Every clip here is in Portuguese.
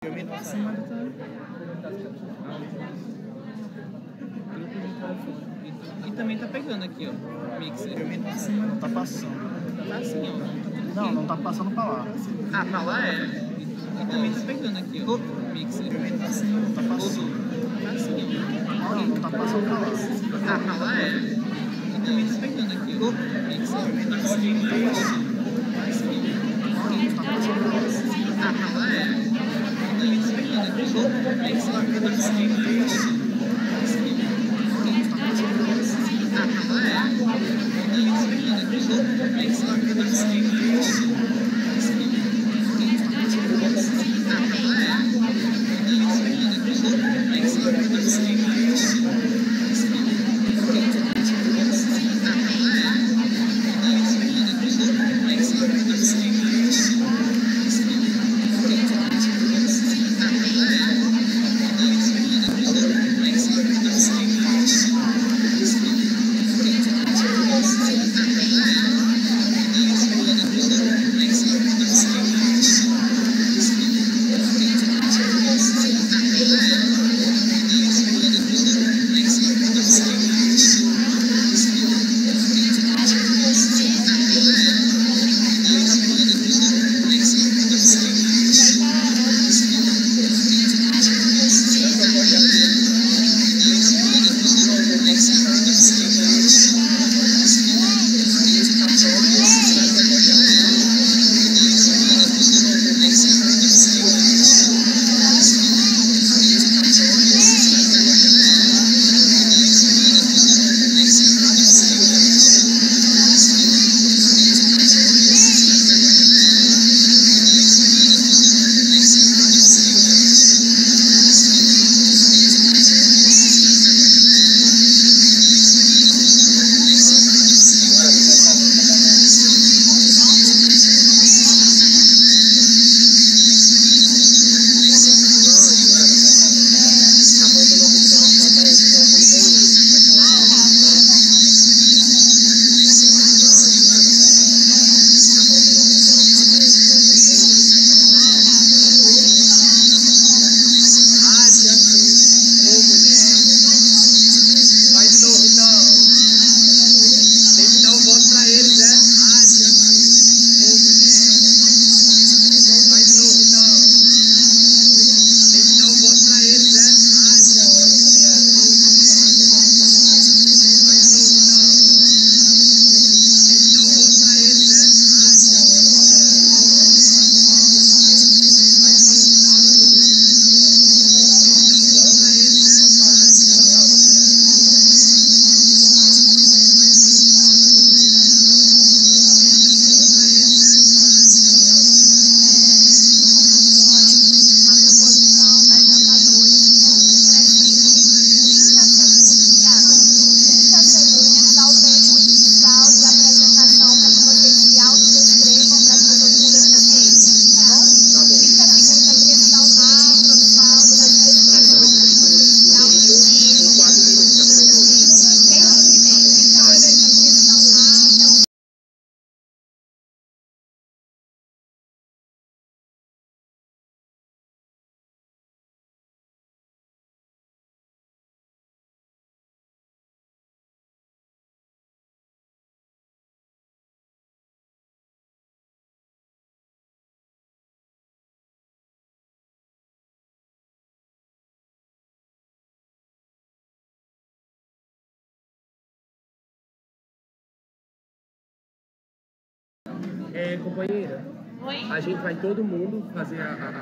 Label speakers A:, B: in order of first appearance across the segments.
A: Acima do E também tá pegando aqui, ó. Mixer.
B: Não tá passando.
A: Tá assim, ó.
B: Não, não tá passando pra lá.
A: Ah, pra lá é. E também tá pegando aqui, ó. Mixer.
B: Não tá passando.
A: Tá assim, ó.
B: Não, não tá passando pra lá.
A: Ah, pra lá é. E também tá pegando aqui, ó. Mixer. Tá assim, ó.
B: Não, não tá passando pra lá.
A: Ah, pra lá é. E também tá pegando aqui, ó. Mixer. Tá assim, ó.
C: Companheira,
D: Oi?
C: a gente vai todo mundo fazer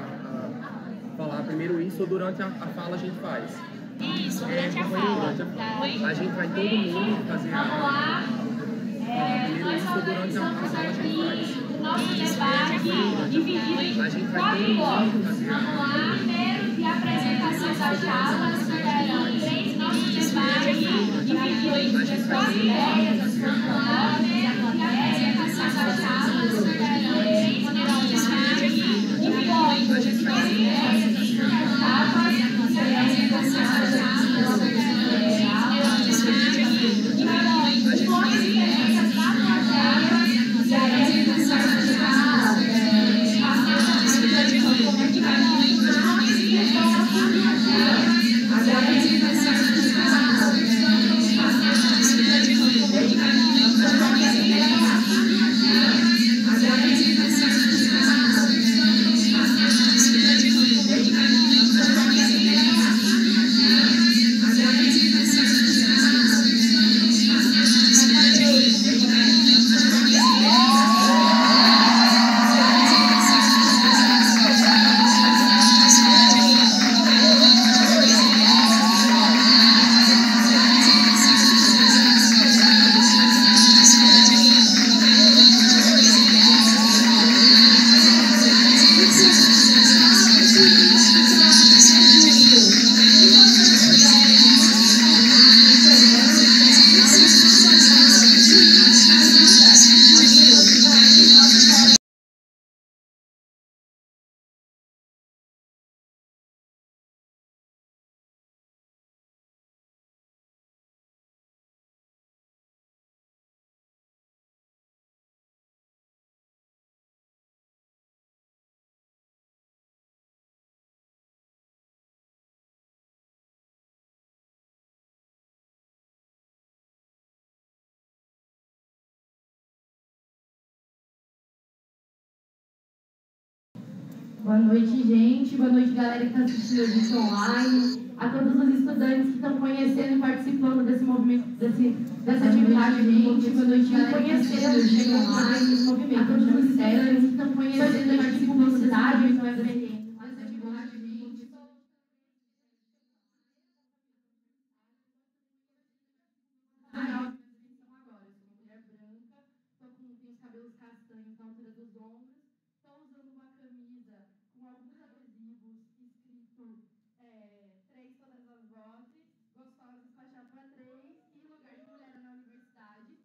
C: falar primeiro isso ou durante a fala a gente faz?
D: Isso, durante a fala. Tá? Oi?
C: A gente vai todo mundo fazer falar primeiro isso ou durante a fala a gente faz?
D: Nosso debate dividido em 4 blocos. Vamos lá, primeiro de apresentações das chapas, serão 3 nossos debates dividido em 4 ideias. Vamos lá, primeiro de apresentações das chapas, serão 3 nossos debates dividido em 2 ideias. Chapas, de apresentações das chapas, serão 3 nossos debates dividido em 2 ideias da plateia. De apresentações das chapas, Boa noite, gente. Boa noite, galera que está assistindo a gente online. A todos os estudantes que estão conhecendo e participando desse movimento, dessa atividade, gente. Boa noite, galera que está assistindo a gente online. Esse movimento. A todos os estudantes que estão conhecendo e participando de publicidade, então é presente. Tenho os cabelos castanhos na altura dos ombros, estou usando uma camisa com alguns adesivos escrito 3 todas as vozes, gostosos com a chapa 3 e lugar de mulher na universidade.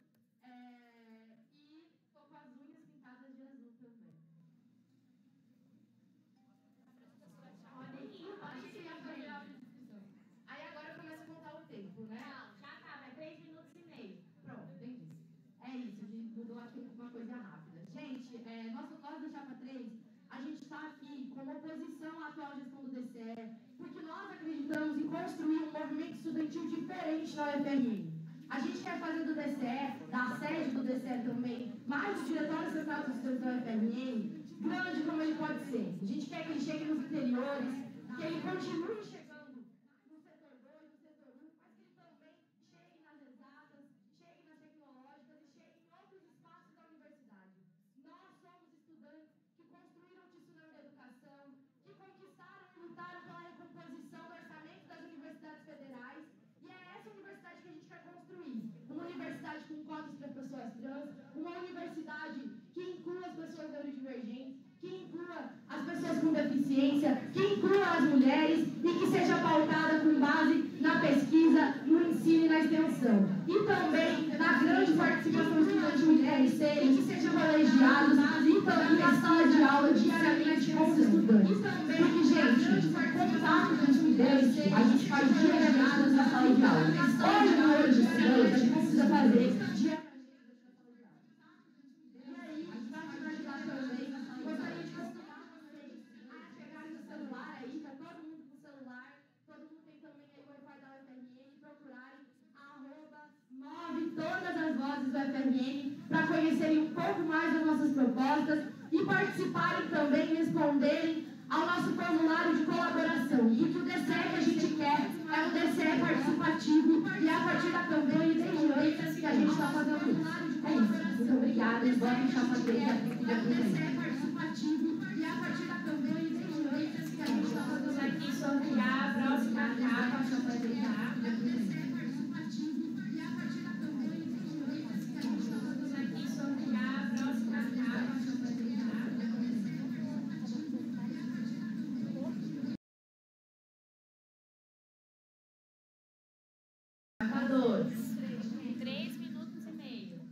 D: E estou com as unhas pintadas de azul também. Podem ir, pode tirar. Aí agora eu começo a contar o tempo, né? Não, já tá, é 3 minutos e meio. Pronto, entendi. É isso, a gente mudou aqui uma coisa rápida. Gente, nós da Chapa 3, a gente está aqui como oposição à atual gestão do DCE, porque nós acreditamos em construir um movimento estudantil diferente na UFRN. A gente quer fazer do DCE, da sede do DCE também, mais o Diretório Central dos Estudantes da UFRN, grande como ele pode ser. A gente quer que ele chegue nos interiores, que ele continue chegando no setor 2, no setor 1, mas que ele também chegue nas exatas, chegue nas tecnológicas e chegue em outros espaços da universidade. Nós somos estudantes que construíram o tsunami da educação, que conquistaram e lutaram pela recomposição do orçamento das universidades federais, e é essa universidade que a gente quer construir. Uma universidade com cotas para pessoas trans, uma universidade que inclua as pessoas neurodivergentes, que inclua as pessoas com deficiência, que inclua as mulheres e que seja pautada com base na pesquisa, no ensino e na extensão. E também na grande participação de mulheres serem, que sejam colegiados e também na sala de aula diariamente com os estudantes. Porque, gente, contato com estudantes, a gente faz diariamente na sala de aula. Hoje, no hoje, estudante, a gente precisa fazer diariamente. Todas as vozes do FRN para conhecerem um pouco mais das nossas propostas e participarem também, responderem ao nosso formulário de colaboração. Porque o DCE que a gente quer é um DCE participativo e é a partir da campanha de direitos que a gente está fazendo isso. É isso. Muito obrigada. Bora deixar fazer o DCE participativo e é a partir da campanha de direitos que a gente está fazendo aqui sortear a próxima capa, só para deixar. Marcadores. 3 minutos e meio.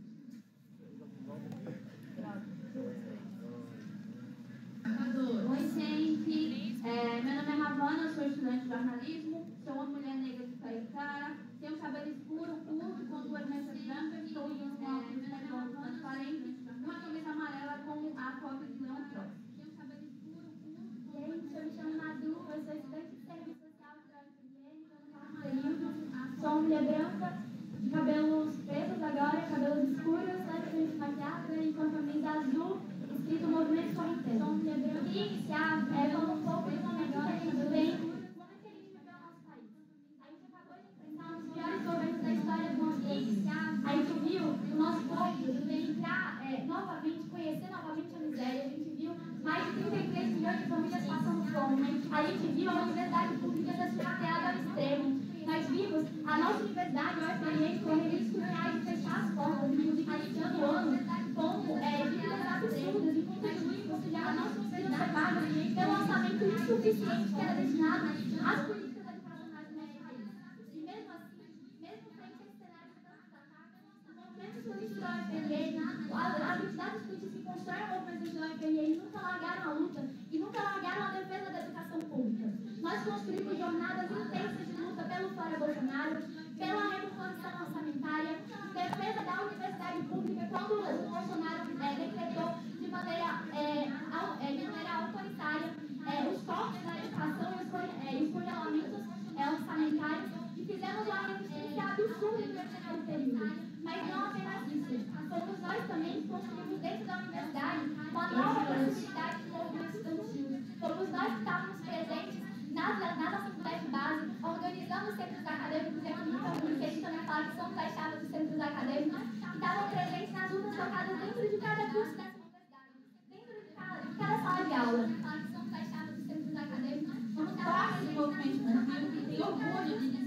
D: Oi, gente. Meu nome é Ravana, eu sou estudante de jornalismo, sou uma mulher negra de Caicara, tenho cabelo escuro, curto, com duas mechas brancas, estou usando um óculos redondo transparente, uma camisa amarela com a foto de Leão Cross. Tenho cabelo escuro, curto. Gente, eu me chamo Madu, eu sou estudante de serviço social da UFRN, sou uma mulher branca, de cabelos pretos agora, cabelos escuros, levemente maquiada e com a camisa azul, escrito Movimento Correnteza. Sou uma mulher branca. E iniciar, falando um pouco do momento que a gente tem, como é que a gente viveu o nosso país. A gente acabou de enfrentar um dos piores governos da história do nosso país. A gente viu o nosso povo entrar novamente, conhecer novamente a miséria. A gente viu mais de 33 milhões de famílias passando fome. A gente viu a universidade pública ser sucateada ao extremo. Nós vimos a nossa universidade, o UFRN, correr riscos reais de fechar as portas, inclusive iniciando o ano, com dívidas absurdas e contribuir para auxiliar a nossa universidade paga pelo orçamento insuficiente que era destinado às políticas educacionais do nosso país. E mesmo assim, mesmo frente a esse cenário de tantos ataques, o movimento estudantil da UFRN, as entidades políticas que constroem o movimento da UFRN nunca largaram a luta e nunca largaram a defesa da educação pública. Nós construímos jornadas intensas de luta pelo Fora Bolsonaro, pela reposição orçamentária, defesa da universidade pública, quando o Bolsonaro decretou de maneira autoritária os cortes na educação e os congelamentos orçamentários, e fizemos uma resistência absurda no terceiro período. Mas não apenas isso, fomos nós também que construímos dentro da universidade uma nova possibilidade de movimento estudantil.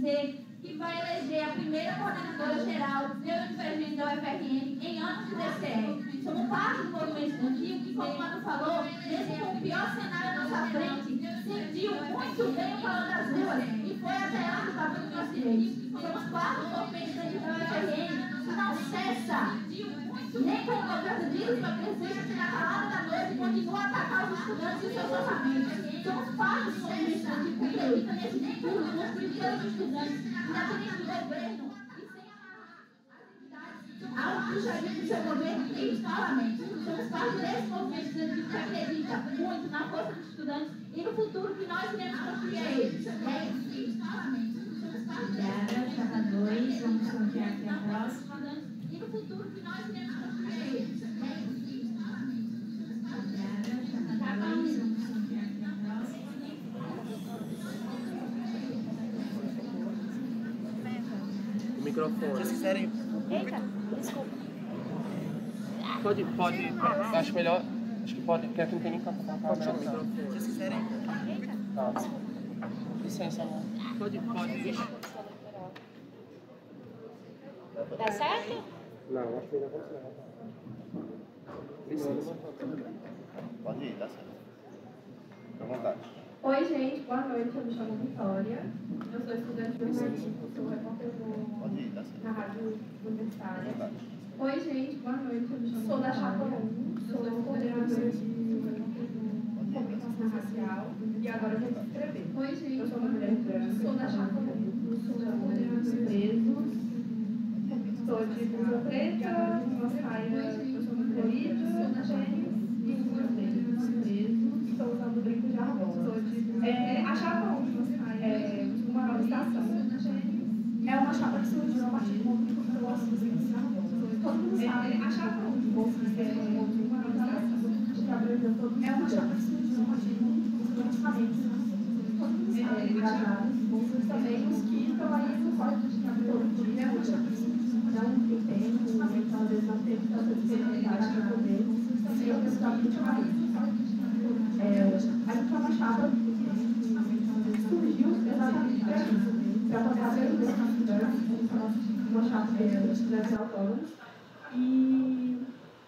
D: dizer que vai eleger a primeira coordenadora geral do UFRN da UFRN em anos de DCE. Somos parte do movimento estudantil que, como o Manu falou, mesmo com o pior cenário à nossa frente, sentiu muito bem o calor das ruas e foi até lá do papel dos nossos direitos. Somos parte do movimento estudantil da UFRN que não cessa, nem com o governo disso, mas precisa tirar a calada da noite e continua a atacar os estudantes e seus orçamentos. Somos parte do movimento estudantil que acredita nesse futuro, nos privilégios dos estudantes, independente do governo e sem amarrar as entidades ao puxadinho do seu governo e dos parlamentos. Somos parte desse movimento estudantil que acredita muito na força dos estudantes e no futuro que nós iremos construir a eles.
E: Obrigada, chapa 2, vamos continuar aqui a próxima.
D: E no futuro que nós iremos construir a eles.
E: Obrigada, chapa 2, vamos continuar aqui a próxima.
C: O microfone.
B: Se vocês quiserem.
E: Eita, desculpa.
C: Pode. Acho melhor. Acho que pode, porque aqui não tem nem pra botar a câmera.
B: Se vocês quiserem.
E: Eita,
C: Tá. Licença, amor. Pode.
E: tá certo?
C: Não, acho melhor você. Licença.
F: Pode ir, dá certo. Fica à vontade.
G: Oi, gente, boa noite. Eu me chamo Vitória. Eu sou estudante de jornalismo, sou repórter
F: Pode ir, dá certo.
G: na Rádio Universitária.
F: Fica à vontade.
G: Oi, gente, boa noite. Eu me chamo Sou da Chapa 1, sou coordenadora de comunicação racial e agora eu vou me inscrever. Oi, gente, eu sou uma mulher trans, sou da Chapa 1, sou coordenadora de presos. Sou de blusa preta, uma saia colorida, sou da tênis e uma presos. Estou usando brinco de argola. A chapa 1 é uma nova estação. É uma chapa que surgiu a partir do movimento que eu gosto de brinco de argola. Todo mundo sabe. A chapa 1 de bolsista é uma nova estação que abrangeu todo mundo. É uma chapa que surgiu a partir do movimento que todo mundo sabe. Engajados, bolsistas também, os que estão aí no código de todo dia. É uma chapa que surgiu. Não tem tempo, às vezes não teve tanta disponibilidade para poder ser efetivamente raiz. A gente é uma chapa que surgiu exatamente para isso, para passar a ver os estudantes, uma chapa de estudantes autônomos. E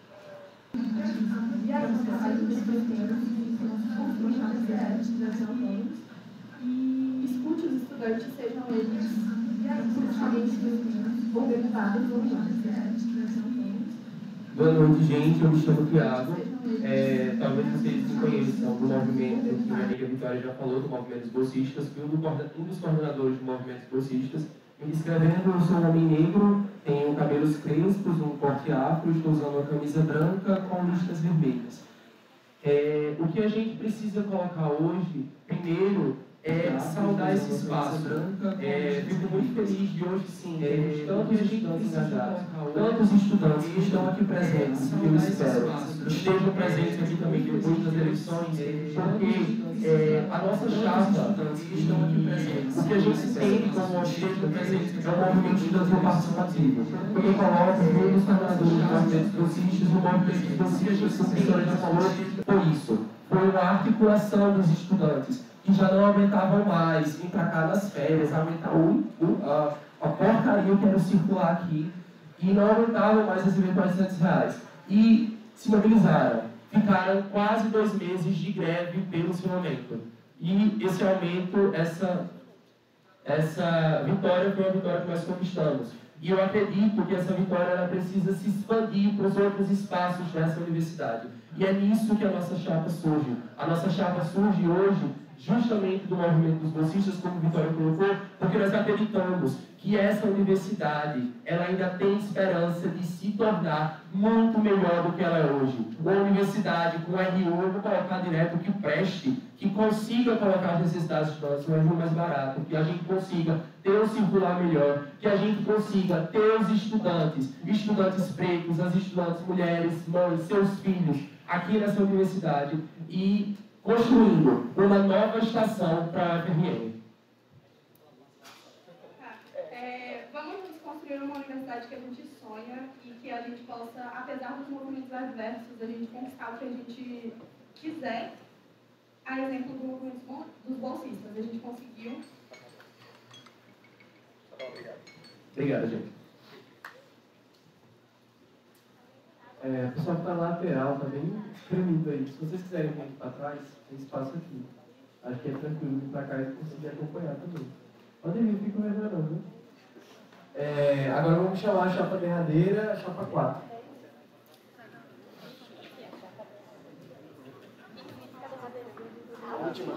G: aí, a gente pretende uma chapa de estudantes autônomos e escute os estudantes, sejam eles politicamente organizados ou não.
C: Boa noite, gente. Eu me chamo Thiago. Talvez vocês me conheçam do movimento que minha amiga Vitória já falou, do movimento dos bolsistas. Fui um dos coordenadores do movimento dos bolsistas. Me descrevendo, eu sou um homem negro, tenho cabelos crespos, um corte afro, estou usando uma camisa branca com listas vermelhas. O que a gente precisa colocar hoje, primeiro, é saudar esse espaço. Fico muito feliz de hoje, sim, tantos estudantes engajados, tantos estudantes que estão aqui presentes, que eu espero estejam presentes aqui também depois das eleições, porque a nossa chapa, o que a gente tem como esteja presente é o movimento estudantil participativo. Como eu coloco, um dos coordenadores do movimento bolsistas, o movimento bolsistas, como a senhora já falou, foi isso. Foi uma articulação dos estudantes que já não aguentavam mais vir para cá nas férias, aguentar a porcaria que era circular aqui, e não aguentavam mais receber R$400. E se mobilizaram. Ficaram quase 2 meses de greve pelo seu aumento. E esse aumento, essa vitória foi uma vitória que nós conquistamos. E eu acredito que essa vitória ela precisa se expandir para os outros espaços dessa universidade. E é nisso que a nossa chapa surge. A nossa chapa surge hoje justamente do movimento dos bolsistas, como Vitória colocou, porque nós acreditamos que essa universidade ela ainda tem esperança de se tornar muito melhor do que ela é hoje. Uma universidade com RU, eu vou colocar direto, que preste, que consiga colocar as necessidades de nós, um RU mais barato, que a gente consiga ter um circular melhor, que a gente consiga ter os estudantes pretos, as estudantes mulheres, mães, seus filhos, aqui nessa universidade, e construindo uma nova estação para a UFRN.
G: Vamos construir uma universidade que a gente sonha e que a gente possa, apesar dos movimentos adversos, a gente conquistar o que a gente quiser. A exemplo do movimento dos bolsistas, a gente conseguiu.
C: Obrigado, gente. O pessoal que está na lateral está bem espremido aí. Se vocês quiserem vir aqui para trás, tem espaço aqui. Acho que é tranquilo vir para cá e conseguir acompanhar também. Podem vir, fica reservando, viu? Agora vamos chamar a chapa derradeira, a chapa 4.
F: A última.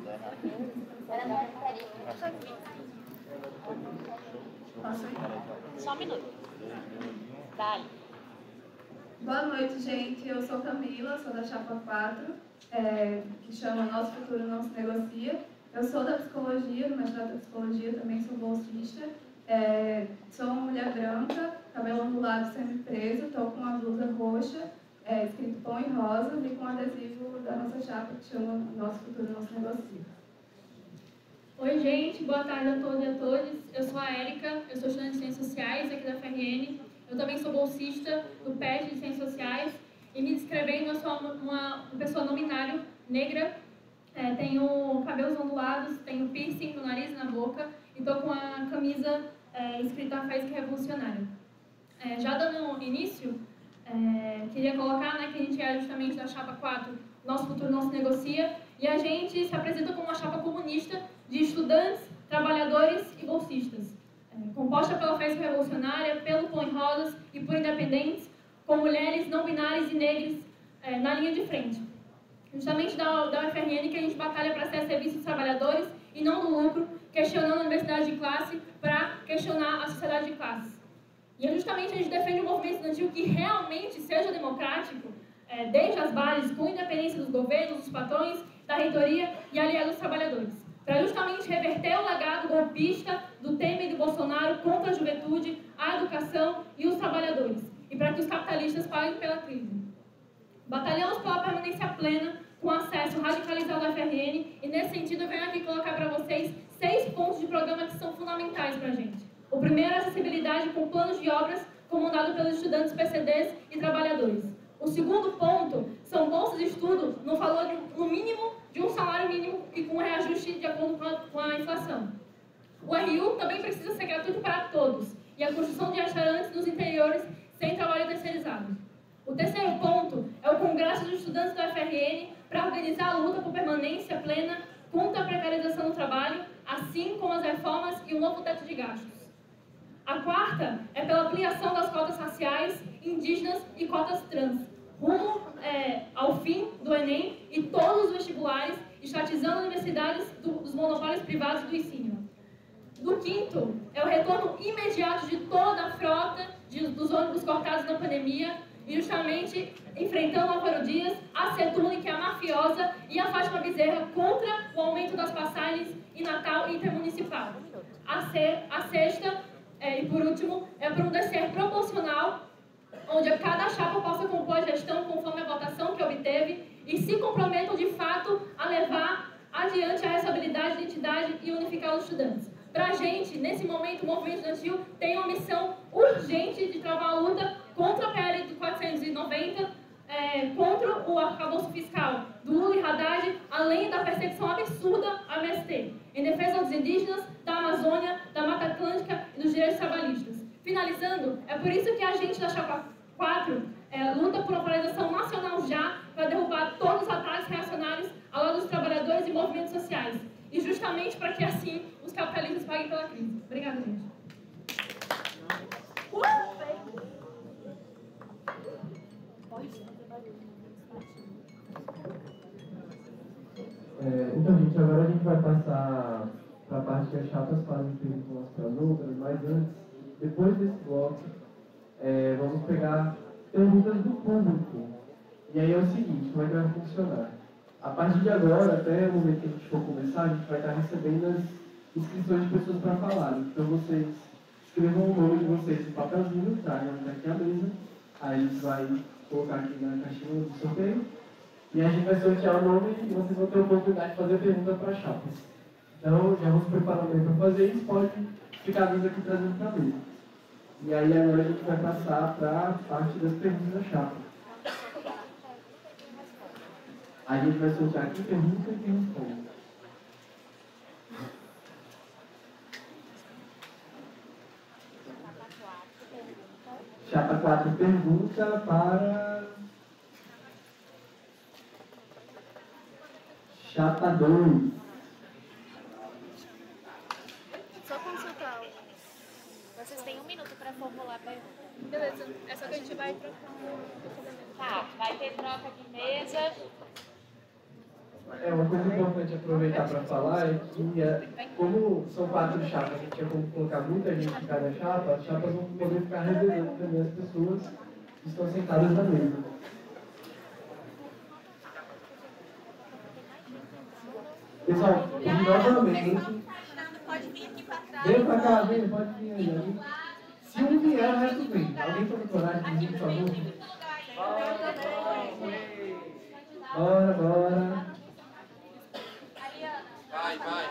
D: Só um minuto. Dale.
G: Boa noite, gente. Eu sou Camila, sou da Chapa 4, que chama Nosso Futuro Não Se Negocia. Eu sou da Psicologia, do mestrado da Psicologia, também sou bolsista. Sou uma mulher branca, cabelo ondulado semi-preso, estou com uma blusa roxa, escrito pão e rosas, e com adesivo da nossa chapa, que chama Nosso Futuro Não Se Negocia.
H: Oi, gente. Boa tarde a todos e a todas. Eu sou a Érica, eu sou estudante de Ciências Sociais aqui da FRN. Eu também sou bolsista do PET de Ciências Sociais e me descrevendo, eu sou uma pessoa não binária, negra, tenho cabelos ondulados, tenho piercing no nariz e na boca e estou com a camisa escrita A Faísca Revolucionária. Já dando início, queria colocar, né, que a gente é justamente da Chapa 4, Nosso Futuro Não Se Negocia, e a gente se apresenta como uma chapa comunista de estudantes, trabalhadores e bolsistas. Composta pela Faísca Revolucionária, pelo Pão e Rosas e por independentes, com mulheres não binárias e negras na linha de frente. Justamente da UFRN que a gente batalha para ser a serviço dos trabalhadores e não do lucro, questionando a universidade de classe para questionar a sociedade de classes. E justamente a gente defende um movimento estudantil que realmente seja democrático, desde as bases, com independência dos governos, dos patrões, da reitoria e aliado dos trabalhadores, para justamente reverter o legado golpista do Temer e do Bolsonaro contra a juventude, a educação e os trabalhadores, e para que os capitalistas paguem pela crise. Batalhamos pela permanência plena, com acesso radicalizado à FRN, e nesse sentido eu venho aqui colocar para vocês 6 pontos de programa que são fundamentais para a gente. O primeiro é a acessibilidade com planos de obras comandado pelos estudantes PCDs e trabalhadores. O segundo ponto são bolsas de estudo no valor no mínimo de um salário mínimo e com reajuste de acordo com a inflação. O RU também precisa ser gratuito para todos e a construção de restaurantes nos interiores sem trabalho terceirizado. O terceiro ponto é o Congresso dos Estudantes da UFRN para organizar a luta por permanência plena contra a precarização do trabalho, assim como as reformas e o novo teto de gastos. A quarta é pela ampliação das cotas raciais, indígenas e cotas trans, rumo ao fim do Enem e todos os vestibulares, estatizando universidades dos monopólios privados do ensino. Do quinto é o retorno imediato de toda a frota dos ônibus cortados na pandemia, e justamente enfrentando o Álvaro Dias, a Setune, que é a mafiosa, e a Fátima Bezerra contra o aumento das passagens em Natal e intermunicipal. A sexta, e por último, é para um DCR proporcional, onde cada chapa possa compor a gestão conforme a votação que obteve e se comprometam de fato a levar adiante a responsabilidade, identidade e unificar os estudantes. Para a gente, nesse momento, o movimento estudantil tem uma missão urgente de travar a luta contra a PL de 490, contra o arcabouço fiscal do Lula e Haddad, além da perseguição absurda ao MST, em defesa dos indígenas, da Amazônia, da Mata Atlântica e dos direitos trabalhistas. Finalizando, é por isso que a gente da Chapa 4 luta por uma paralisação nacional já para derrubar todos os ataques reacionários ao lado dos trabalhadores e movimentos sociais. E justamente para que assim os capitalistas paguem pela crise. Obrigada, gente.
C: Então, gente, agora a gente vai passar para a parte que as chapas fazem perguntas para as outras, mas antes, depois desse bloco, vamos pegar perguntas do público. E aí é o seguinte, como é que vai funcionar? A partir de agora, até o momento que a gente for começar, a gente vai estar recebendo as inscrições de pessoas para falar. Então, vocês escrevam o nome de vocês no papelzinho, tragam aqui a mesa, aí a gente vai colocar aqui na caixinha do sorteio, e a gente vai sortear o nome e vocês vão ter a oportunidade de fazer pergunta para chapas. Então, já vamos preparar o meio para fazer isso, pode ficar vindo aqui trazendo para mim. E aí agora a gente vai passar para a parte das perguntas da chapa. A gente vai sortear quem pergunta e quem responde. Chapa 4 pergunta para Chapa 2.
I: Só consultar. Vocês têm 1 minuto para formular a pergunta.
H: Beleza, é só que a gente vai trocar.
D: Tá, vai ter troca de mesa.
C: Uma coisa importante aproveitar para falar é que, como são 4 chapas, a gente tinha como colocar muita gente em cada chapa, as chapas vão poder ficar revezando também as pessoas que estão sentadas na mesa. Pessoal, novamente, vem pra cá, vem, pode vir aí. Se um vier, o resto vem. Alguém toma coragem de vir, por favor? Bora, bora.
A: Vai, vai.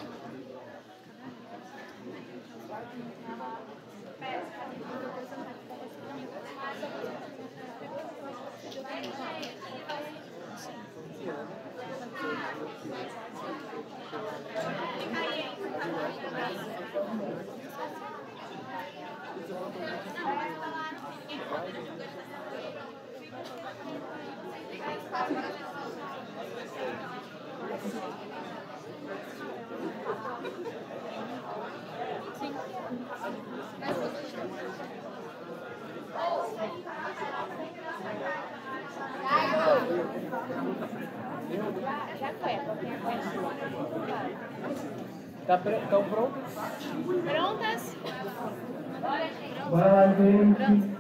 D: Já foi.
C: Estão prontas?
D: Prontas?
C: Vai lá, gente.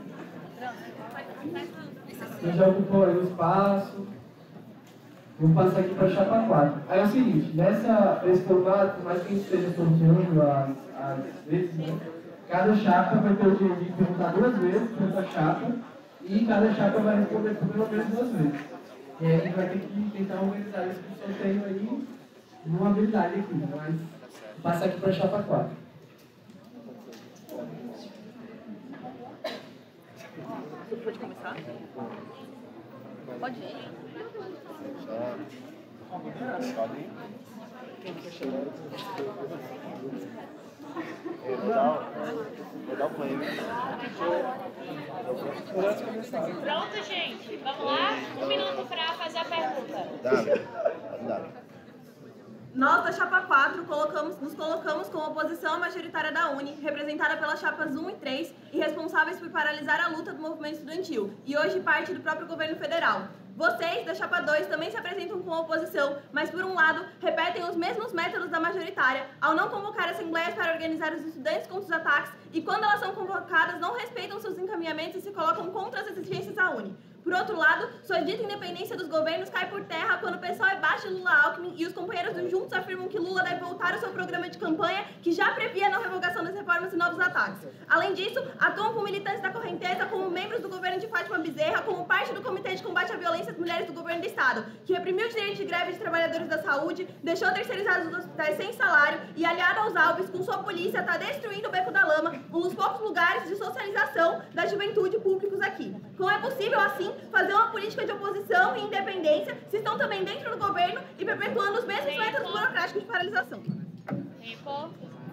C: Você já ocupou aí o espaço. Vou passar aqui para a chapa 4. Aí é o seguinte, nesse formato, por mais que a gente esteja sorteando as vezes, né? Cada chapa vai ter o direito de perguntar 2 vezes para essa chapa e cada chapa vai responder por pelo menos 2 vezes. E aí a gente vai ter que tentar organizar esse sorteio aí numa habilidade aqui, mas vou passar aqui para a chapa 4.
B: Pode começar? Pode ir.
F: Vou dar o play.
D: Pronto, gente? Vamos lá? 1 minuto para fazer a pergunta.
F: Dá.
G: Nós, da Chapa 4, nos colocamos como oposição majoritária da UNE, representada pelas chapas 1 e 3 e responsáveis por paralisar a luta do movimento estudantil, e hoje parte do próprio governo federal. Vocês, da Chapa 2, também se apresentam como oposição, mas, por um lado, repetem os mesmos métodos da majoritária ao não convocar assembleias para organizar os estudantes contra os ataques e, quando elas são convocadas, não respeitam seus encaminhamentos e se colocam contra as exigências da UNE. Por outro lado, sua dita independência dos governos cai por terra quando o pessoal é baixo de Lula-Alckmin e os companheiros do Juntos afirmam que Lula deve voltar ao seu programa de campanha que já previa a não revogação das reformas e novos ataques. Além disso, atuam com militantes da correnteza como membros do governo de Fátima Bezerra, como parte do Comitê de Combate à Violência às Mulheres do Governo do Estado, que reprimiu os direitos de greve de trabalhadores da saúde, deixou terceirizados os hospitais sem salário e, aliado aos Alves, com sua polícia, está destruindo o Beco da Lama, um dos poucos lugares de socialização da juventude públicos aqui. Como é possível, assim, fazer uma política de oposição e independência se estão também dentro do governo e perpetuando os mesmos métodos burocráticos de paralisação?
D: Tempo.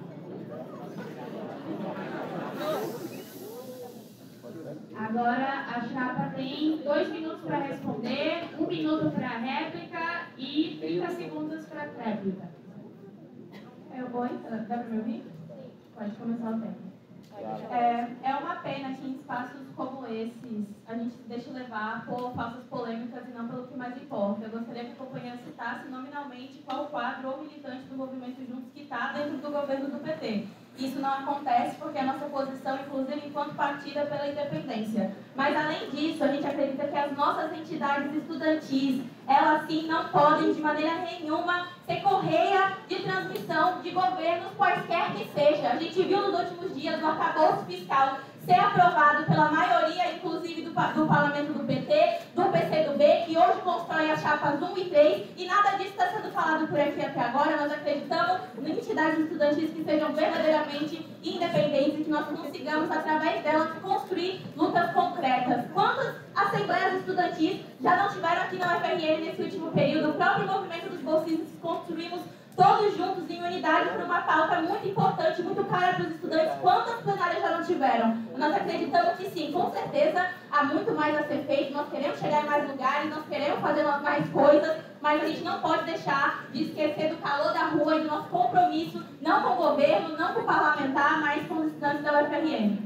E: Agora a chapa tem 2 minutos para responder, 1 minuto para réplica e 30 segundos para réplica. Oi? Dá para me ouvir? Sim. Pode começar o tempo. É uma pena que em espaços como esses a gente se deixe levar por falsas polêmicas e não pelo que mais importa. Eu gostaria que a companheira citasse nominalmente qual quadro ou militante do Movimento Juntos que está dentro do governo do PT. Isso não acontece porque a nossa posição, inclusive enquanto partido, é pela independência. Mas, além disso, a gente acredita que as nossas entidades estudantis, elas sim não podem, de maneira nenhuma, ser correia de transmissão de governos quaisquer que seja. A gente viu nos últimos dias o arcabouço fiscal ser aprovado pela maioria, inclusive do parlamento do PT, do PCdoB, que hoje constrói as chapas 1 e 3, e nada disso está sendo falado por aqui até agora. Nós acreditamos em entidades estudantis que sejam verdadeiramente independentes e que nós consigamos, através delas, construir lutas concretas. Quantas assembleias estudantis já não tiveram aqui na UFRN nesse último período? O próprio movimento dos bolsistas construímos todos juntos em unidade por uma pauta muito importante, muito cara para os estudantes. Quantas plenárias já não tiveram?
J: Nós acreditamos que sim, com certeza há muito mais a ser feito, nós queremos chegar em mais lugares, nós queremos fazer mais coisas, mas a gente não pode deixar de esquecer do calor da rua e do nosso compromisso, não com o governo, não com o parlamentar, mas com os estudantes da UFRN.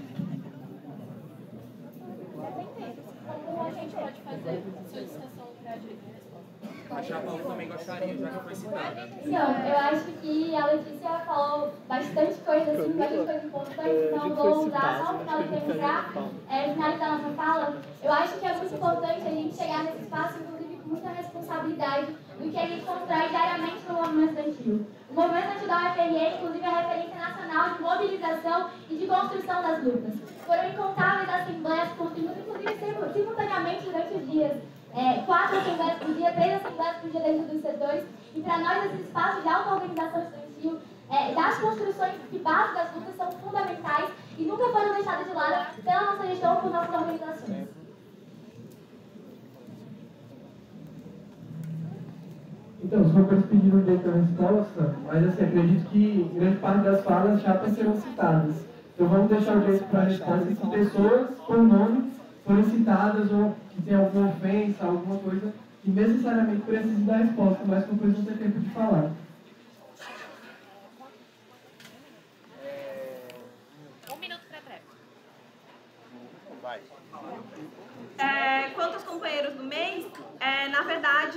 I: Como a gente pode fazer solicitação para
C: A Chapa 1 também gostaria, já que foi citada.
H: Então, eu acho que a Letícia falou bastante coisa, assim, bastante coisa importante, então vou usar só o final do tempo para finalizar nossa fala. Eu acho que é muito importante a gente chegar nesse espaço, inclusive com muita responsabilidade do que a gente constrói diariamente no movimento estudantil. O movimento estudantil da UFRN, inclusive, é a referência nacional de mobilização e de construção das lutas. Foram incontáveis assembleias construídas, inclusive, simultaneamente durante os dias. 4 assembleias por dia, 3 assembleias por dia dentro dos setores. E para nós, esse espaço de auto-organização estudantil, das construções de base das lutas são fundamentais e nunca foram deixadas de lado pela nossa gestão ou por nossas organizações.
C: Então, os companheiros pediram direito à resposta, mas assim, acredito que grande parte das falas chapas serão citadas. Então vamos deixar o direito para a resposta se pessoas com nome forem citadas ou que tenham alguma ofensa, alguma coisa que necessariamente precise dar resposta, mas com coisa não tem tempo de falar.
I: Um minuto para breve.
F: Vai.
B: Quanto aos companheiros do mês, na verdade,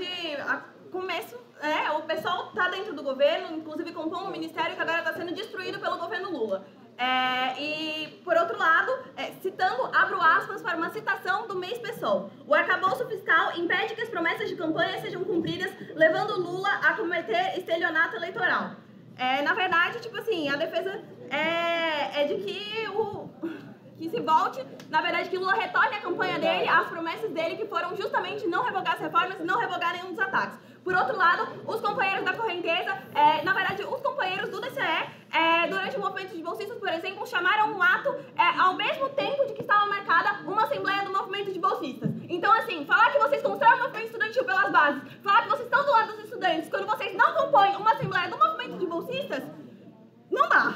B: o pessoal está dentro do governo, inclusive compondo um ministério que agora está sendo destruído pelo governo Lula. E, por outro lado, citando, abro aspas para uma citação do mês PSOL. O arcabouço fiscal impede que as promessas de campanha sejam cumpridas, levando Lula a cometer estelionato eleitoral. Na verdade, tipo assim, a defesa é de que se volte, na verdade, que Lula retorne a campanha dele, as promessas dele, que foram justamente não revogar as reformas e não revogar nenhum dos ataques. Por outro lado, os companheiros da correnteza, na verdade, os companheiros do DCE, durante o movimento de bolsistas, por exemplo, chamaram um ato ao mesmo tempo de que estava marcada uma assembleia do movimento de bolsistas. Então, assim, falar que vocês constroem o movimento estudantil pelas bases, falar que vocês estão do lado dos estudantes, quando vocês não compõem uma assembleia do movimento de bolsistas, não dá.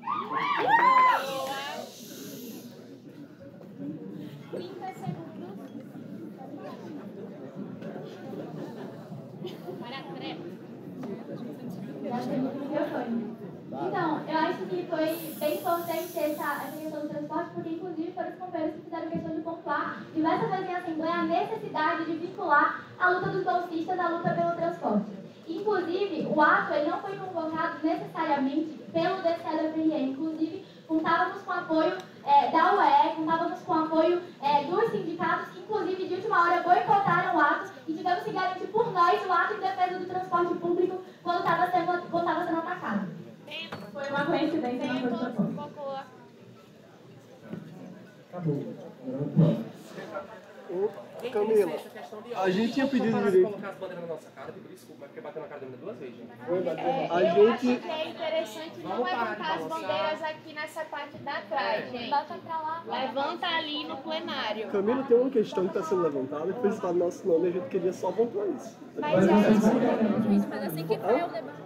I: 30 segundos. Para breve.
H: Então, eu acho que foi bem importante essa questão do transporte, porque inclusive foram os companheiros que fizeram questão de pontuar diversas vezes em assembleia a necessidade de vincular a luta dos bolsistas à luta pelo transporte. Inclusive, o ato ele não foi convocado necessariamente pelo DCE da UFRN, inclusive contávamos com o apoio da UE, contávamos com o apoio dos sindicatos que, inclusive, de última hora boicotaram o ato e tivemos que garantir por nós o ato em defesa do transporte público quando estava sendo atacado. Foi uma coincidência.
C: Acabou.
K: Camila, a gente tinha pedido direito.
C: Colocar as bandeiras na nossa cara, desculpa, mas porque bateu na cara da menina 2 vezes, gente.
I: Eu acho que é interessante não levantar as bandeiras aqui nessa parte da trás, gente. Bota pra lá. Levanta ali no plenário.
K: Camila, tem uma questão que está sendo levantada, que foi citado no nosso nome e a gente queria só pontuar isso.
I: Mas assim que foi o debate.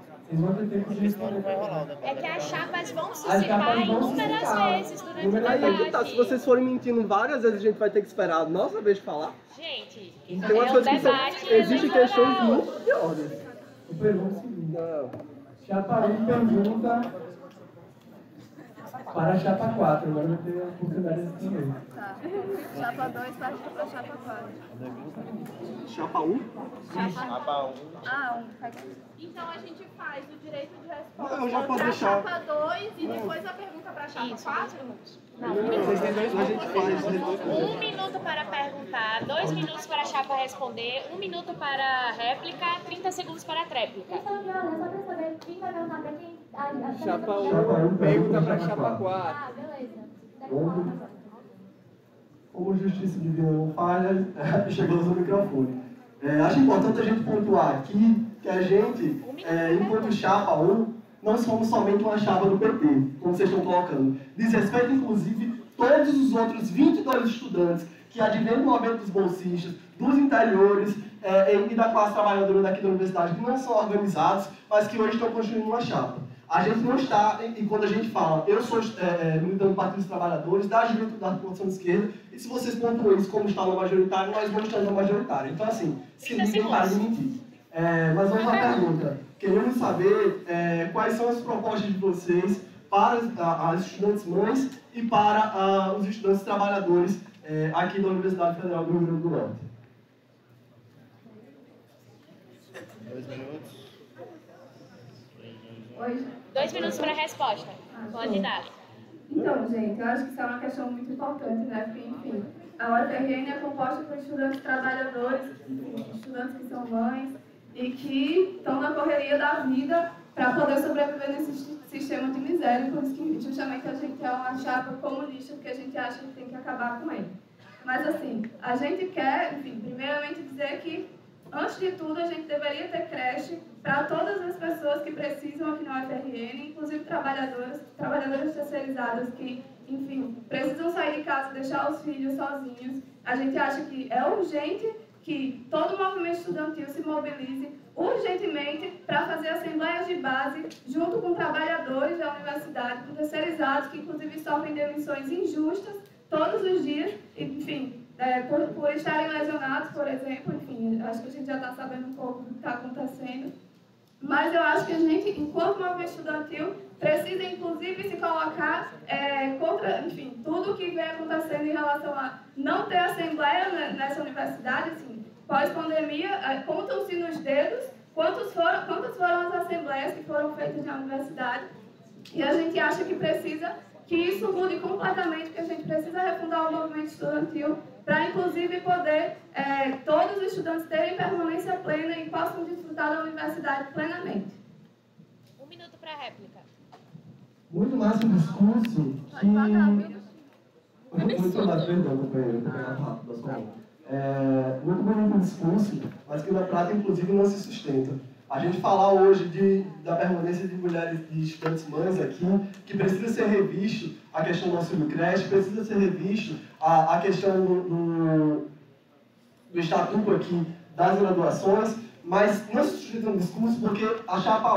I: É que as chapas vão se citar inúmeras vezes durante o debate.
K: Aí que tá, se vocês forem mentindo várias vezes, a gente vai ter que esperar a nossa vez de falar.
I: Gente,
K: tem umas coisas que são, existem questões muito piores.
C: Eu pergunto o seguinte. Chapa 1 pergunta para a Chapa 4, agora eu vou ter a oportunidade de responder.
G: Tá. Chapa 2 parte para Chapa 4.
K: Chapa 1?
F: Chapa 1.
G: Ah, 1.
J: Então a gente faz o direito de resposta
K: Não, já pode
J: para a
K: deixar.
J: Chapa 2 e depois a pergunta para a Chapa 4?
I: Não,
K: Vocês têm 2 minutos. A gente faz
I: 1 minuto para perguntar, 2 minutos para a chapa responder, 1 minuto para réplica, 30 segundos para a tréplica.
H: Só para saber quem vai perguntar para quem.
K: Chapa 1 pergunta para Chapa 4.
H: Ah, beleza.
L: Como justiça divina não falha, chegamos no microfone. Acho importante a gente pontuar aqui que a gente, enquanto chapa 1, não somos somente uma chapa do PT, como vocês estão colocando. Diz respeito, inclusive, todos os outros 22 estudantes que advêm do movimento dos bolsistas, dos interiores e da classe trabalhadora daqui da universidade, que não são organizados, mas que hoje estão construindo uma chapa. A gente não está, e quando a gente fala, eu sou militante do Partido dos Trabalhadores, da Juventude da Revolução de Esquerda, e se vocês pontuam isso como está no majoritário, nós não estamos no majoritário. Então, assim, se ninguém para de mentir. Mas vamos à pergunta. Queremos saber quais são as propostas de vocês para as estudantes mães e para os estudantes trabalhadores aqui da Universidade Federal do Rio Grande do Norte.
F: 2 minutos.
I: Oi. 2 minutos para a resposta. Pode dar.
G: Então, gente, eu acho que isso é uma questão muito importante, né? Porque, enfim, a UFRN é composta por estudantes trabalhadores, enfim, estudantes que são mães e que estão na correria da vida para poder sobreviver nesse sistema de miséria, por isso que justamente a gente é uma chapa comunista, porque a gente acha que tem que acabar com ele. Mas, assim, a gente quer, enfim, primeiramente dizer que, antes de tudo, a gente deveria ter creche para todas as pessoas que precisam aqui na UFRN, inclusive trabalhadoras terceirizadas que, enfim, precisam sair de casa e deixar os filhos sozinhos. A gente acha que é urgente que todo o movimento estudantil se mobilize urgentemente para fazer assembleias de base junto com trabalhadores da universidade, com terceirizados que, inclusive, sofrem demissões injustas todos os dias, enfim, por estarem lesionados, por exemplo, enfim, acho que a gente já está sabendo um pouco do que está acontecendo. Mas eu acho que a gente, enquanto movimento estudantil, precisa, inclusive, se colocar contra, enfim, tudo que vem acontecendo em relação a não ter assembleia nessa universidade, assim, pós-pandemia, contam-se nos dedos quantas foram as assembleias que foram feitas na universidade. E a gente acha que precisa que isso mude completamente, que a gente precisa refundar o movimento estudantil para, inclusive, poder todos os estudantes terem permanência plena e possam desfrutar da universidade plenamente.
I: 1 minuto para a réplica.
L: Muito massa o discurso que... Muito mais, perdão, companheiro, vou pegar rápido da sua mão. Muito bonito o discurso, mas que na prática, inclusive, não se sustenta. A gente falar hoje da permanência de mulheres e estudantes mães aqui, que precisa ser revisto a questão do auxílio creche, precisa ser revisto a questão do estatuto aqui das graduações, mas não se sustenta no discurso porque a chapa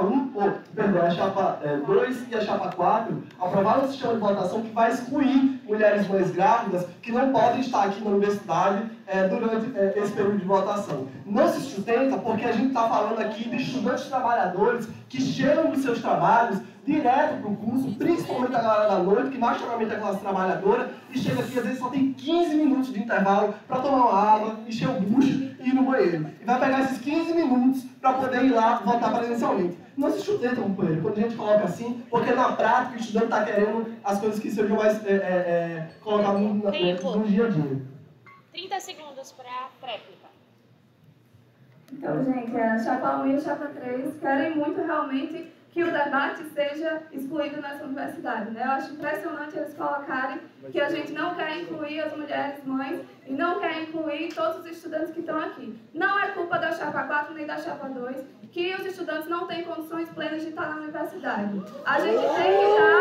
L: 2 e a chapa 4 aprovaram um sistema de votação que vai excluir mulheres mães grávidas que não podem estar aqui na universidade durante esse período de votação. Não se sustenta porque a gente está falando aqui de estudantes trabalhadores que chegam dos seus trabalhos direto para o curso, principalmente a galera da noite, que majoritariamente é a classe trabalhadora, e chega aqui, às vezes só tem 15 minutos de intervalo para tomar uma água, encher o bucho e ir no banheiro. E vai pegar esses 15 minutos para poder ir lá votar presencialmente. Não se sustenta, companheiro, quando a gente coloca assim, porque na prática o estudante está querendo as coisas que sejam mais colocadas no dia a dia.
I: 30 segundos para a réplica.
G: Então, gente, a chapa 1 e a chapa 3 querem muito realmente que o debate seja excluído nessa universidade, né? Eu acho impressionante eles colocarem que a gente não quer incluir as mulheres mães e não quer incluir todos os estudantes que estão aqui. Não é culpa da chapa 4 nem da chapa 2 que os estudantes não têm condições plenas de estar na universidade. A gente tem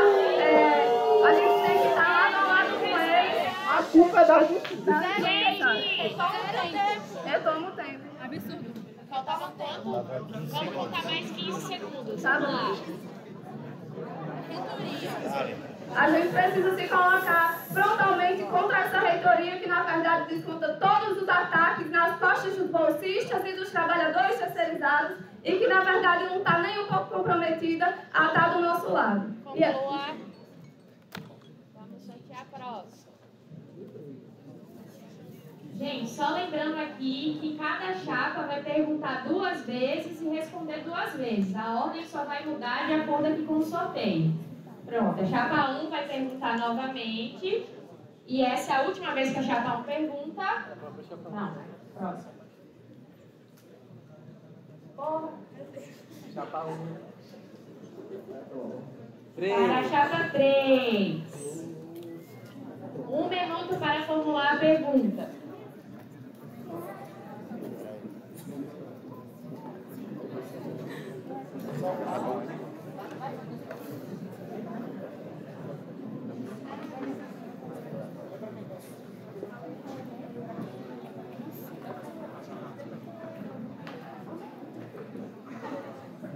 G: que estar lado a lado com eles.
K: A culpa é das estudantes.
G: Eu tomo tempo.
I: Absurdo. Faltavam quanto? Vamos contar mais 15 segundos.
G: Tá
I: Vamos lá.
G: A gente precisa se colocar frontalmente contra essa reitoria que, na verdade, desconta todos os ataques nas costas dos bolsistas e dos trabalhadores terceirizados e que, na verdade, não está nem um pouco comprometida a estar do nosso lado.
I: Conclua. Vamos sortear a próxima.
E: Gente, só lembrando aqui que cada chapa vai perguntar 2 vezes e responder 2 vezes. A ordem só vai mudar de acordo aqui com o sorteio. Pronto, a chapa 1 vai perguntar novamente. E essa é a última vez que a chapa 1 pergunta. Não, próximo.
K: Chapa 1.
E: Para a chapa 3. 1 minuto para formular a pergunta.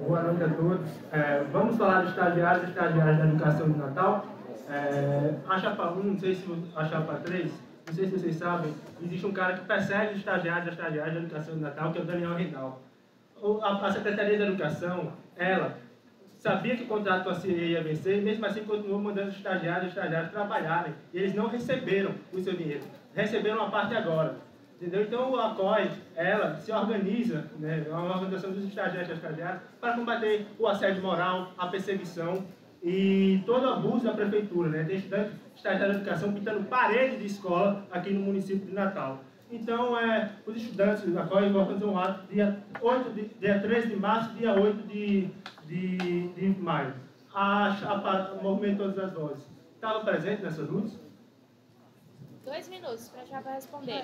M: Boa noite a todos. Vamos falar de estagiários e estagiárias da educação de Natal. A chapa 1, não sei se a chapa 3, não sei se vocês sabem, existe um cara que persegue os estagiários e estagiárias da educação de Natal, que é o Daniel Reinaldo. A Secretaria de Educação, ela sabia que o contrato com a CIE ia vencer, e mesmo assim continuou mandando os estagiários e estagiárias trabalharem. E eles não receberam o seu dinheiro, receberam uma parte agora. Entendeu? Então a COI, ela se organiza, né, é uma organização dos estagiários e estagiárias, para combater o assédio moral, a perseguição e todo o abuso da prefeitura, né? Tem estudantes estagiários de educação pintando parede de escola aqui no município de Natal. Então, os estudantes da COI vão fazer um ato dia 13 de março e dia 8 de maio. A chapa Movimento Todas as Vozes estava presente nessas lutas?
I: 2 minutos para a chapa responder.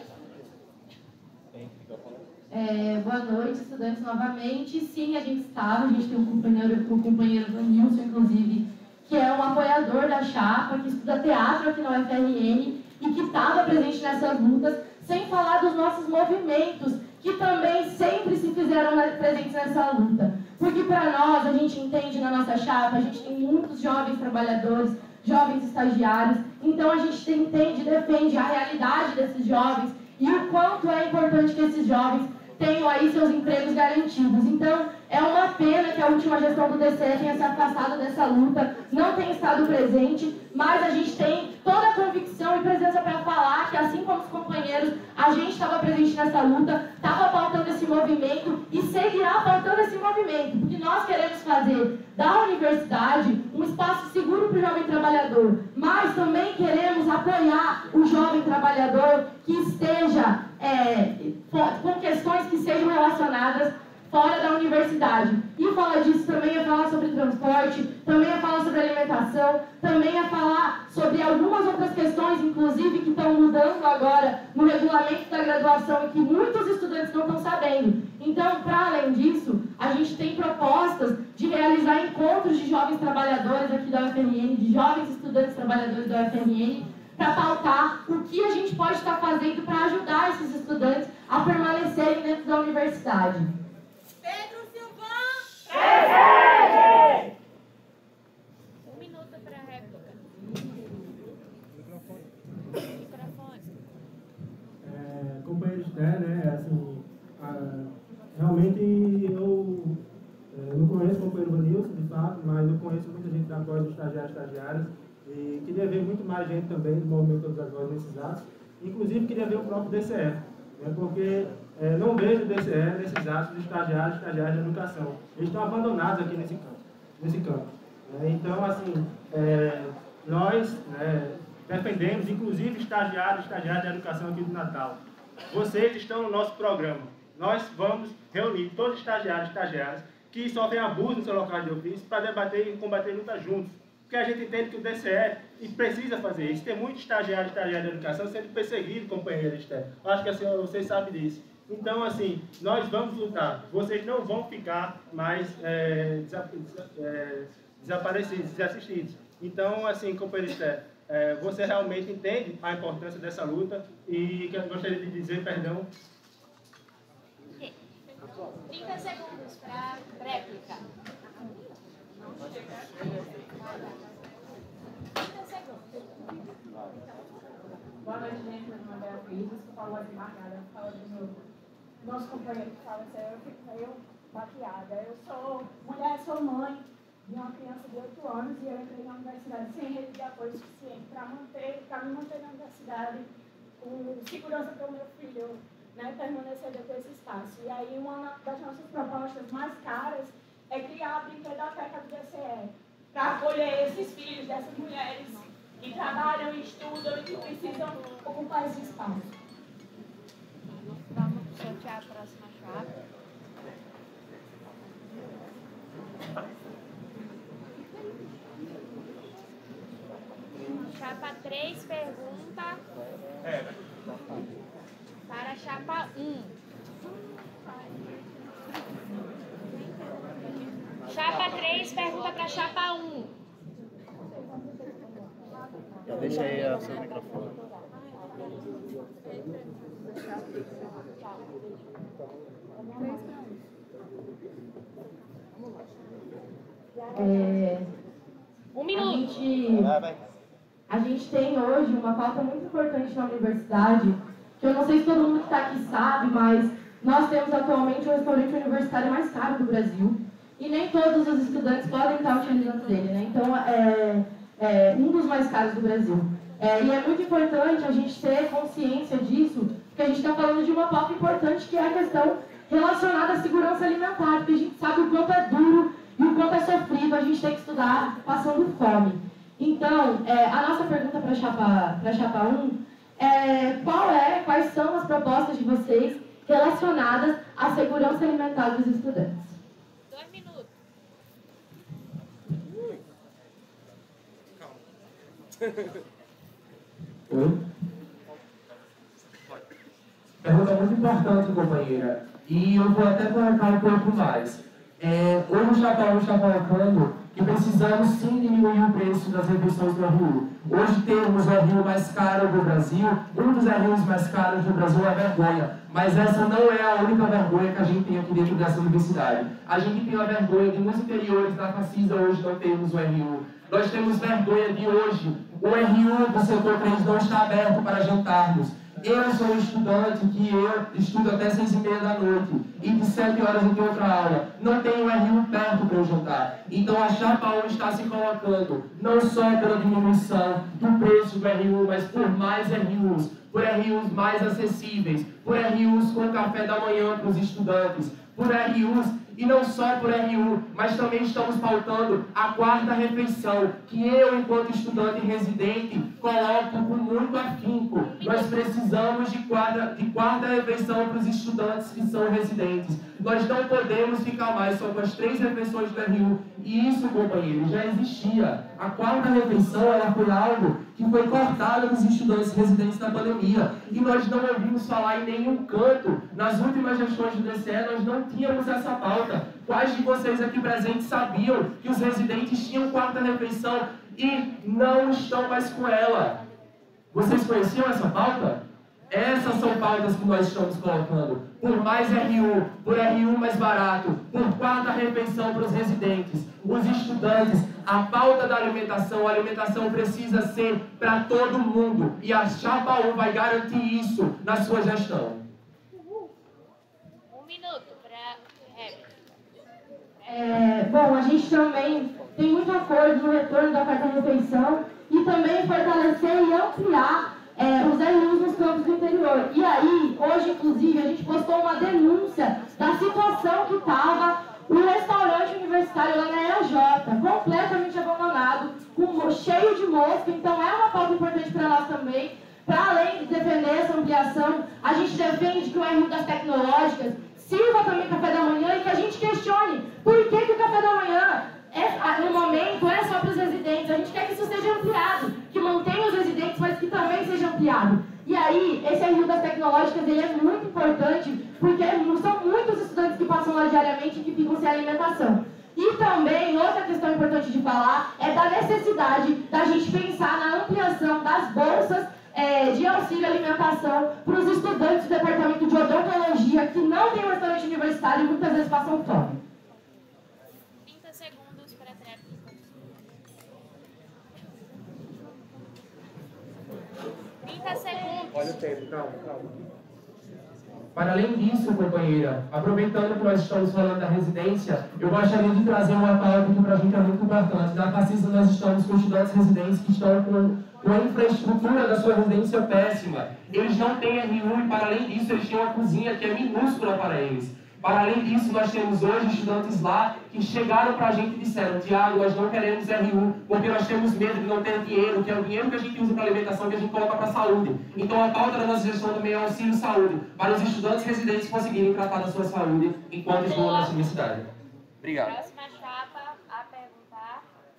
E: Boa noite, estudantes, novamente. Sim, a gente estava, a gente tem o companheiro Vanilson, inclusive, que é um apoiador da chapa, que estuda teatro aqui na UFRN e que estava presente nessas lutas, sem falar dos nossos movimentos, que também sempre se fizeram presentes nessa luta. Porque para nós, a gente entende na nossa chapa, a gente tem muitos jovens trabalhadores, jovens estagiários, então a gente entende e defende a realidade desses jovens e o quanto é importante que esses jovens tenham aí seus empregos garantidos. Então, é uma pena que a última gestão do DCE tenha se afastado dessa luta, não tenha estado presente, mas a gente tem toda a convicção e presença para falar que, assim como os companheiros, a gente estava presente nessa luta, estava pautando esse movimento e seguirá pautando esse movimento, porque nós queremos fazer da universidade um espaço seguro para o jovem trabalhador, mas também queremos apoiar o jovem trabalhador que esteja com questões que sejam relacionadas fora da universidade. E falar disso também é falar sobre transporte, também é falar sobre alimentação, também é falar sobre algumas outras questões, inclusive, que estão mudando agora no regulamento da graduação e que muitos estudantes não estão sabendo. Então, para além disso, a gente tem propostas de realizar encontros de jovens trabalhadores aqui da UFRN, de jovens estudantes trabalhadores da UFRN, para pautar o que a gente pode estar fazendo para ajudar esses estudantes a permanecerem dentro da universidade.
J: Pedro Silvão!
I: Presente! 1 minuto para a réplica. Microfone.
M: Companheiros, assim, realmente eu não conheço o companheiro Vanilson, de fato, mas eu conheço muita gente da COI, dos estagiários e estagiárias, e queria ver muito mais gente também do Movimento Todas as Vozes nesses atos, inclusive queria ver o próprio DCE, porque não vejo o DCE nesses atos de estagiários e estagiárias de educação. Eles estão abandonados aqui nesse campo. Então, assim, nós defendemos, inclusive, estagiários e estagiárias de educação aqui do Natal. Vocês estão no nosso programa. Nós vamos reunir todos os estagiários e estagiárias que sofrem abuso no seu local de ofício para debater e combater a luta juntos. Porque a gente entende que o DCE precisa fazer isso. Tem muitos estagiários e estagiárias de educação sendo perseguidos, companheiro Esther. Acho que assim, vocês sabem disso. Então, assim, nós vamos lutar. Vocês não vão ficar mais desaparecidos, desassistidos. Então, assim, companheiro Esther, você realmente entende a importância dessa luta e que eu gostaria de dizer, perdão.
I: 30 segundos para réplica. 30 segundos.
N: Boa noite, gente. Meu nome é Beatriz, eu falo de Margada, falo do nosso companheiro que fala assim, eu fico meio baqueada. Eu sou mulher, sou mãe de uma criança de 8 anos e eu entrei na universidade sem rede de apoio suficiente para me manter na universidade com segurança para o meu filho, permanecer dentro desse espaço. E aí, uma das nossas propostas mais caras é criar a brinquedoteca do DCE, para acolher esses filhos dessas mulheres que trabalham e estudam e que precisam ocupar esse espaço.
I: Vamos sortear a próxima chave. Chapa 3 pergunta para a chapa 1. Chapa 3 pergunta para a chapa 1.
F: Deixa aí o seu microfone.
E: Um minuto. A gente tem hoje uma pauta muito importante na universidade, que eu não sei se todo mundo que está aqui sabe, mas nós temos atualmente o restaurante universitário mais caro do Brasil. E nem todos os estudantes podem estar utilizando dele, né? Então, é um dos mais caros do Brasil. E é muito importante a gente ter consciência disso, porque a gente está falando de uma pauta importante, que é a questão relacionada à segurança alimentar, porque a gente sabe o quanto é duro e o quanto é sofrido a gente tem que estudar passando fome. Então, a nossa pergunta para a Chapa 1 é quais são as propostas de vocês relacionadas à segurança alimentar dos estudantes?
I: 2 minutos.
C: Oi? Pergunta muito importante, companheira. E eu vou até colocar um pouco mais. Hoje o Chapa 1 está colocando que precisamos sim diminuir o preço das refeições do RU. Hoje temos o RU mais caro do Brasil, um dos RUs mais caros do Brasil é a vergonha. Mas essa não é a única vergonha que a gente tem aqui dentro dessa universidade. A gente tem a vergonha de nos interiores da Facisa hoje não termos o RU. Nós temos vergonha de hoje o RU do setor 3 não está aberto para jantarmos. Eu sou um estudante que eu estudo até 6h30 da noite e de 7 horas eu tenho outra aula. Não tenho RU perto para eu jantar. Então a Chapa 1 está se colocando não só pela diminuição do preço do RU, mas por mais RUs, por RUs mais acessíveis, por RUs com café da manhã para os estudantes, por RUs, e não só por RU, mas também estamos pautando a 4ª refeição, que eu, enquanto estudante residente, coloco com muito afinco. Nós precisamos de quarta refeição para os estudantes que são residentes. Nós não podemos ficar mais só com as 3 refeições do RU. E isso, companheiro, já existia. A 4ª refeição ela foi algo que foi cortado dos estudantes residentes na pandemia. E nós não ouvimos falar em nenhum canto. Nas últimas gestões do DCE, nós não tínhamos essa pauta. Quais de vocês aqui presentes sabiam que os residentes tinham 4ª refeição e não estão mais com ela? Vocês conheciam essa pauta? Essas são pautas que nós estamos colocando. Por mais RU, por RU mais barato, por 4ª refeição para os residentes, os estudantes, a pauta da alimentação, a alimentação precisa ser para todo mundo. E a Chapa 1 vai garantir isso na sua gestão.
I: 1 minuto para
E: Bom, a gente também tem muito acordo no retorno da 4ª refeição e também fortalecer e ampliar os RUs nos campos do interior. E aí, hoje, inclusive, a gente postou uma denúncia da situação que estava o restaurante universitário lá na EAJ, completamente abandonado, cheio de mosca. Então, é uma pauta importante para nós também. Para além de defender essa ampliação, a gente defende que o RU das tecnológicas sirva também café da manhã e que a gente questione por que o café da manhã, no momento, é só para os residentes. A gente quer que isso seja ampliado, que mantenha os residentes, mas que também seja ampliado. E aí, esse RU das tecnológicas ele é muito importante, porque são muitos estudantes que passam lá diariamente e que ficam sem alimentação. E também, outra questão importante de falar é da necessidade da gente pensar na ampliação das bolsas de auxílio alimentação para os estudantes do departamento de odontologia que não tem um restaurante universitário e muitas vezes passam fome.
I: 30 segundos para a tréplica. 30 segundos.
C: Olha o tempo, calma. Para além disso, companheira, aproveitando que nós estamos falando da residência, eu gostaria de trazer uma pauta que para a gente é muito importante. Na Facisa nós estamos com estudantes residentes que estão com a infraestrutura da sua residência péssima. Eles não têm RU e, para além disso, eles têm uma cozinha que é minúscula para eles. Para além disso, nós temos hoje estudantes lá que chegaram para a gente e disseram: Tiago, nós não queremos RU porque nós temos medo de não ter dinheiro, que é o dinheiro que a gente usa para alimentação, que a gente coloca para a saúde. Então, a pauta da nossa gestão também é auxílio saúde, para os estudantes residentes conseguirem tratar da sua saúde enquanto estão na nossa universidade. Obrigado.
I: Próxima chapa a perguntar.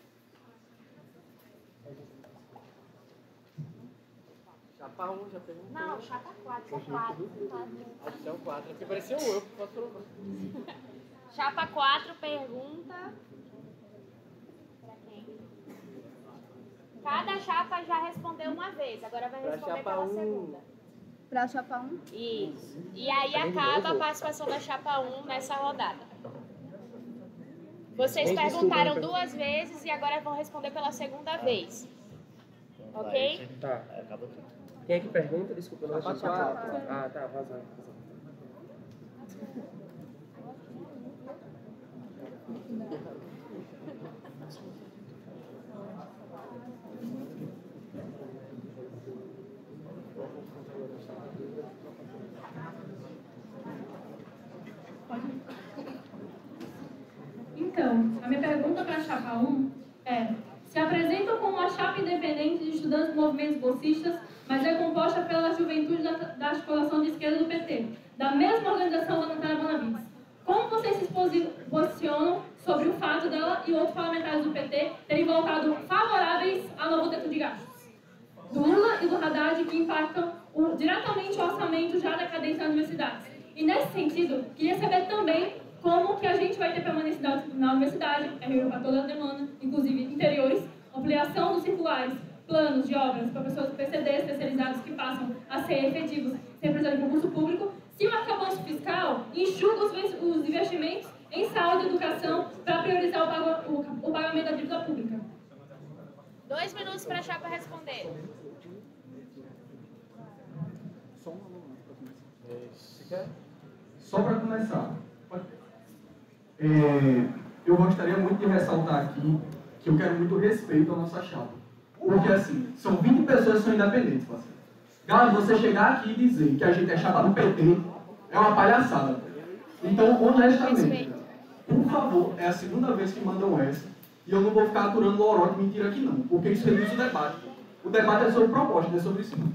O: Chapa 1 já perguntou.
I: Não, chapa 4, chapa 4.
O: Acho que é o 4, porque pareceu eu que posso provar.
I: Chapa 4 pergunta. Pra quem? Cada chapa já respondeu uma vez, agora vai responder pela segunda.
G: Para a chapa 1?
I: Isso. E aí acaba a participação da chapa 1 nessa rodada. Vocês perguntaram 2 vezes e agora vão responder pela segunda vez. Ok?
C: Tá. Quem é que pergunta? Desculpa, não achei. Ah, tá, vazando.
H: Então, a minha pergunta para a chapa 1 é: se apresentam como uma chapa independente de estudantes do movimento bolsistas, mas é composta pela juventude da articulação de esquerda do PT, da mesma organização da Natália Bonavides. Como vocês se posicionam sobre o fato dela e outros parlamentares do PT terem votado favoráveis ao novo teto de gastos do Lula e do Haddad, que impactam diretamente o orçamento já decadente das universidades? E nesse sentido, queria saber também como que a gente vai ter permanência na universidade, para toda a demanda, inclusive interiores, ampliação dos circulares, planos de obras para pessoas com PCD especializados que passam a ser efetivos sem precisar de concurso público, se o arcabouço fiscal enxuga os investimentos em saúde e educação para priorizar o pagamento da dívida pública.
I: 2 minutos para a chapa responder.
L: Só para começar, eu gostaria muito de ressaltar aqui que eu quero muito respeito à nossa chapa. Porque assim, são 20 pessoas que são independentes, parceiro. Galera, você chegar aqui e dizer que a gente é chapa do PT é uma palhaçada. Então, honestamente, por favor, é a segunda vez que mandam essa e eu não vou ficar aturando loró de mentira aqui não, porque isso reduz o debate. O debate é sobre proposta, não é sobre isso.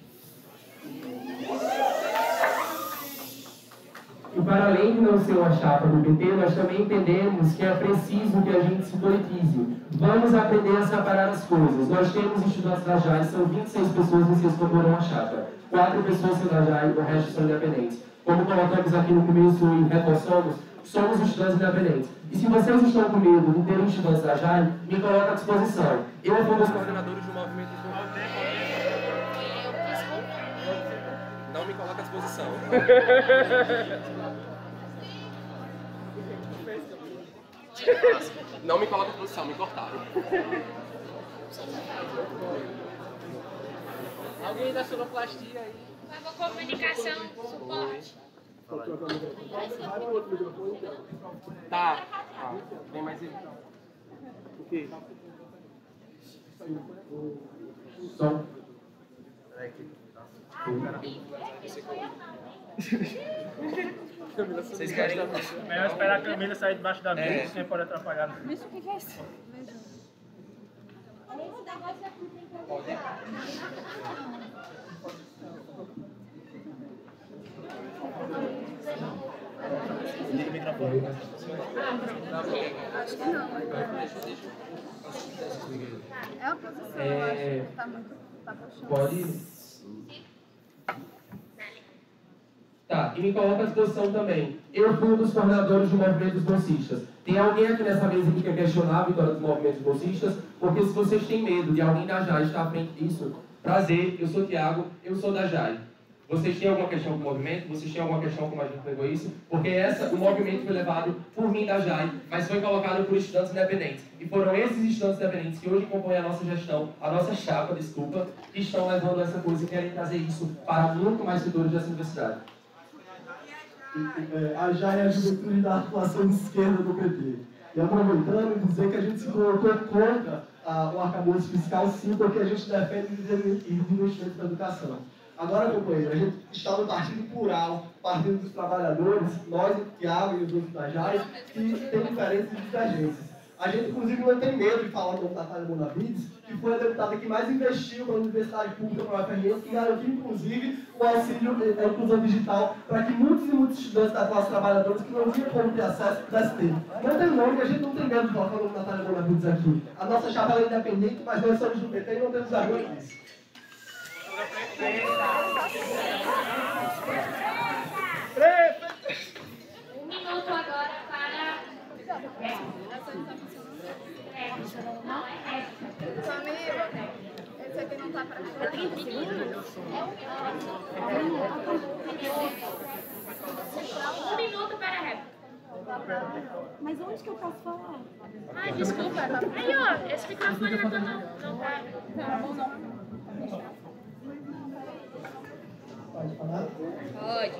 C: E para além de não ser uma chapa do PT, nós também entendemos que é preciso que a gente se politize. Vamos aprender a separar as coisas. Nós temos estudantes da JAI, são 26 pessoas que vocês formaram a chapa. 4 pessoas são da JAI, o resto são independentes. Como colocamos aqui no começo e reforçamos, somos estudantes independentes. E se vocês estão com medo de terem estudantes da JAI, me coloca à disposição. Eu fui um dos coordenadores do movimento do... Não me coloca à disposição. Não me coloca à disposição, me cortaram.
O: Alguém da sonoplastia aí?
I: Comunicação, suporte.
C: Tá. Vem mais ele. O quê? Som. Vocês querem?
M: Melhor esperar a Camila sair debaixo da mesa, quem pode atrapalhar.
I: Bicho, o que é isso?
F: Liga o microfone.
G: Acho que não. É a posição, eu acho que tá muito... Tá puxando.
C: Pode? Tá, e me coloca à disposição também. Eu fui um dos coordenadores do movimento dos bolsistas. Tem alguém aqui nessa mesa que quer questionar a vitória dos movimentos bolsistas? Porque se vocês têm medo de alguém da JAI estar à frente disso, prazer, eu sou o Thiago, eu sou da JAI. Vocês têm alguma questão com o movimento? Vocês têm alguma questão como a gente pegou isso? Porque o movimento foi levado por mim da JAI, mas foi colocado por estudantes independentes. E foram esses estudantes independentes que hoje compõem a nossa gestão, a nossa chapa, desculpa, que estão levando essa coisa e querem trazer isso para muito mais setores dessa universidade.
L: A JAI é a juventude da articulação de esquerda do PT. E aproveitando, dizer que a gente se colocou contra o arcabouço fiscal, sim, porque a gente defende o investimento na educação. Agora, companheiro, a gente está no Partido Plural, Partido dos Trabalhadores, nós, o Thiago e os outros da JAI, que tem diferenças e divergências. A gente, inclusive, não tem medo de falar do Natália Bonavides, que foi a deputada que mais investiu para a Universidade Pública, para a UFRN, que garantiu, inclusive, o auxílio à inclusão digital para que muitos e muitos estudantes da classe trabalhadora que não tinham como ter acesso pudessem ter. Não tem nome, a gente não tem medo de colocar o nome da Natália Bonavides aqui. A nossa chapa é independente, mas nós somos do PT e não temos vergonha disso.
I: Um minuto agora para... Não é réplica.
G: Samir, esse aqui não tá pra cá.
I: 30 segundos? Um minuto para a réplica. Mas onde que eu posso falar?
D: Ai, desculpa. Aí, ó, esse microfone na tua mão. Não tá.
L: Pode falar?
D: Pode.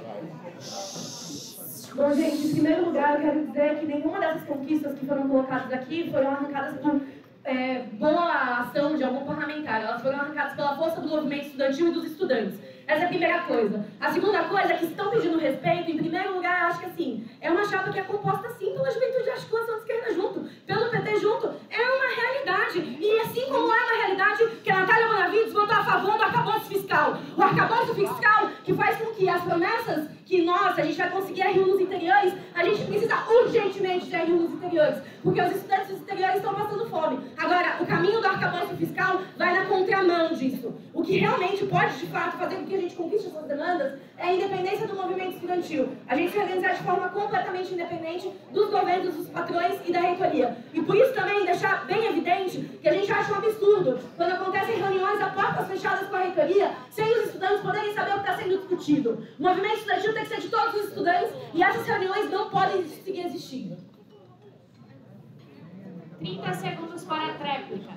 P: Bom, gente, em primeiro lugar, eu quero dizer que nenhuma dessas conquistas que foram colocadas aqui foram arrancadas por boa ação de algum parlamentar. Elas foram arrancadas pela força do movimento estudantil e dos estudantes. Essa é a primeira coisa. A segunda coisa é que estão pedindo respeito. Em primeiro lugar, eu acho que assim, é uma chapa que é composta sim pela Juventude de Articulação de Esquerda junto, pelo PT junto. É uma realidade. E assim como é uma realidade que a Natália Bonavides votou a favor do arcabouço fiscal. O arcabouço fiscal que faz com que as promessas que a gente vai conseguir RU nos interiores, a gente precisa urgentemente de RU nos interiores, porque os estudantes dos interiores estão passando fome. Agora, o caminho do arcabouço fiscal vai na contramão disso. O que realmente pode, de fato, fazer com que a gente conquiste essas demandas é a independência do movimento estudantil. A gente se organizar de forma completamente independente dos governos, dos patrões e da reitoria. E por isso também deixar bem evidente que a gente acha um absurdo quando acontecem reuniões a portas fechadas com a reitoria, sem os estudantes poderem saber o que está sendo discutido. O movimento estudantil tem que ser de todos os estudantes e essas reuniões não podem seguir existindo.
E: 30 segundos para a tréplica.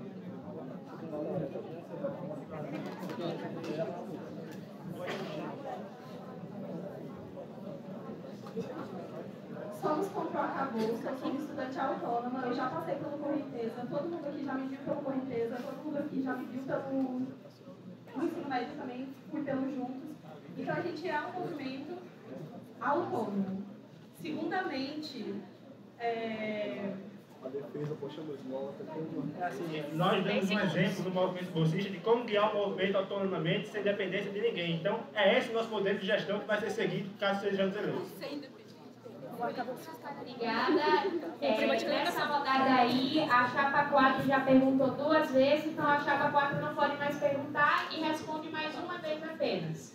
G: Somos contra o arcabouço, eu sou uma estudante autônoma, eu já passei pelo Correnteza, todo mundo aqui já me viu pelo Correnteza, todo mundo aqui já me viu pelo ensino médio também, fui pelo Juntos. Então a gente é um movimento autônomo. Segundamente,
K: A defesa, poxa, mas esmola
M: assim, nós damos um exemplo do movimento bolsista de como guiar o movimento autonomamente, sem dependência de ninguém. Então, é esse o nosso modelo de gestão que vai ser seguido caso sejamos eleitos.
E: Obrigada. Nessa rodada aí, a chapa 4 já perguntou 2 vezes, então a chapa 4 não pode mais perguntar e responde mais uma vez apenas.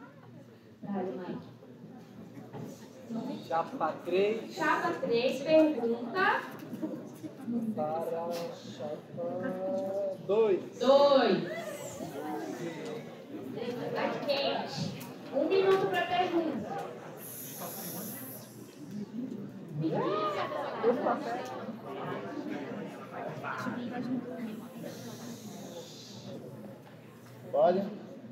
O: Chapa 3.
E: Chapa 3 pergunta.
O: Para chapa 2.
E: 2. Tá quente. 1 minuto para pergunta.
F: Olha.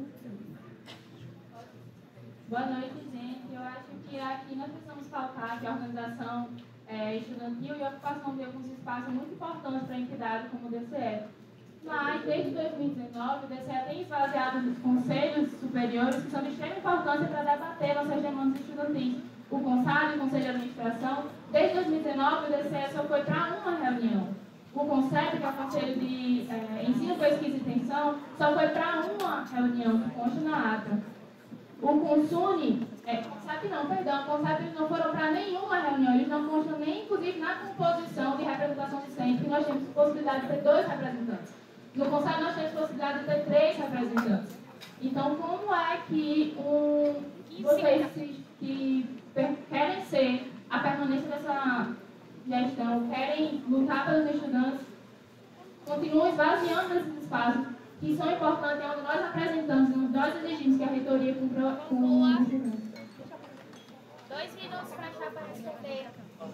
E: Boa noite, gente. Eu acho que aqui nós precisamos pautar que a organização estudantil e a ocupação de alguns espaços é muito importante para a entidade como o DCE. Mas, desde 2019, o DCE tem esvaziado os conselhos superiores que são de extrema importância para debater nossas demandas estudantis. O CONSAD, o Conselho de Administração, desde 2019 o DCE só foi para uma reunião. O CONSEP, que é o Conselho de Ensino, Pesquisa e Extensão, só foi para uma reunião, que consta na ata. O CONSUNE, o CONSEP não foram para nenhuma reunião, eles não constam nem, inclusive, na composição de representação de centro, que nós temos possibilidade de ter 2 representantes. No CONSEP nós temos possibilidade de ter 3 representantes. Então, como é que vocês que querem ser a permanência dessa gestão, querem lutar pelos estudantes, continuam esvaziando esses espaços que são importantes, onde nós apresentamos, nós exigimos que a reitoria cumpra com o estudantes.
I: 2 minutos para a chapa responder.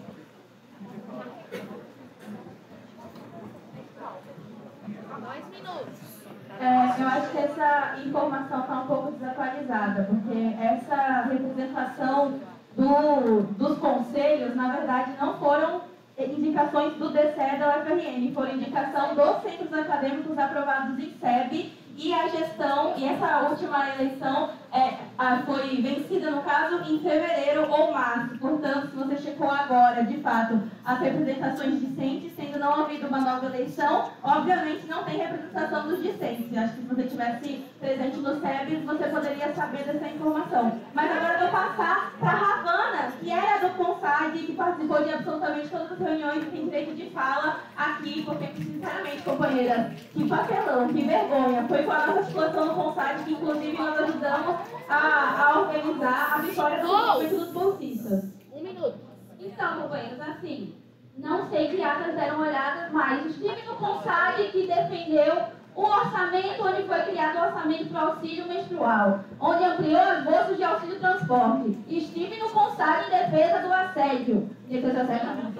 J: Eu acho que essa informação está um pouco desatualizada, porque essa representação dos conselhos, na verdade, não foram indicações do DCE da UFRN, foram indicação dos centros acadêmicos aprovados em SEB, e a gestão, e essa última eleição foi vencida, no caso, em fevereiro ou março. Portanto, se você checou agora, de fato, as representações discentes, sendo não havida uma nova eleição, obviamente não tem representação dos discentes. Acho que se você estivesse presente no SEB, você poderia saber dessa informação. Mas agora eu vou passar para a Ravana, que era do CONSAD, que participou de absolutamente todas as reuniões e tem direito de fala aqui, porque, sinceramente, companheira, que papelão, que vergonha. Foi com a nossa situação no CONSAD que, inclusive, nós ajudamos a organizar a vitória do movimento dos bolsistas.
I: 1 minuto.
J: Então, companheiros, assim, não sei que atas deram olhada, mas estive no CONSAD que defendeu o orçamento onde foi criado o orçamento para o auxílio menstrual, onde ampliou as bolsas de auxílio transporte. Estive no CONSAD em defesa do assédio, estudantil. Defesa social não.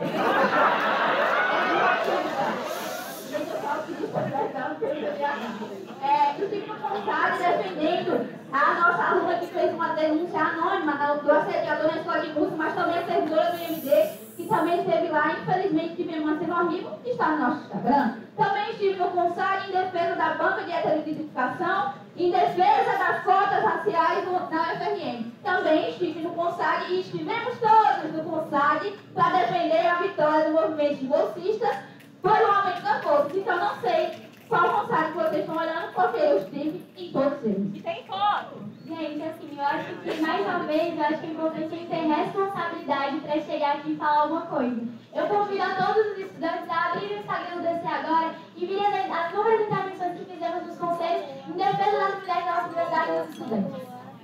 J: Eu estive no CONSAD defendendo a nossa aluna que fez uma denúncia anônima do assediador na escola de música, mas também a servidora do IMD, que também esteve lá. Infelizmente tivemos uma cena horrível, que está no nosso Instagram. Também estive no CONSAD em defesa da banca de heterotipificação, em defesa das cotas raciais na UFRN. Também estive no CONSAD e estivemos todos no CONSAD para defender a vitória do movimento de bolsistas por um aumento das bolsas. Então não sei qual CONSAD que vocês estão olhando, porque eu estive em todos eles.
B: E tem foto!
D: Gente, assim, eu acho que, mais uma vez, eu acho que é importante a gente ter responsabilidade para chegar aqui e falar alguma coisa. Eu convido a todos os estudantes a abrir o Instagram do DC agora e virem as inúmeras intervenções que fizemos nos conselhos em defesa das mulheres da nossa universidade e dos estudantes.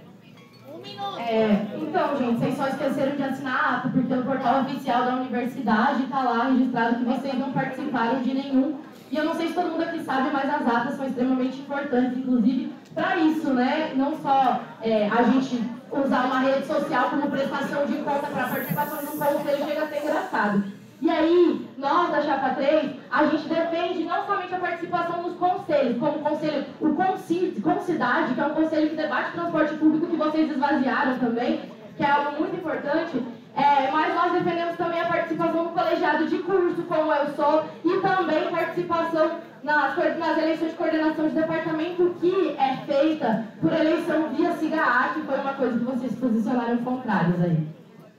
P: Então, gente, vocês só esqueceram de assinar ato, porque no portal oficial da universidade está lá registrado que vocês não participaram de nenhum. E eu não sei se todo mundo aqui sabe, mas as atas são extremamente importantes, inclusive para isso, né? Não só a gente usar uma rede social como prestação de conta para a participação de um conselho chega a ser engraçado. E aí, nós da Chapa 3, a gente defende não somente a participação nos conselhos, como o conselho, o Concidade, que é um conselho que debate transporte público que vocês esvaziaram também, que é algo muito importante, mas nós defendemos também a participação no colegiado de curso, como eu sou, e também participação nas eleições de coordenação de departamento, que é feita por eleição via SIGA-A, que foi uma coisa que vocês se posicionaram contrários aí.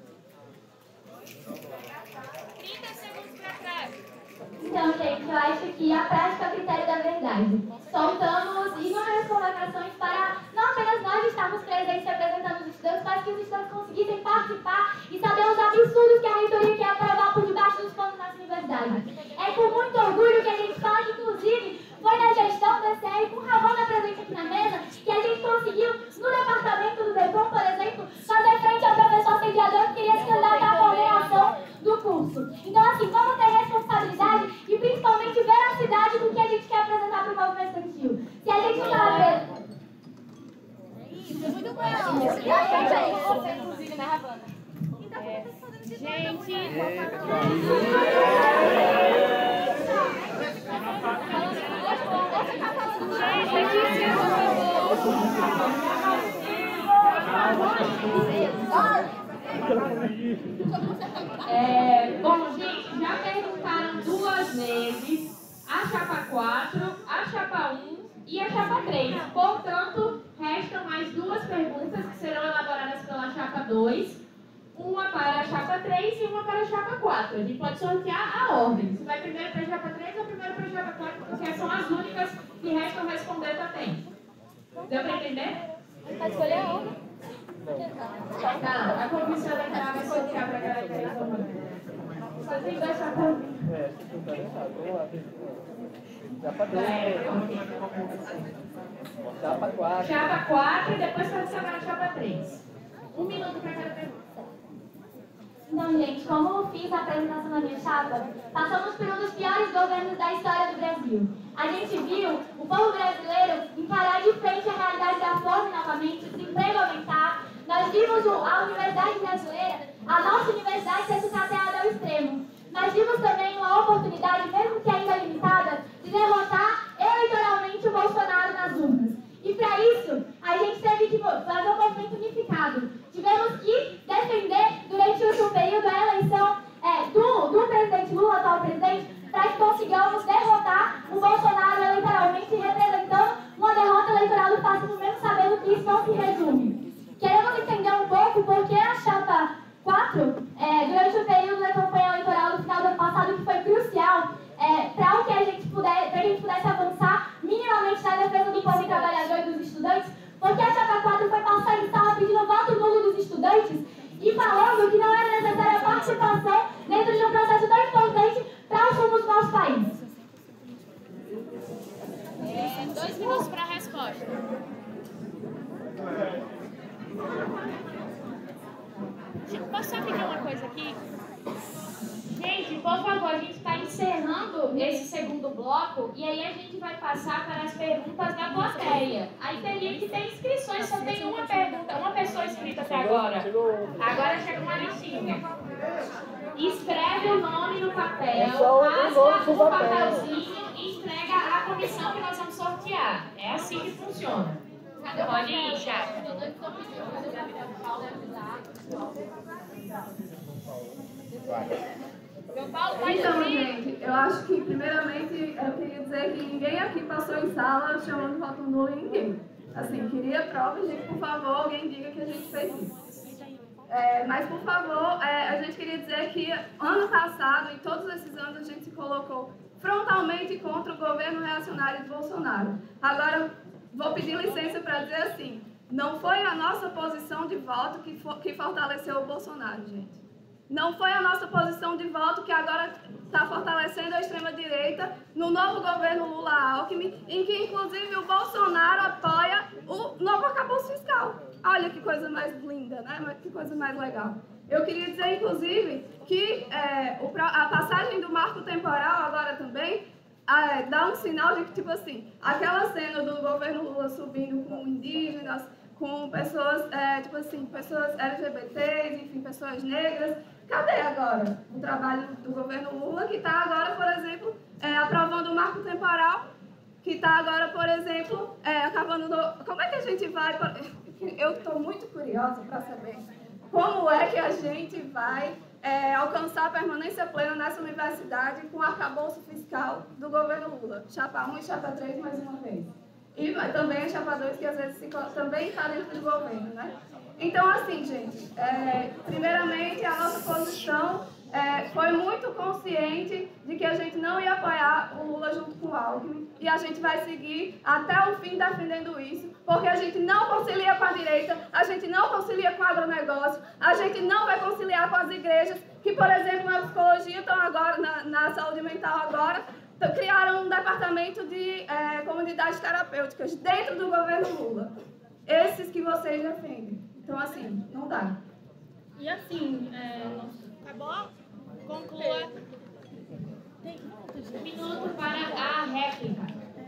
D: Então, gente, eu acho que a prática é o critério da verdade. Soltamos inúmeras convocações para não apenas nós estarmos presentes representando os estudantes, mas que os estudantes conseguissem participar e saber os absurdos que a reitoria quer aprovar por debaixo dos panos da nossa universidade. É com muito orgulho que a gente fala que, inclusive, foi na gestão do DCR, com Ravana presente aqui na mesa, que a gente conseguiu, no departamento do DEPOM, por exemplo, fazer frente ao professor assediador que queria se candidatar à coordenação do curso. Então, assim, vamos ter responsabilidade e principalmente veracidade do que a gente quer apresentar para o movimento estudantil. Se a gente não está
I: Muito bom. Você, inclusive, né, Ravana?
E: Bom, gente, já perguntaram 2 vezes a Chapa 4, a Chapa 1 e a Chapa 3. Portanto, restam mais 2 perguntas que serão elaboradas pela Chapa 2. Uma para a Chapa 3 e uma para a Chapa 4. A gente pode sortear a ordem. Se vai primeiro para a Chapa 3 ou primeiro para a Chapa 4, porque são as únicas que restam responder também. Deu para entender?
I: Vai escolher a ordem?
E: Não, a comissão eleitoral vai sortear para a galera que está informando. Só tem 2 chapas.
O: Chapa 2. Chapa 4.
E: Chapa 4 e depois vai adicionar a Chapa 3. 1 minuto para cada pergunta.
D: Então, gente, como eu fiz a apresentação da minha chapa, passamos por um dos piores governos da história do Brasil. A gente viu o povo brasileiro encarar de frente a realidade da fome novamente, o desemprego aumentar. Nós vimos a universidade brasileira, a nossa universidade, ser sucateada ao extremo. Nós vimos também uma oportunidade, mesmo que ainda limitada, de derrotar eleitoralmente o Bolsonaro nas urnas. E para isso, a gente teve que fazer um movimento unificado. Tivemos que defender, durante o último período, a eleição do presidente Lula, atual presidente, para que consigamos derrotar o Bolsonaro eleitoralmente, representando uma derrota eleitoral do fascismo, mesmo sabendo que isso não se resume. Queremos entender um pouco por que a Chapa 4, durante o período da campanha eleitoral do final do ano passado, que foi crucial para que a gente pudesse avançar minimamente na defesa do povo trabalhador e dos estudantes, porque a Chapa 4 foi passar em sala pedindo voto nulo dos estudantes e falando que não era necessária a participação dentro de um processo tão importante para os rumos do nosso país.
I: 2 minutos para a resposta. Posso só pedir uma coisa aqui?
E: Gente, por favor, a gente está encerrando esse segundo bloco e aí a gente vai passar para as perguntas da plateia. Aí teria que ter inscrições, só tem uma pergunta, uma pessoa inscrita. escrito até agora? Agora chega uma listinha. Escreve o nome no papel, rasga o papelzinho e entrega à comissão que nós vamos sortear. É assim que funciona. Pode ir, Chapa.
G: Então, gente, eu acho que, primeiramente, eu queria dizer que ninguém aqui passou em sala chamando voto nulo em ninguém. Assim, queria provas de que, por favor, alguém diga que a gente fez isso. Mas, por favor, a gente queria dizer que, ano passado, e todos esses anos, a gente se colocou frontalmente contra o governo reacionário de Bolsonaro. Agora, vou pedir licença para dizer assim, não foi a nossa posição de voto que fortaleceu o Bolsonaro, gente. Não foi a nossa posição de voto que agora está fortalecendo a extrema-direita no novo governo Lula-Alckmin, em que, inclusive, o Bolsonaro apoia o novo arcabouço fiscal. Olha que coisa mais linda, né? Que coisa mais legal. Eu queria dizer, inclusive, que a passagem do marco temporal agora também dá um sinal de que, tipo assim, aquela cena do governo Lula subindo com indígenas, com pessoas, tipo assim, pessoas LGBTs, enfim, pessoas negras. Cadê agora o trabalho do governo Lula, que está agora, por exemplo, aprovando o marco temporal, que está agora, por exemplo, acabando do... Como é que a gente vai... Eu estou muito curiosa para saber como é que a gente vai alcançar a permanência plena nessa universidade com o arcabouço fiscal do governo Lula. Chapa 1 e Chapa 3 mais uma vez. E também a Chapa 2, que às vezes também está dentro do governo, né? Então, assim, gente, primeiramente, a nossa posição foi muito consciente de que a gente não ia apoiar o Lula junto com o Alckmin, e a gente vai seguir até o fim defendendo isso, porque a gente não concilia com a direita, a gente não concilia com o agronegócio, a gente não vai conciliar com as igrejas, que, por exemplo, na psicologia estão agora, na saúde mental agora, criaram um departamento de comunidades terapêuticas dentro do governo Lula. Esses que vocês defendem. Então, assim, não dá.
H: E assim,
I: Acabou? Conclua.
E: Um minuto para a réplica.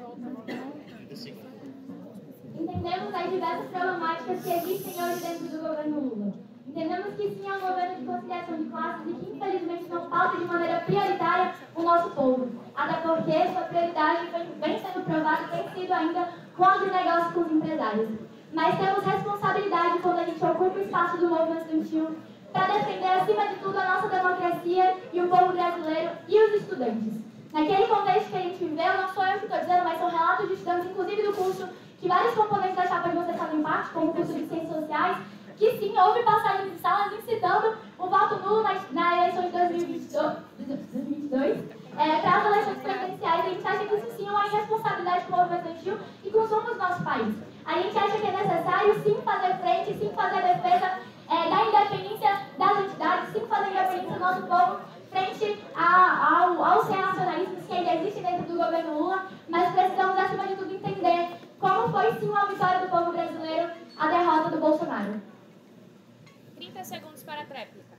D: Entendemos as diversas problemáticas que existem hoje dentro do governo Lula. Entendemos que sim é um governo de conciliação de classes e que infelizmente não pauta de maneira prioritária o nosso povo. Até porque sua prioridade vem sendo provada e tem sido ainda com o agronegócio e com os empresários. Mas temos responsabilidade quando a gente ocupa o espaço do movimento estudantil para defender, acima de tudo, a nossa democracia e o povo brasileiro e os estudantes. Naquele contexto que a gente viveu, não sou eu que estou dizendo, mas são relatos de estudantes, inclusive do curso, que vários componentes da chapa de vocês fazem parte, como o curso de Ciências Sociais, que sim, houve passagens de salas incitando o voto nulo na eleição de 2022 para as eleições presidenciais. A gente acha que isso sim é uma irresponsabilidade com o movimento estudantil e com os rumos do nosso país. A gente acha que é necessário sim fazer frente, sim fazer a defesa da independência das entidades, sim fazer a independência do nosso povo frente aos reacionarismos que ainda existem dentro do governo Lula, mas precisamos, acima de tudo, entender como foi sim uma vitória do povo brasileiro a derrota do Bolsonaro.
I: 30 segundos para a réplica.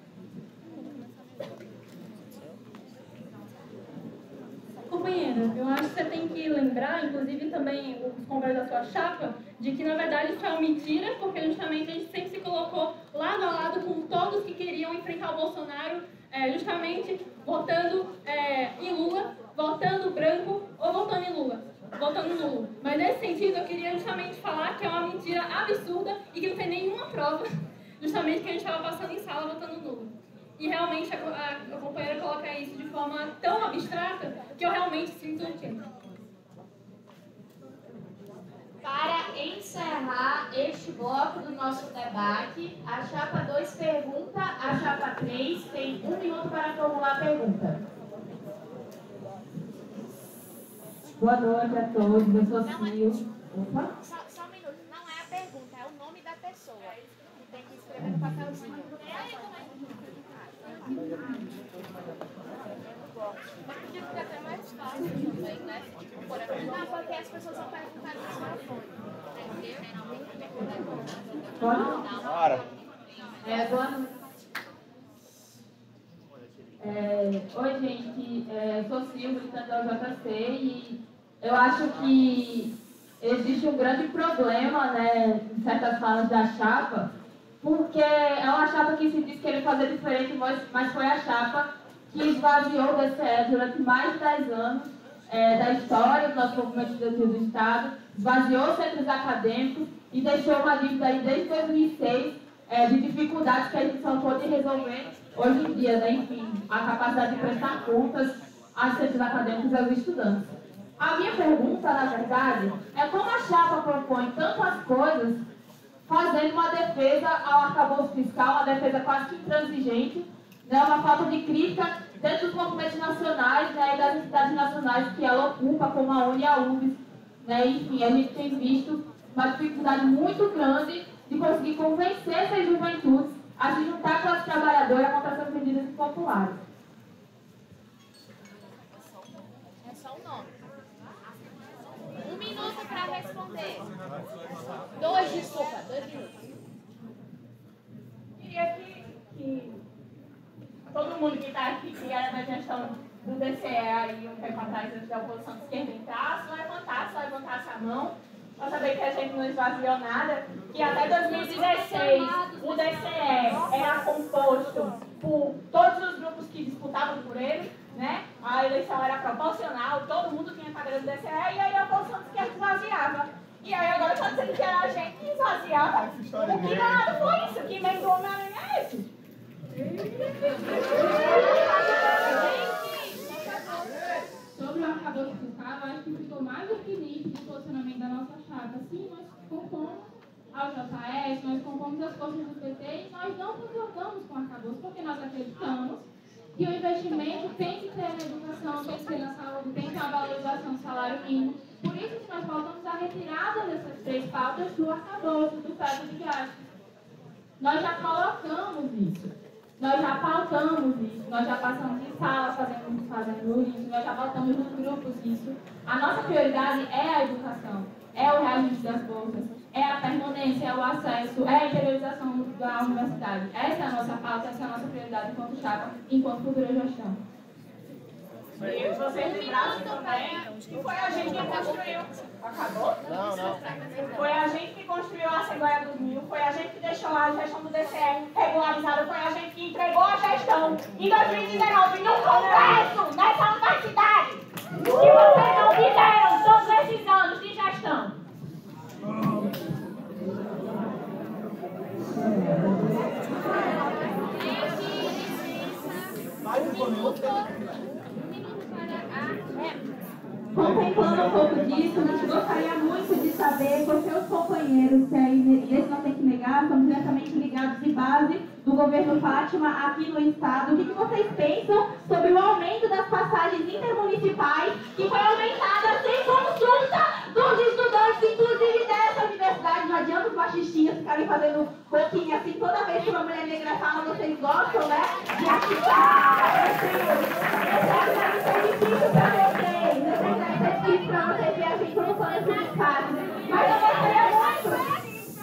H: Companheira, eu acho que você tem que lembrar, inclusive também os companheiros da sua chapa, de que na verdade isso é uma mentira, porque justamente a gente sempre se colocou lado a lado com todos que queriam enfrentar o Bolsonaro, justamente votando em Lula, votando branco ou votando em Lula, votando nulo. Mas nesse sentido eu queria justamente falar que é uma mentira absurda e que não tem nenhuma prova, justamente que a gente estava passando em sala votando nulo. E realmente a companheira coloca isso de forma tão abstrata que eu realmente sinto o quê?
E: Para encerrar este bloco do nosso debate, a chapa 2 pergunta, a chapa 3 tem 1 minuto para formular a pergunta.
Q: Boa noite a todos, eu sou Sil. Opa.
I: Só um minuto, não é a pergunta, é o nome da pessoa. Tem que escrever no papelzinho. Porque fica até mais fácil também, né? Não, porque as pessoas vão perguntar no microfone.
Q: Pode?
F: Bora.
Q: Boa noite. Oi, gente. Sou Sil, militante da UJC, e eu acho que existe um grande problema, né, em certas falas da chapa, aqui se diz querer fazer diferente, mas foi a chapa que esvaziou o DCE durante mais de 10 anos da história do nosso movimento estudantil do Estado, esvaziou os centros acadêmicos e deixou uma dívida aí desde 2006 de dificuldades que a gente só pôde resolver hoje em dia, né? Enfim, a capacidade de prestar contas aos centros acadêmicos e aos estudantes. A minha pergunta, na verdade, é como a chapa propõe tantas coisas fazendo uma defesa ao arcabouço fiscal, uma defesa quase que intransigente, né, uma falta de crítica dentro dos movimentos nacionais, né, e das entidades nacionais que ela ocupa, como a ONU e a UBS. Né, enfim, a gente tem visto uma dificuldade muito grande de conseguir convencer essas juventudes a se juntar com as trabalhadoras contra essas medidas impopulares.
I: É só o nome. 1 minuto para responder. 2 minutos.
N: Queria que todo mundo que está aqui, que era da gestão do DCE aí um tempo atrás, antes da oposição de esquerda entrasse, levantasse a mão, para saber que a gente não esvaziou nada, que até 2016 o DCE era composto por todos os grupos que disputavam por ele, né? A eleição era proporcional, todo mundo tinha cadeira do DCE, e aí a oposição de esquerda esvaziava. E aí agora está dizendo que era a gente que esvaziava. O que danado foi isso? Que emendou o meu é esse?
E: Sobre o arcabouço fiscal, eu acho que ficou mais do que nítido o posicionamento da nossa chapa. Sim, nós compomos ao JS, nós compomos as forças do PT e nós não concordamos com o arcabouço, porque nós acreditamos que o investimento tem que ter na educação, tem que ter na saúde, tem que ter a valorização do salário mínimo. Por isso que nós voltamos à retirada dessas 3 pautas do arcabouço, do teto de gastos. Nós já colocamos isso, nós já pautamos isso, nós já passamos em sala fazendo isso, nós já pautamos nos grupos isso. A nossa prioridade é a educação, é o reajuste das bolsas, é a permanência, é o acesso, é a interiorização da universidade. Essa é a nossa pauta, essa é a nossa prioridade enquanto chapa, enquanto futura gestão.
N: E vocês lembraram também que foi a gente que construiu. Acabou?
F: Não.
N: Foi a gente que construiu a Assembleia dos Mil, foi a gente que deixou a gestão do DCE regularizada, foi a gente que entregou a gestão em 2019 no Congresso, nessa universidade. Que vocês não fizeram todos esses anos de gestão.
J: Contemplando um pouco disso, a gente gostaria muito de saber, porque os companheiros que aí, esse não tem que negar, são diretamente ligados de base do governo Fátima aqui no estado. O que vocês pensam sobre o aumento das passagens intermunicipais, que foi aumentada sem consulta dos estudantes, inclusive dessa universidade? Não adianta os machistinhas ficarem fazendo boquinha assim toda vez que uma mulher negra fala, vocês gostam, né? De ativar, isso é difícil pra vocês. É difícil pra vocês verem a gente como falando esses casos. Mas eu gostaria muito.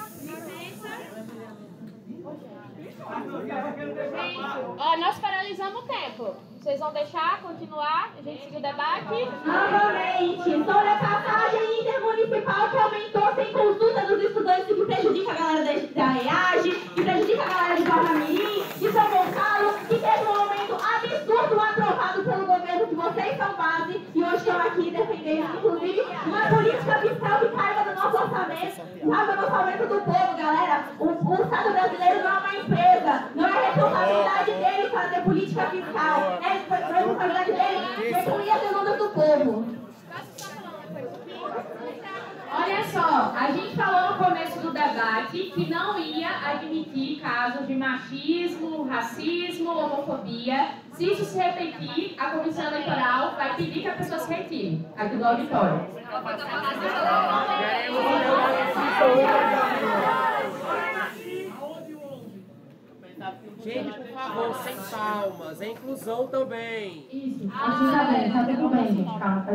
I: Ó, nós paralisamos o tempo. Vocês vão deixar continuar? A gente seguir o debate?
J: Novamente, sobre a passagem intermunicipal que aumentou sem consulta dos estudantes, que prejudica a galera da EAGE, que prejudica a galera de Parnamirim, de São Gonçalo, que teve um aumento absurdo aprovado pelo governo, que vocês são base, e hoje estão aqui defendendo, inclusive, uma política fiscal que caiba do nosso orçamento, caiba do orçamento do povo, galera. O Estado brasileiro não é uma empresa, não é responsabilidade dele fazer política fiscal, é responsabilidade dele recluir as demandas do povo.
E: Olha só, a gente falou no começo do debate que não ia admitir casos de machismo, racismo, homofobia. Se isso se repetir, a Comissão Eleitoral vai pedir que a pessoa se retire aqui do auditório.
O: Gente, por favor, sem palmas. É inclusão também.
E: Isso, tá tudo bem, gente. Calma,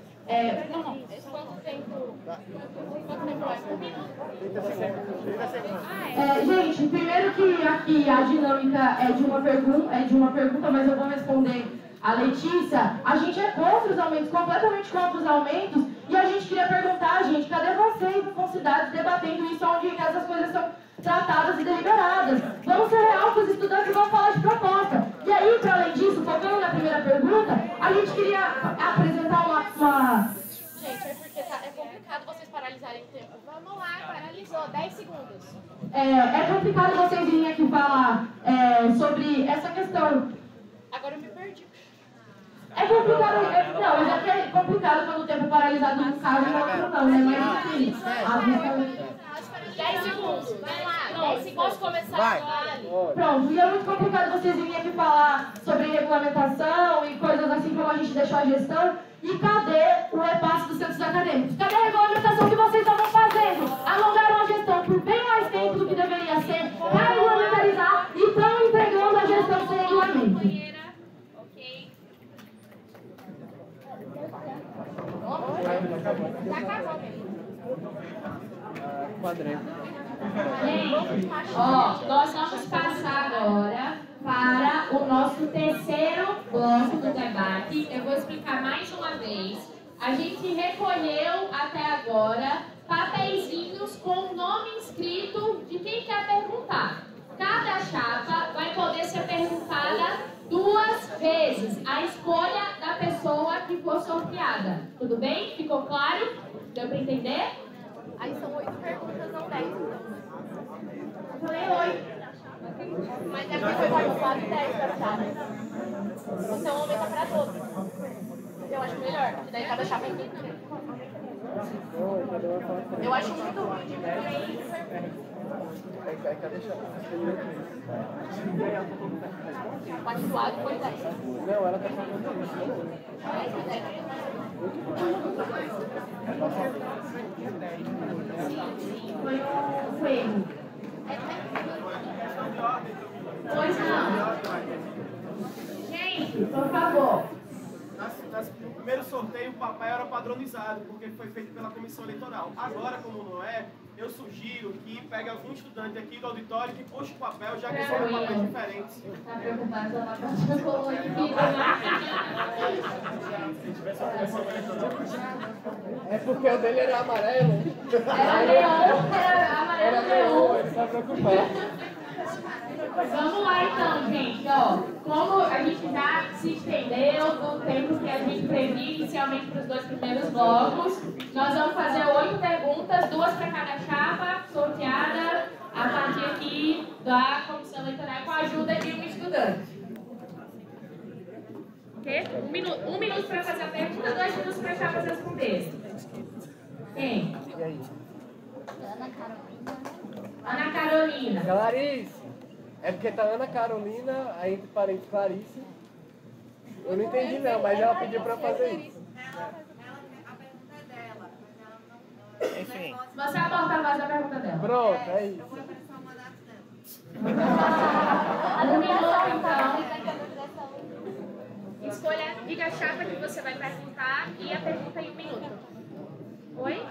E: gente, primeiro que aqui a dinâmica é de uma pergunta, mas eu vou responder a Letícia. A gente é contra os aumentos, completamente contra os aumentos, e a gente queria perguntar, gente, cadê vocês com cidades debatendo isso onde essas coisas são tratadas e deliberadas? Vamos ser real com os estudantes.
Q: complicado vocês virem aqui falar sobre essa questão.
I: Agora eu me perdi.
Q: É complicado, não, mas é que é complicado quando o tempo paralisado num caso e no outro não, né? Mas enfim, a vista...
I: 10 segundos, vai lá. 10 segundos. Posso começar agora?
Q: Pronto, e é muito complicado vocês virem aqui falar sobre regulamentação e coisas assim como a gente deixou a gestão. E cadê o repasse dos centros acadêmicos? Cadê a regulamentação que vocês estavam fazendo? Alongaram a gestão por bem mais tempo do que deveria ser para regulamentarizar e estão entregando a gestão sem regulamento.
I: Já acabou,
Q: Gente, ó, nós vamos passar agora para o nosso terceiro bloco do debate. Eu vou explicar mais uma vez. A gente recolheu até agora papeizinhos com o nome inscrito de quem quer perguntar. Cada chapa vai poder ser perguntada 2 vezes. A escolha da pessoa que for sorteada. Tudo bem? Ficou claro? Deu para entender?
I: Aí são 8 perguntas, não 10.
Q: Eu falei 8.
I: Mas é porque foi calculado 10 para chapa. Então aumenta para 12. Eu acho melhor, porque daí cada chapa é 20. Eu acho muito ruim de
F: Cadê a chapa?
I: Mas suado foi 10.
F: Não, ela tá falando.
Q: Foi erro. Pois não. Gente, por favor.
R: No primeiro sorteio, o papel era padronizado, porque foi feito pela comissão eleitoral. Agora, como não é, eu sugiro que pegue algum estudante aqui do auditório que puxe o papel, já que são papéis diferentes.
Q: Tá preocupado com a papel colorida,
O: É porque o dele era amarelo.
Q: Era leão, era amarelo leão.
O: Ele tá preocupado.
Q: Vamos lá então, gente. Ó, como a gente já se estendeu do tempo que a gente previa inicialmente para os 2 primeiros blocos, nós vamos fazer 8 perguntas, 2 para cada chapa, sorteada a partir aqui da comissão eleitoral com a ajuda de um estudante. Ok? 1 minuto para fazer a pergunta, 2 minutos para a chapa responder. Quem?
O: E aí?
Q: Ana Carolina.
O: Clarice. É porque tá Ana Carolina, aí entre parênteses Clarice. Eu não entendi não, mas ela pediu pra fazer isso.
B: A pergunta é dela.
O: Enfim.
Q: Você é a porta-voz da pergunta dela.
O: Pronto, é isso.
B: Eu vou apressar o mandato dela.
Q: Um minuto, então.
I: Escolha, diga a chapa que você vai perguntar e a pergunta em 1 minuto. Oi?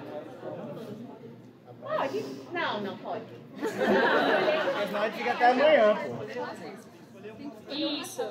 I: Pode? Não pode.
F: Mas não fica até amanhã, pô.
I: Isso.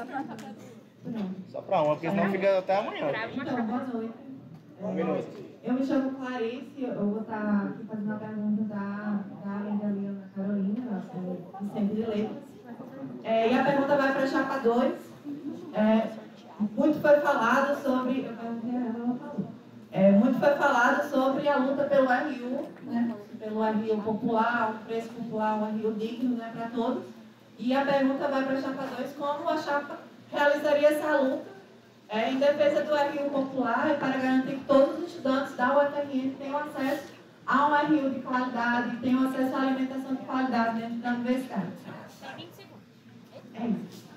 F: Só pra uma, porque senão fica até amanhã.
S: Então, boa noite.
F: 1 minuto.
S: Eu me chamo Clarice, eu vou estar aqui fazendo uma pergunta da amiga Ana Carolina, do Centro de Letras. E a pergunta vai para a chapa 2. Muito foi falado sobre... muito foi falado sobre a luta pelo RU, né? Pelo RU popular, um preço popular, um RU digno, né, para todos. E a pergunta vai para a chapa 2, como a chapa realizaria essa luta em defesa do RU popular e para garantir que todos os estudantes da UFRN tenham acesso a um RU de qualidade, tenham acesso à alimentação de qualidade dentro da universidade.
I: Tem 20 segundos.
S: É isso.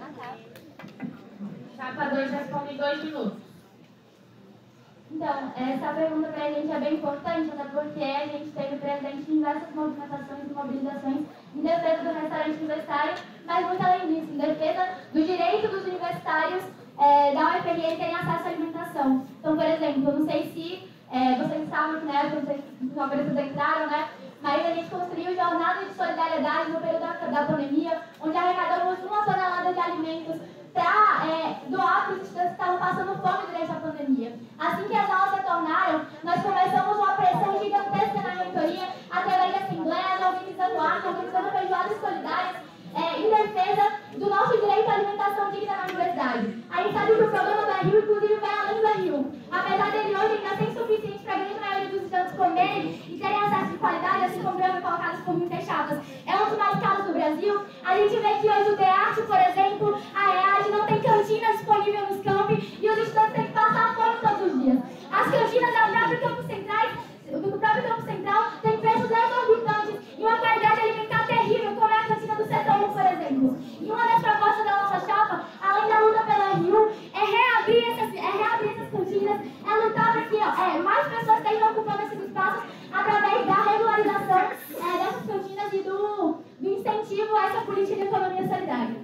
Q: Chapa 2 responde em 2 minutos.
T: Então, essa pergunta para a gente é bem importante, até porque a gente esteve presente em diversas movimentações e mobilizações em defesa do restaurante universitário, mas muito além disso, em defesa do direito dos universitários da UFRN terem acesso à alimentação. Então, por exemplo, não sei se vocês sabem, né, não sei se os cobradores entraram, né, mas a gente construiu jornada de solidariedade no período da pandemia, onde arrecadamos 1 tonelada de alimentos para doar para os estudantes que estavam passando fome durante a pandemia. Assim que as aulas retornaram, nós começamos uma pressão gigantesca na reitoria, através de assembleias, organizando atos, organizando feijoadas solidárias, em defesa do nosso direito à alimentação digna na universidade. A gente sabe que o problema da RU, inclusive, vai além da RU. Apesar dele hoje ainda ser insuficiente para a grande maioria dos estudantes comerem e terem acesso de qualidade, assim como já foi colocado por muitas chapas. É universidades mais caras do Brasil, a gente vê que hoje o DEARTE, por exemplo, a EAD não tem cantina disponível nos campi e os estudantes têm que passar fome todos os dias. As cantinas do próprio Campo Central têm preços exorbitantes e uma qualidade alimentar terrível, como é a cantina do setor 1, por exemplo. E uma das propostas da nossa chapa, além da luta pela RU, é reabrir essas cantinas, é lutar para que mais pessoas estejam ocupando esses espaços através da regularização dessas cantinas e do incentivo a essa política de economia solidária.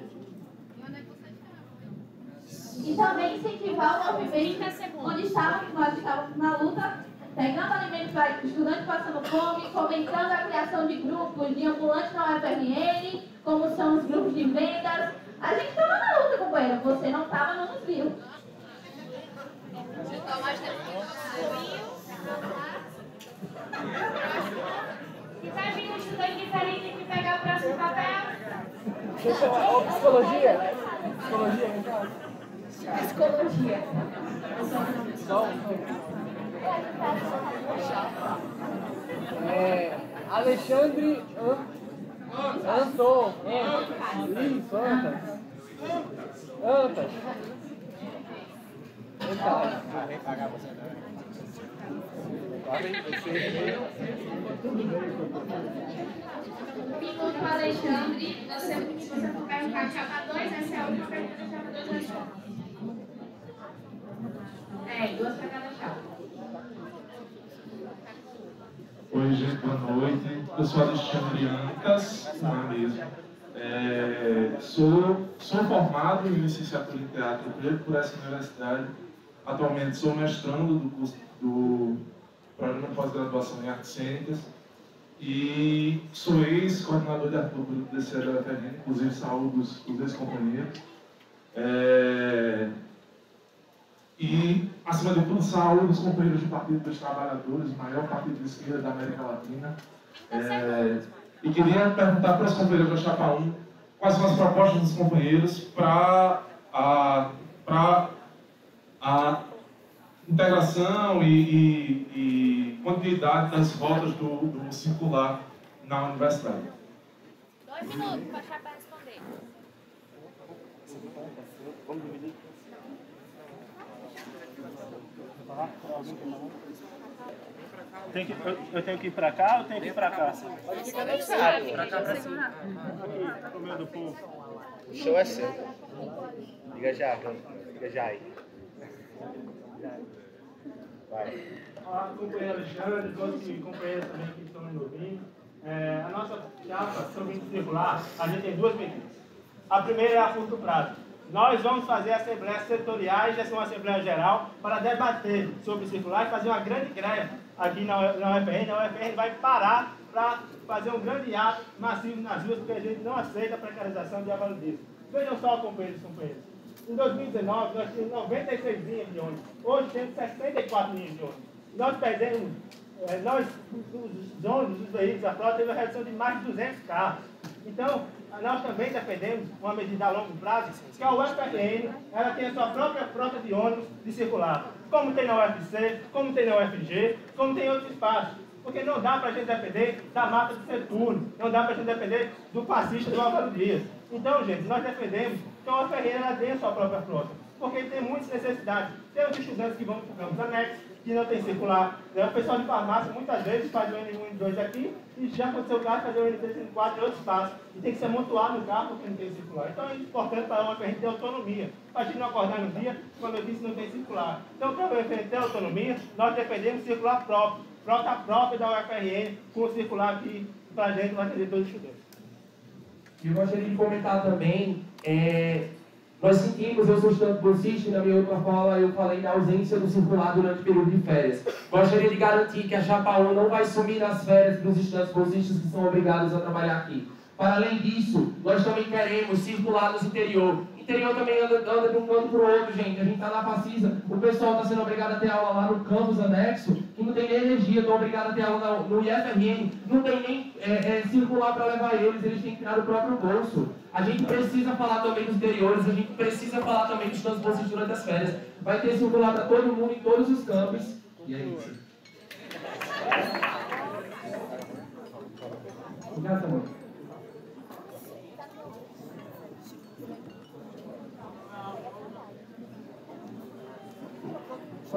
J: E também incentivar o movimento onde nós estávamos na luta, pegando alimentos para estudantes passando fome, fomentando a criação de grupos de ambulantes na UFRN, como são os grupos de vendas. A gente estava na luta, companheiro. Você não estava, não nos viu.
E: E vai vir um estudante diferente que pegar o próximo papel.
O: Psicologia? Psicologia, no caso?
E: Psicologia.
O: Alexandre Anton. Isso, Antas.
F: Vem pagar você,
E: Minuto, Alexandre. Você for perguntar a chapa 2, essa é a última pergunta da chapa 2 da chapa. 2 para cada chapa.
U: Oi, gente, boa noite. Eu sou Alexandre Antas, não é mesmo? Sou formado em licenciatura em teatro por essa universidade. Atualmente sou mestrando do curso do programa de pós-graduação em artes cênicas e sou ex-coordenador de arte pública do DCE da UFRN, inclusive saúdo os ex-companheiros. E, acima de tudo, saúdo os companheiros do Partido dos Trabalhadores, o maior partido de esquerda da América Latina. E queria perguntar para os companheiros da Chapa 1 quais são as propostas dos companheiros para a integração e continuidade das rotas do circular na universidade.
I: 2 minutos para a Chapa responder.
F: Vamos dividir. Eu tenho que ir pra cá ou tenho que ir pra cá?
O: Pode ficar nesse lado.
F: Pra cá, pra cima. Aqui, o meu do povo.
O: O show é seu. Liga já aí. Vai.
M: Olá, companheiro Alexandre, todos os companheiros também que estão nos ouvindo. A nossa chapa sobre o circular, a gente tem 2 medidas. A primeira é a curto prazo. Nós vamos fazer assembleias setoriais, essa é uma assembleia geral, para debater sobre o circular e fazer uma grande greve aqui na UFRN. A UFRN vai parar para fazer um grande ato massivo nas ruas, porque a gente não aceita a precarização de avalidismo. Vejam só, companheiros e companheiras. Em 2019, nós tínhamos 96 linhas de ônibus. Hoje temos 64 linhas de ônibus. Nós perdemos, os ônibus, os veículos, a frota teve uma redução de mais de 200 carros. Então, nós também defendemos uma medida a longo prazo, que a UFRN ela tem a sua própria frota de ônibus de circular, como tem na UFC, como tem na UFG, como tem em outros espaços. Porque não dá para a gente depender da mata do Seturno, não dá para a gente depender do fascista do Álvaro Dias. Então, gente, nós defendemos que a UFRN ela tem a sua própria frota, porque tem muitas necessidades. Tem os estudantes que vão para o campus anexo, que não tem circular. O pessoal de farmácia muitas vezes faz o N1 e N2 aqui e já aconteceu o caso de fazer o N3 e N4 em outro espaço. E tem que ser amontoado no carro porque não tem circular. Então é importante para a UFRN ter autonomia. Para a gente não acordar no dia quando eu disse que não tem circular. Então, para a UFRN ter autonomia, nós defendemos circular próprio. Frota própria da UFRN com o circular que para a gente vai atender todos os estudantes.
C: E eu gostaria de comentar também, nós sentimos, eu sou estudante bolsista e na minha última fala eu falei da ausência do circular durante o período de férias. Gostaria de garantir que a Chapa 1 não vai sumir nas férias dos estudantes bolsistas que são obrigados a trabalhar aqui. Para além disso, nós também queremos circular nos interior. O interior também anda de um canto para o outro, gente. A gente está na Facisa, o pessoal está sendo obrigado a ter aula lá no campus anexo, que não tem nem energia, estão obrigados a ter aula no IFRN, não tem nem circular para levar eles têm que tirar do próprio bolso. A gente precisa falar também dos interiores, a gente precisa falar também dos estudantes bolsistas durante as férias. Vai ter circular para todo mundo em todos os campos. E é isso. Obrigado, amor.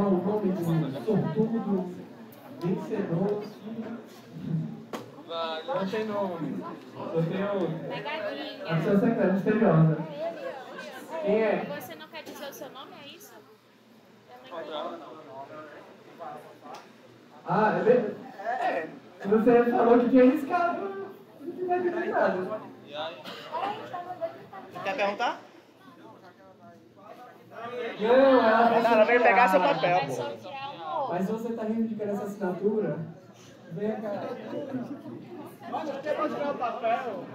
A: qual o nome do sortudo, vencedor?
O: Não tem nome.
A: Eu tenho...
I: Pegadinha.
A: A pessoa secreta, misteriosa. Quem é?
I: Você não quer dizer o seu nome, é isso?
A: Ah, é verdade. Você falou que tinha arriscado. Não vai dizer nada.
F: Quer perguntar?
A: Não,
F: ela veio pegar seu papel, pô.
A: Mas você tá rindo de querer essa assinatura? Vem cá.
O: Olha, quer tirar o papel?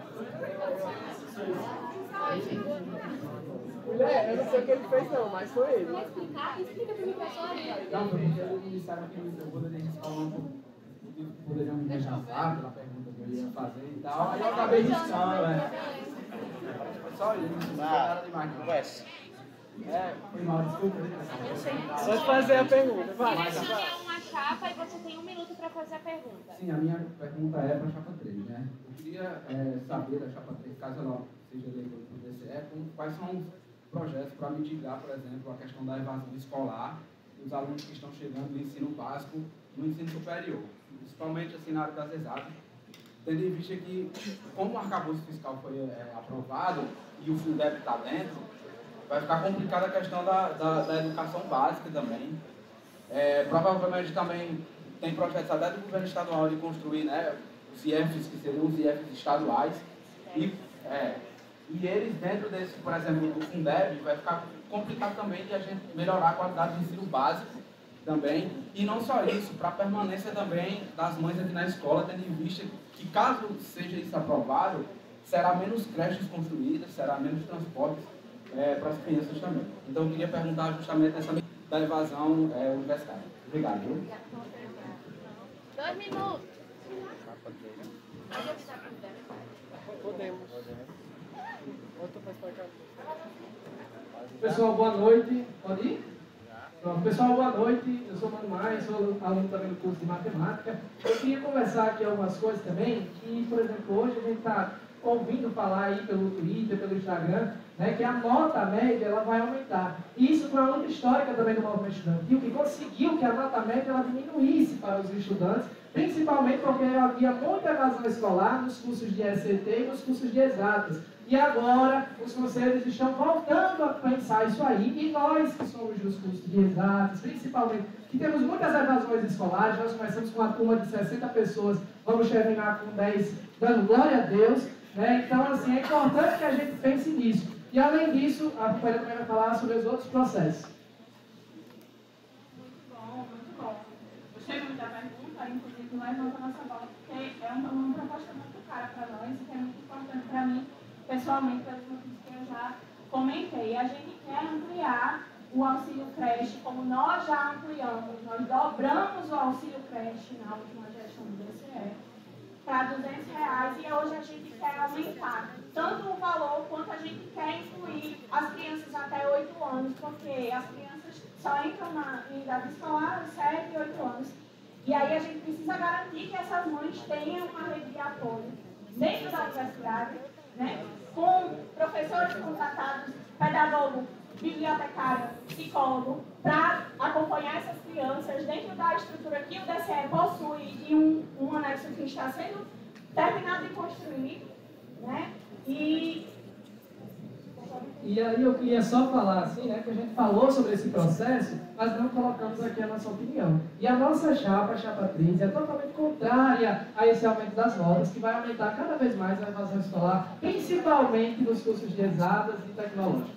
O: Mulher, eu não sei o que ele fez não, mas foi ele.
I: Quer explicar? Explica pro professor.
A: Não, foi porque eles disseram que eu poderia riscar poderiam me rechazar pela pergunta que eu ia fazer e tal. Aí eu acabei riscando, Foi só isso, não foi nada demais.
F: Conversa.
A: Foi mal, desculpa.
O: Pode fazer a pergunta, vai.
I: Direcione a uma chapa e você tem 1 minuto para fazer a pergunta.
A: Sim, a minha pergunta é para a chapa 3, né? Eu queria saber da chapa 3, caso ela seja eleita para o DCE, quais são os projetos para mitigar, por exemplo, a questão da evasão escolar dos alunos que estão chegando no ensino básico no ensino superior, principalmente assim, na área das exatas, tendo em vista que, como o arcabouço fiscal foi aprovado e o Fundeb está dentro, vai ficar complicada a questão da educação básica também. Provavelmente também tem projetos até do governo estadual de construir, né, os IEFs, que seriam os IEFs estaduais, e eles dentro desse, por exemplo, do Fundeb, vai ficar complicado também de a gente melhorar a qualidade do ensino básico também, e não só isso, para a permanência também das mães aqui na escola, tendo em vista que, caso seja isso aprovado, será menos creches construídas, será menos transportes para as crianças também. Então, eu queria perguntar justamente essa da evasão universitária. Obrigado.
I: 2 minutos.
O: Podemos.
A: Pessoal, boa noite. Pode ir? Pronto. Pessoal, boa noite. Eu sou Mano Maia, sou aluno também do curso de matemática. Eu queria conversar aqui algumas coisas também, que, por exemplo, hoje a gente está ouvindo falar aí pelo Twitter, pelo Instagram, né, que a nota média ela vai aumentar. E isso foi uma luta histórica também do movimento estudantil, que conseguiu que a nota média ela diminuísse para os estudantes, principalmente porque havia muita evasão escolar nos cursos de ECT e nos cursos de exatas. E agora os conselhos estão voltando a pensar isso aí, e nós que somos dos cursos de exatas, principalmente, que temos muitas evasões escolares, nós começamos com uma turma de 60 pessoas, vamos terminar com 10, dando glória a Deus, né? Então, assim, é importante que a gente pense nisso. E além disso, a companheira também vai falar sobre os outros processos.
N: Muito bom. Gostei muito da pergunta, inclusive levanta a nossa bola, porque é uma proposta muito cara para nós e que é muito importante para mim, pessoalmente, pelos motivos que eu já comentei. A gente quer ampliar o auxílio creche, como nós já ampliamos, nós dobramos o auxílio creche na última gestão do DCE para R$200 e hoje a gente quer aumentar tanto o valor quanto a gente quer incluir as crianças até 8 anos, porque as crianças só entram na idade escolar aos 7 e 8 anos. E aí a gente precisa garantir que essas mães tenham uma rede de apoio dentro da universidade, né, com professores contratados, pedagogo, bibliotecário, psicólogo, para acompanhar essas crianças dentro da estrutura que o DCE possui e um anexo que está sendo terminado de construir, né? E
A: aí eu queria só falar assim, né, que a gente falou sobre esse processo, mas não colocamos aqui a nossa opinião. E a nossa chapa, a chapa 3, é totalmente contrária a esse aumento das notas, que vai aumentar cada vez mais a evasão escolar, principalmente nos cursos de exatas e tecnológicas.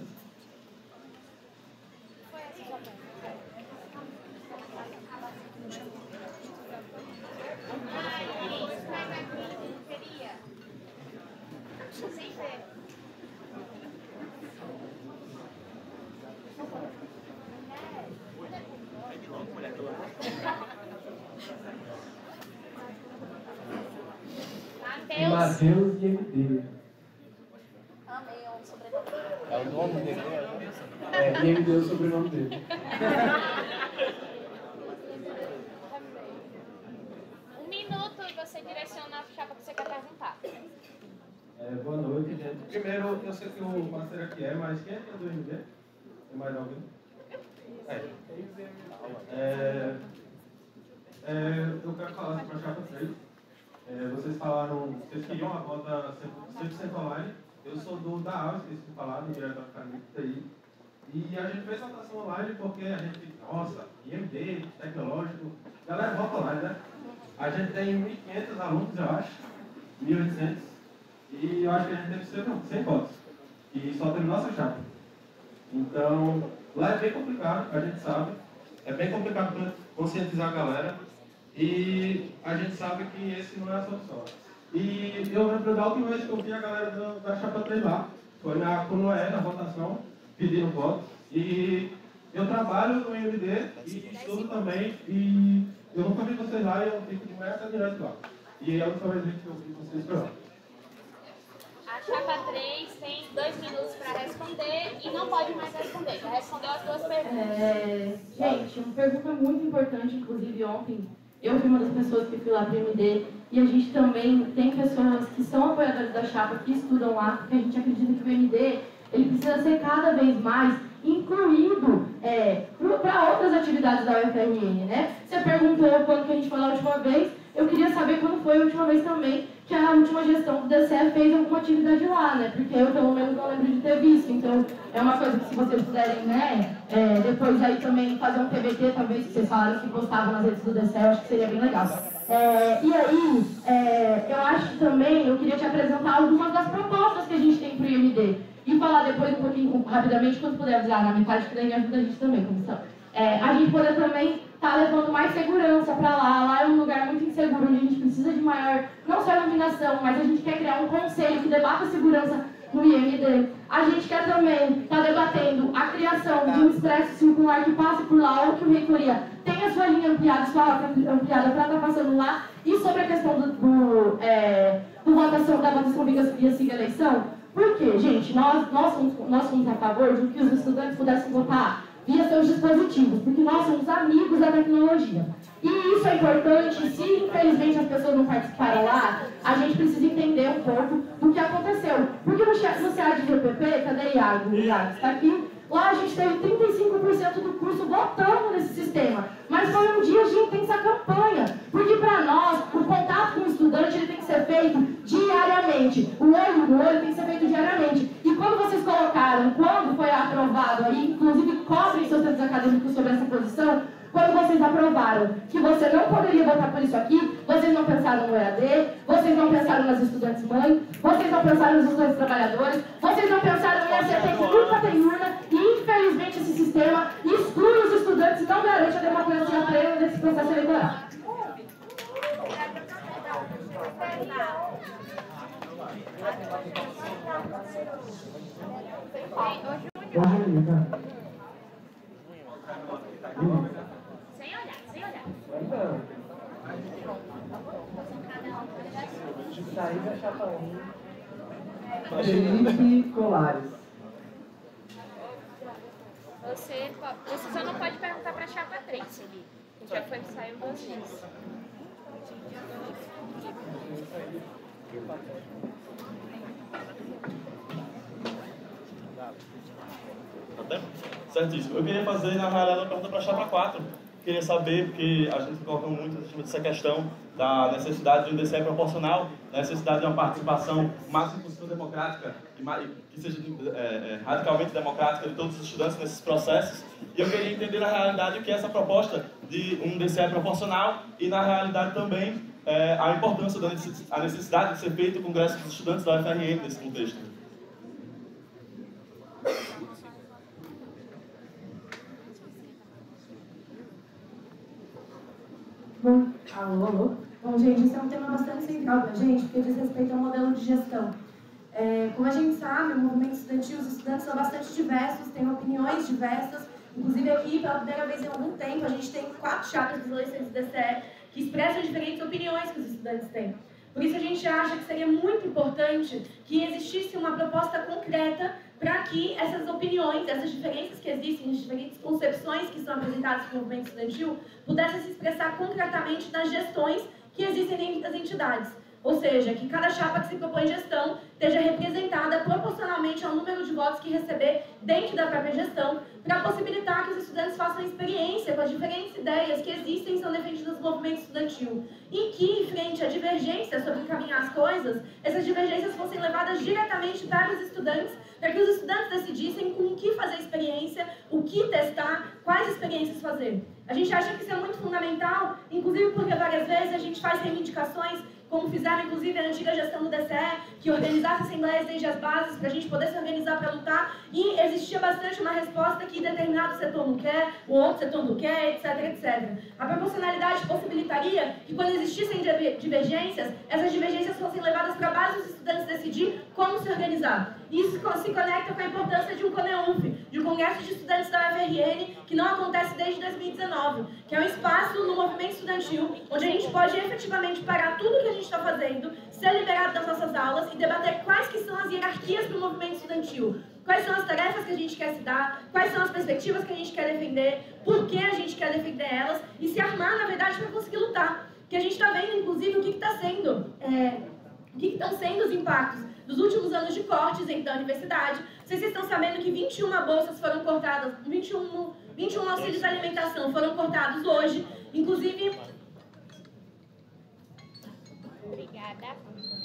A: Mateus e MD.
I: Amei o sobrenome.
F: É o nome dele?
A: E MD é o sobrenome dele.
I: 1 minuto e você direciona a chapa que você quer perguntar.
U: Boa noite, gente. Primeiro, eu sei que o parceiro aqui mas quem é do MD? Tem mais alguém?
L: Eu quero falar sobre a chapa 3. Vocês falaram, vocês queriam uma volta 100% online. Eu sou da AUS, que vocês falaram, direto da Academia de TI. E a gente fez votação online porque a gente, nossa, IMD, tecnológico, galera, vota online, né? A gente tem 1.500 alunos, eu acho, 1.800, e eu acho que a gente deve ser 100 votos. E só tem nossa chapa. Então, lá é bem complicado, a gente sabe. É bem complicado para conscientizar a galera. E a gente sabe que esse não é a solução. E eu lembro da última vez que eu vi a galera da chapa 3 lá. Foi na Conoé, na votação, pedindo voto. E eu trabalho no IMD e estudo também. E eu nunca vi vocês lá e eu fico de manhã até direto lá. E é a última vez que eu vi vocês por lá.
I: A chapa 3 tem 2 minutos para responder e não pode mais responder. Já respondeu as 2 perguntas.
P: Gente, uma pergunta muito importante, inclusive ontem, eu fui uma das pessoas que fui lá para o MD e a gente também tem pessoas que são apoiadores da chapa, que estudam lá, porque a gente acredita que o MD ele precisa ser cada vez mais incluído para outras atividades da UFRN, né? Você perguntou quando que a gente foi lá a última vez, eu queria saber quando foi a última vez também que a última gestão do DCE fez alguma atividade lá, né? Porque eu, pelo menos, não lembro de ter visto. Então, é uma coisa que, se vocês puderem, né? Depois aí também fazer um TBT, talvez, que vocês falaram que postavam nas redes do DCE, eu acho que seria bem legal. E aí, eu acho que também, eu queria te apresentar algumas das propostas que a gente tem para o IMD. E falar depois um pouquinho, rapidamente, quando puder avisar na metade, que daí me ajuda a gente também, comissão. A gente poder também estar levando mais segurança para lá. Lá é um lugar muito inseguro, onde a gente precisa de maior, não só iluminação, mas a gente quer criar um conselho que debata a segurança no IMD. A gente quer também estar debatendo a criação de um expresso circular que passe por lá, ou que o reitoria tenha sua linha ampliada, sua rota ampliada para estar passando lá. E sobre a questão da votação via siga eleição, por quê, gente? Nós somos a favor de que os estudantes pudessem votar via seus dispositivos, porque nós somos amigos da tecnologia. E isso é importante, se infelizmente as pessoas não participaram lá, a gente precisa entender um pouco do que aconteceu. Porque no CEAD de UPP, cadê Iago? Iago está aqui. Lá a gente teve 35% do curso votando nesse sistema. Mas foi um dia de intensa campanha. Porque para nós, o contato com o estudante ele tem que ser feito diariamente. O olho no olho tem que ser feito diariamente. E quando vocês colocaram, quando foi aprovado aí, inclusive cobrem seus centros acadêmicos sobre essa posição, quando vocês aprovaram que você não poderia votar por isso aqui, vocês não pensaram no EAD, vocês não pensaram nas estudantes mães, vocês não pensaram nos estudantes trabalhadores, vocês não pensaram em ACT que nunca tem urna, e infelizmente esse sistema exclui os estudantes e não garante a democracia plena nesse processo eleitoral.
I: Sem olhar.
O: Sair da chapa 1.
V: Felipe Colares.
I: Você só não pode perguntar para a chapa 3, Felipe. Já foi que saiu 2 vezes.
W: Até? Certíssimo. Eu queria fazer, na realidade, uma pergunta para a chapa 4. Queria saber, porque a gente coloca muito essa questão da necessidade de um DCE proporcional, da necessidade de uma participação máxima possível democrática, que seja radicalmente democrática de todos os estudantes nesses processos. E eu queria entender, na realidade, o que é essa proposta de um DCE proporcional e, na realidade, também a importância, a necessidade de ser feito o Congresso dos Estudantes da UFRN nesse contexto.
P: Alô? Bom, gente, esse é um tema bastante central para a gente, porque diz respeito ao modelo de gestão. Como a gente sabe, o movimento estudantil, os estudantes são bastante diversos, têm opiniões diversas. Inclusive aqui, pela primeira vez em algum tempo, a gente tem 4 chapas dos adolescentes do DCE que expressam diferentes opiniões que os estudantes têm. Por isso a gente acha que seria muito importante que existisse uma proposta concreta para que essas opiniões, essas diferenças que existem, as diferentes concepções que são apresentadas pelo movimento estudantil, pudessem se expressar concretamente nas gestões que existem dentro das entidades. Ou seja, que cada chapa que se propõe gestão esteja representada proporcionalmente proporcionalmente ao número de votos que receber dentro da própria gestão, para possibilitar que os estudantes façam experiência com as diferentes ideias que existem e são defendidas no movimento estudantil. E que, frente à divergência sobre encaminhar as coisas, essas divergências fossem levadas diretamente para os estudantes, para que os estudantes decidissem com o que fazer experiência, o que testar, quais experiências fazer. A gente acha que isso é muito fundamental, inclusive porque várias vezes a gente faz reivindicações, como fizeram inclusive a antiga gestão do DCE, que organizasse assembleias desde as bases para a gente poder se organizar para lutar, e existia bastante uma resposta que determinado setor não quer, o outro setor não quer, etc, etc. A proporcionalidade possibilitaria que quando existissem divergências, essas divergências fossem levadas para a base dos estudantes decidir como se organizar. Isso se conecta com a importância de um CONEUF, de um Congresso de Estudantes da UFRN, que não acontece desde 2019, que é um espaço no movimento estudantil, onde a gente pode efetivamente parar tudo que a gente está fazendo, ser liberado das nossas aulas e debater quais que são as hierarquias do movimento estudantil, quais são as tarefas que a gente quer se dar, quais são as perspectivas que a gente quer defender, por que a gente quer defender elas e se armar, na verdade, para conseguir lutar. Porque a gente está vendo, inclusive, o que estão sendo os impactos dos últimos anos de cortes dentro da universidade. Vocês estão sabendo que 21 bolsas foram cortadas, 21 auxílios de alimentação foram cortados hoje, inclusive...
I: Obrigada.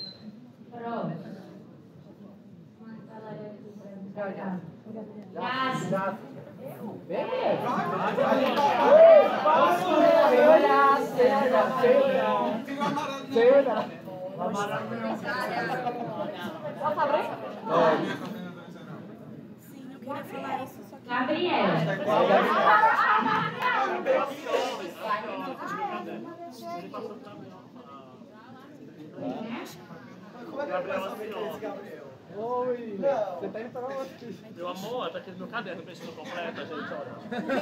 E: Sim, eu queria falar isso, só que...
Q: Gabriela.
O: Oi, você tá indo para onde?
G: Meu amor, tá aqui no meu caderno, preenchendo completa, gente, olha.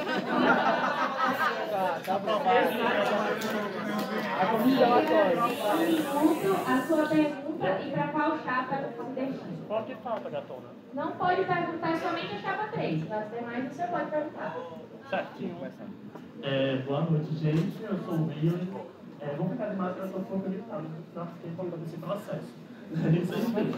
O: Tá aprovado. A comissão acorda.
Q: A sua pergunta e para qual chapa você define.
G: Qual que falta, gatona?
Q: Não pode perguntar somente a chapa 3, para ser mais você pode perguntar.
G: Certinho. Boa noite, gente. Eu sou o Will. Vou ficar de máscara só por militar, não fiquei contando esse processo. É isso.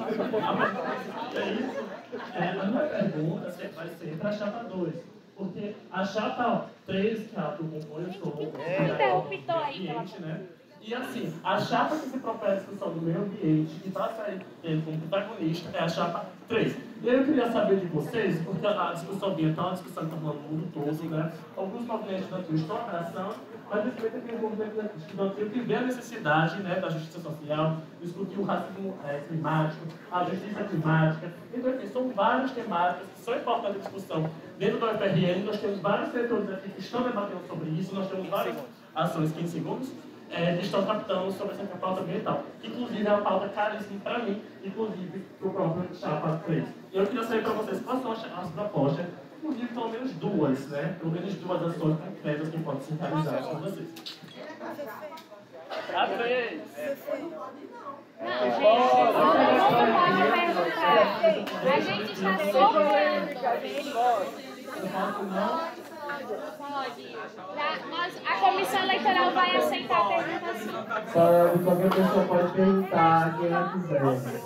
G: A minha pergunta vai ser para a chapa 2. Porque a chapa 3, que é a do compõe, eu sou
I: Interruptor aí,
G: ambiente, né? E assim, a chapa que se propõe a discussão do meio ambiente, que está saindo como protagonista, é a chapa 3. E aí eu queria saber de vocês, porque a discussão ambiental é uma discussão que está falando no mundo todo, né? Alguns movimentos estudantis estão abraçando, mas principalmente aqueles movimentos estudantis que vê a necessidade, né, da justiça social, discutir o racismo climático, a justiça climática. Então, enfim, são várias temáticas que são importantes em discussão. Dentro da UFRN, nós temos vários setores aqui que estão debatendo sobre isso, nós temos várias ações, 15 segundos, que estão tratando sobre essa pauta ambiental. Inclusive, é uma pauta caríssima para mim, inclusive para o próprio Chapa 3. Eu queria saber para vocês quais são as propostas, inclusive pelo menos duas, né? Pelo menos duas ações concretas que podem ser realizadas com vocês. A 3!
I: Não, gente, não pode perguntar. A gente está soltando. A comissão eleitoral vai aceitar a pergunta assim.
O: Pode, qualquer pessoa pode perguntar, quem quiser.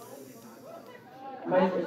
O: Mas,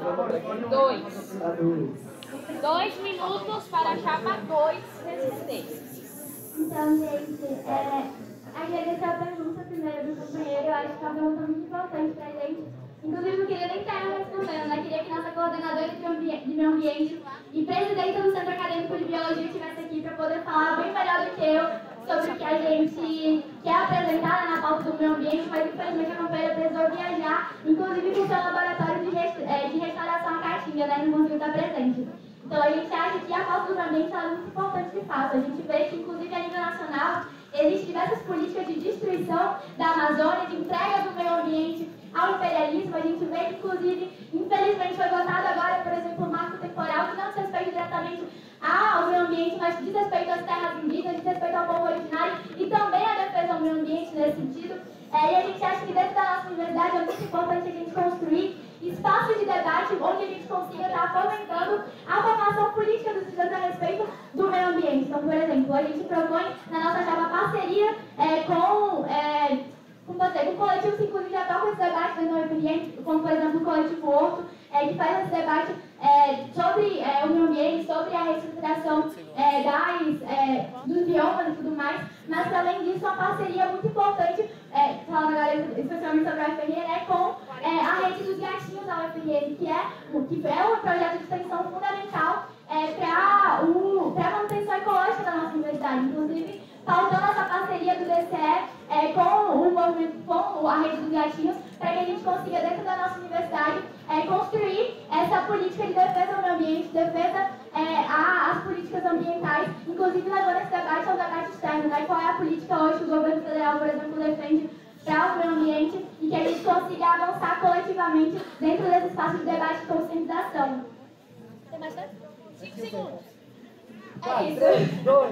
I: 2 minutos para a chapa 2 resistência.
T: Então, gente, agradecer a pergunta primeiro do companheiro. Eu acho que é uma pergunta muito importante para a gente. Inclusive, não queria nem estar respondendo, né? Queria que nossa coordenadora de meio ambiente e presidenta do Centro Acadêmico de Biologia estivesse aqui para poder falar bem melhor do que eu sobre o que a gente quer apresentar na pauta do meio ambiente, mas infelizmente a companheira precisou viajar, inclusive com o seu laboratório de restauração à Caatinga, né? Não conseguiu estar presente. Então, a gente acha que a pauta do meio ambiente é muito importante de fato. A gente vê que, inclusive, a nível nacional, existem diversas políticas de destruição da Amazônia, de entrega do meio ambiente ao imperialismo. A gente vê que, inclusive, infelizmente foi votado agora, por exemplo, o marco temporal, que não diz respeito diretamente ao meio ambiente, mas diz respeito às terras indígenas, diz respeito ao povo originário e também à defesa ao meio ambiente nesse sentido. E a gente acha que dentro da nossa universidade é muito importante a gente construir espaços de debate onde a gente consiga estar fomentando a formação política dos estudantes a respeito do meio ambiente. Então, por exemplo, a gente propõe na nossa chapa parceria com coletivos que inclusive já tocam esse debate dentro do meio ambiente, como por exemplo o coletivo Horto, que faz esse debate sobre o meio ambiente, sobre a reestruturação dos biomas e tudo mais, mas para além disso, uma parceria muito importante, falando agora especialmente sobre a UFRN, com a rede dos gatinhos da UFRN, que é um projeto de extensão fundamental para a manutenção ecológica da nossa universidade. Inclusive, pautando essa parceria do DCE com o movimento, com a rede dos gatinhos, para que a gente consiga, dentro da nossa universidade, construir essa política de defesa ao meio ambiente, defesa às políticas ambientais, inclusive levando esse debate ao debate externo, né? Qual é a política hoje que o governo federal, por exemplo, defende para o meio ambiente e que a gente consiga avançar coletivamente dentro desse espaço de debate e conscientização. Tem mais tempo? 5 segundos. É isso.
O: 3, 2.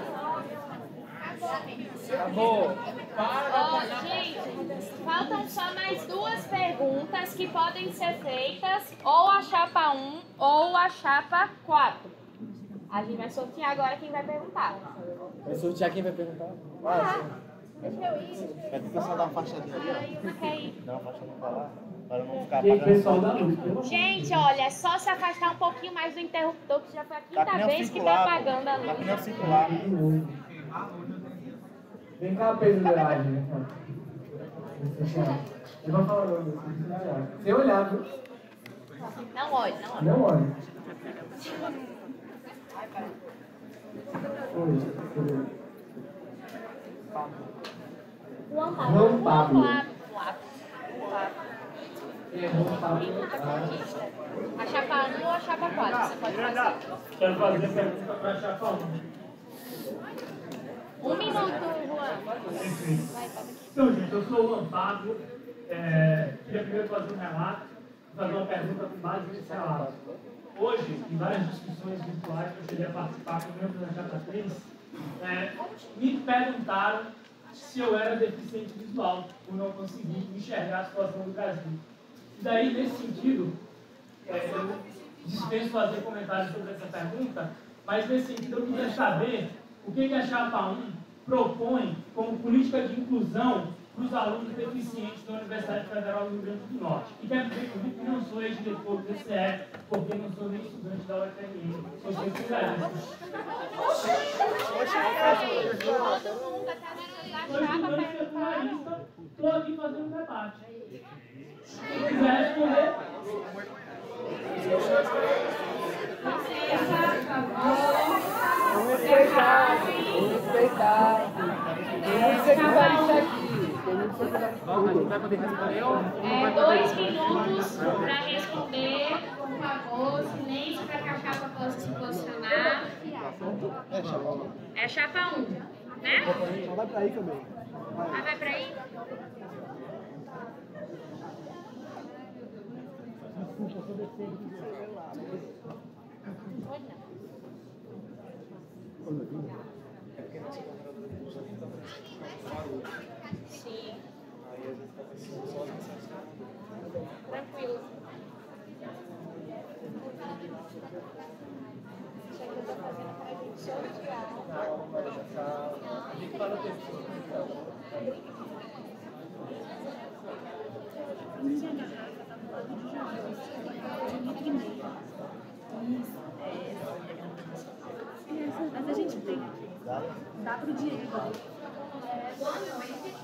O: Acabou.
I: Gente, faltam só mais 2 perguntas que podem ser feitas ou a chapa 1 ou a chapa 4. A gente vai sortear agora quem vai perguntar.
O: Vai sortear quem vai perguntar?
I: Deixa eu ir.
F: Vai ter que só dar uma faixadinha ali, ó.
I: Não quer ir.
F: Dá uma faixadinha pra lá, para não ficar
I: apagando. Gente, olha, é só se afastar um pouquinho mais do interruptor, que já foi a quinta vez que tá apagando a luz.
F: Dá pneu circular.
M: Vem cá, Pedro Leagem, vem cá. Eu vou falar o nome, sem olhar, viu?
I: Não olhe, não olhe.
M: Não olhe.
I: João
M: Pablo.
I: João Pablo. A chapa 1 ou a chapa 4, você pode fazer.
M: Quero fazer pergunta para a chapa 1.
I: 1 minuto, Juan.
M: Então, gente, eu sou o João Pablo. Queria primeiro fazer um relato, fazer uma pergunta com base nesse relato. Hoje, em várias discussões virtuais que eu cheguei a participar com membros da Chapa 3, me perguntaram se eu era deficiente visual, por não conseguir enxergar a situação do Brasil. E daí, nesse sentido, eu dispenso fazer comentários sobre essa pergunta, mas nesse sentido eu queria saber o que a Chapa 1 propõe como política de inclusão para os alunos deficientes da Universidade Federal do Rio Grande do Norte. E quero dizer comigo que não sou ex-diretor do DCE, porque não sou nem estudante da UFRN, sou especialista. Sou estudante secundarista, estou aqui fazendo um debate. Se quiser responder...
O: Vamos respeitar. Tem muito secundarista aqui.
M: Vamos, a gente vai poder responder ou não vai poder
I: 2 minutos para responder, por favor. Silêncio para que a chapa possa se posicionar. É a chapa 1, né?
O: Só vai para aí também.
I: Vai para aí? Sim. Tranquilo. Isso aqui eu tô fazendo para a gente sortear.
P: Mas a gente tem aqui. Dá pro Diego.
J: Boa noite.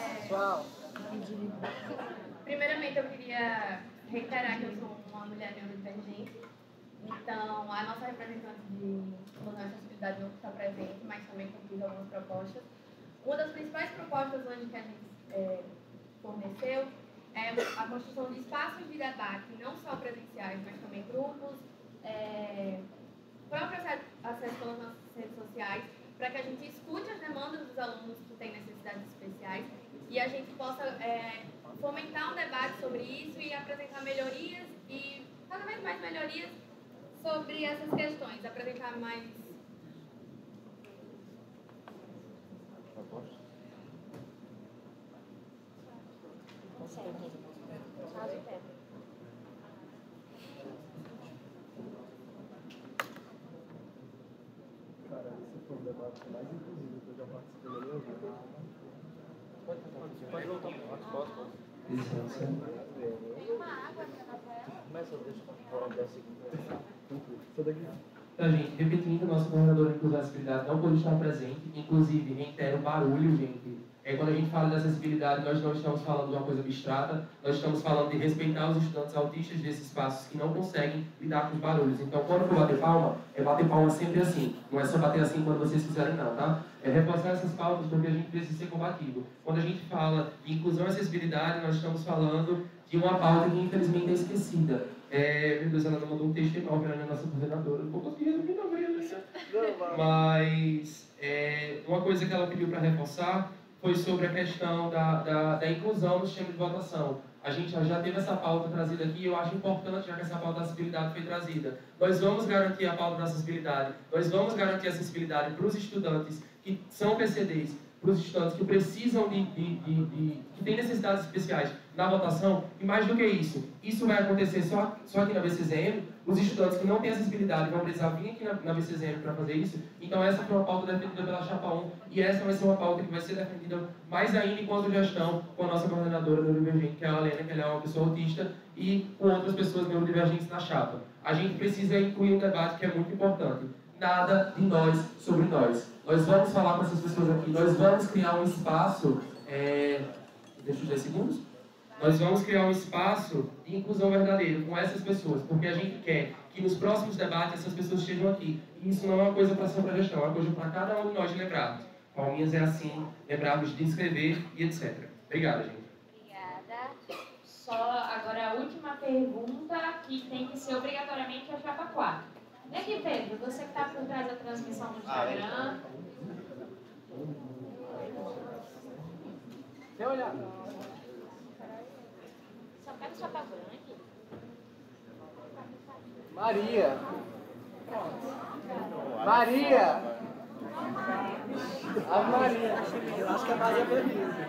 J: Primeiramente, eu queria reiterar que eu sou uma mulher neurodivergente. Então, a nossa representante de inclusão e acessibilidade não está presente, mas também compôs algumas propostas. Uma das principais propostas hoje que a gente forneceu é a construção de espaços de debate, não só presenciais, mas também grupos, próprio acesso pelas nossas redes sociais, para que a gente escute as demandas dos alunos que têm necessidades especiais e a gente possa fomentar um debate sobre isso e apresentar melhorias e cada vez mais melhorias sobre essas questões, apresentar mais...
O: Cara, esse foi o debate mais inclusivo que eu já participei da minha vida. Pode voltar. Posso?
A: Licença.
I: Tem uma água aqui na tela.
C: Então, gente, repetindo, nosso coordenador de inclusão e acessibilidade não pôde estar presente, inclusive, reitero, barulho, gente. Quando a gente fala de acessibilidade, nós não estamos falando de uma coisa abstrata, nós estamos falando de respeitar os estudantes autistas desses espaços que não conseguem lidar com os barulhos. Então, quando for bater palma, é bater palma sempre assim. Não é só bater assim quando vocês fizerem, não, tá? É reforçar essas pautas porque a gente precisa ser combativo. Quando a gente fala de inclusão e acessibilidade, nós estamos falando de uma pauta que, infelizmente, é esquecida. Meu Deus, ela mandou um texto enorme, ela é a nossa coordenadora. Não vou conseguir resumir, não, mas uma coisa que ela pediu para reforçar foi sobre a questão da inclusão no sistema de votação. A gente já teve essa pauta trazida aqui, eu acho importante, já que essa pauta da acessibilidade foi trazida. Nós vamos garantir a pauta da acessibilidade, nós vamos garantir a acessibilidade para os estudantes que são PCDs, para os estudantes que precisam que têm necessidades especiais na votação, e mais do que isso vai acontecer só aqui na BCZM. Os estudantes que não têm acessibilidade vão precisar vir aqui na BCZM para fazer isso. Então essa foi uma pauta defendida pela Chapa 1, e essa vai ser uma pauta que vai ser defendida mais ainda enquanto gestão com a nossa coordenadora neurodivergente, que é a Alena, que ela é uma pessoa autista, e com outras pessoas neurodivergentes na chapa. A gente precisa incluir um debate que é muito importante. Nada de nós sobre nós. Nós vamos falar com essas pessoas aqui, nós vamos criar um espaço... Deixa eu 10 segundos. Nós vamos criar um espaço de inclusão verdadeiro com essas pessoas, porque a gente quer que nos próximos debates essas pessoas estejam aqui. E isso não é uma coisa para só para a gestão, é uma coisa para cada um de nós lembrarmos. Palminhas é assim, lembrarmos de inscrever e etc. Obrigada, gente.
I: Obrigada.
E: Só agora a última pergunta, que tem que ser obrigatoriamente a chapa 4. E aqui, Pedro, você que está por trás da transmissão no Instagram.
O: Sem olhar.
I: Só pega o chapa branco.
O: Maria. Maria. A Maria. Eu acho que a Maria beleza.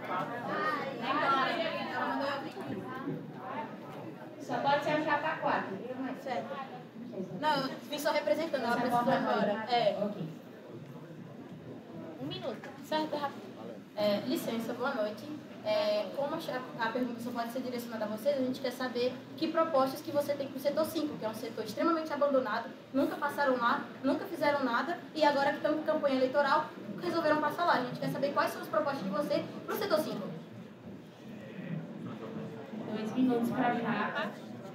E: Só pode ser a chapa 4.
J: Certo. Não, eu vim só representando, ela precisou agora.
E: Ok.
I: 1 minuto. Certo, rápido.
J: Licença, boa noite. Como a pergunta só pode ser direcionada a vocês, a gente quer saber que propostas que você tem para o setor 5, que é um setor extremamente abandonado, nunca passaram lá, nunca fizeram nada, e agora que estão com campanha eleitoral, resolveram passar lá. A gente quer saber quais são as propostas de você para o setor 5.
E: 2 minutos para a chapa.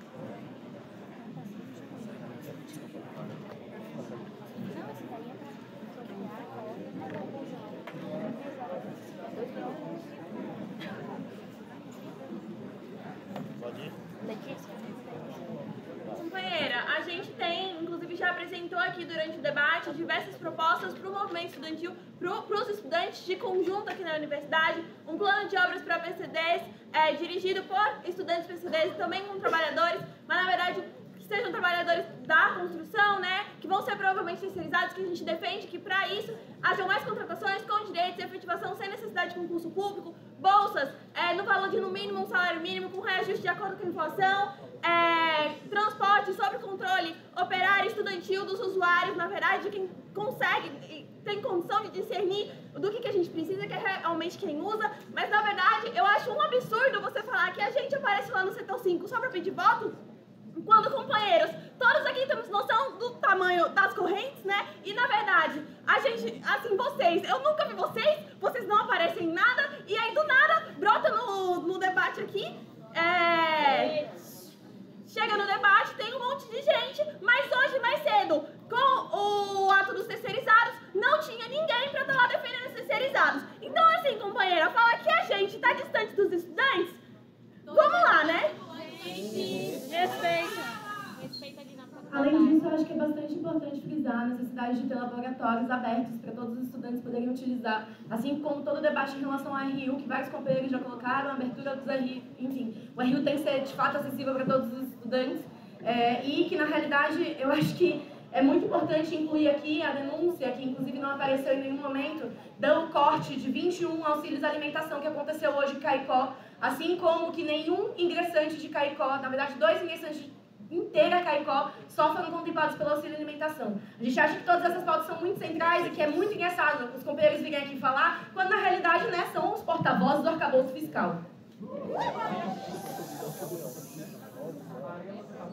B: Companheira, a gente tem, inclusive já apresentou aqui durante o debate, diversas propostas para o movimento estudantil, para os estudantes de conjunto aqui na universidade, um plano de obras para PCDs, dirigido por estudantes PCDs e também com trabalhadores, mas na verdade que sejam trabalhadores da construção, né, que vão ser provavelmente terceirizados, que a gente defende que para isso hajam mais contratações com direitos e efetivação sem necessidade de concurso público, bolsas no valor de no mínimo um salário mínimo com reajuste de acordo com a inflação, transporte sob controle operário estudantil dos usuários, na verdade, de quem consegue e tem condição de discernir do que a gente precisa, que é realmente quem usa, mas na verdade eu acho um absurdo você falar que a gente aparece lá no setor 5 só para pedir voto, quando, companheiros, todos aqui temos noção do tamanho das correntes, né? E, na verdade, a gente, assim, eu nunca vi vocês não aparecem em nada, e aí, do nada, brota no debate aqui, chega no debate, tem um monte de gente, mas hoje, mais cedo, com o ato dos terceirizados, não tinha ninguém pra estar lá defendendo os terceirizados. Então, assim, companheira, fala que a gente tá distante dos estudantes, vamos lá, né?
I: Respeita ali na
P: Além disso, eu acho que é bastante importante frisar a necessidade de ter laboratórios abertos para todos os estudantes poderem utilizar, assim como todo o debate em relação ao RU, que vários companheiros já colocaram, a abertura dos RU, enfim, o RU tem que ser de fato acessível para todos os estudantes, e que na realidade eu acho que é muito importante incluir aqui a denúncia, que inclusive não apareceu em nenhum momento, do corte de 21 auxílios à alimentação que aconteceu hoje em Caicó, assim como que nenhum ingressante de Caicó, na verdade 2 ingressantes inteira Caicó, só foram contemplados pelo auxílio alimentação. A gente acha que todas essas pautas são muito centrais e que é muito engraçado os companheiros virem aqui falar, quando na realidade, né, são os porta-vozes do arcabouço fiscal.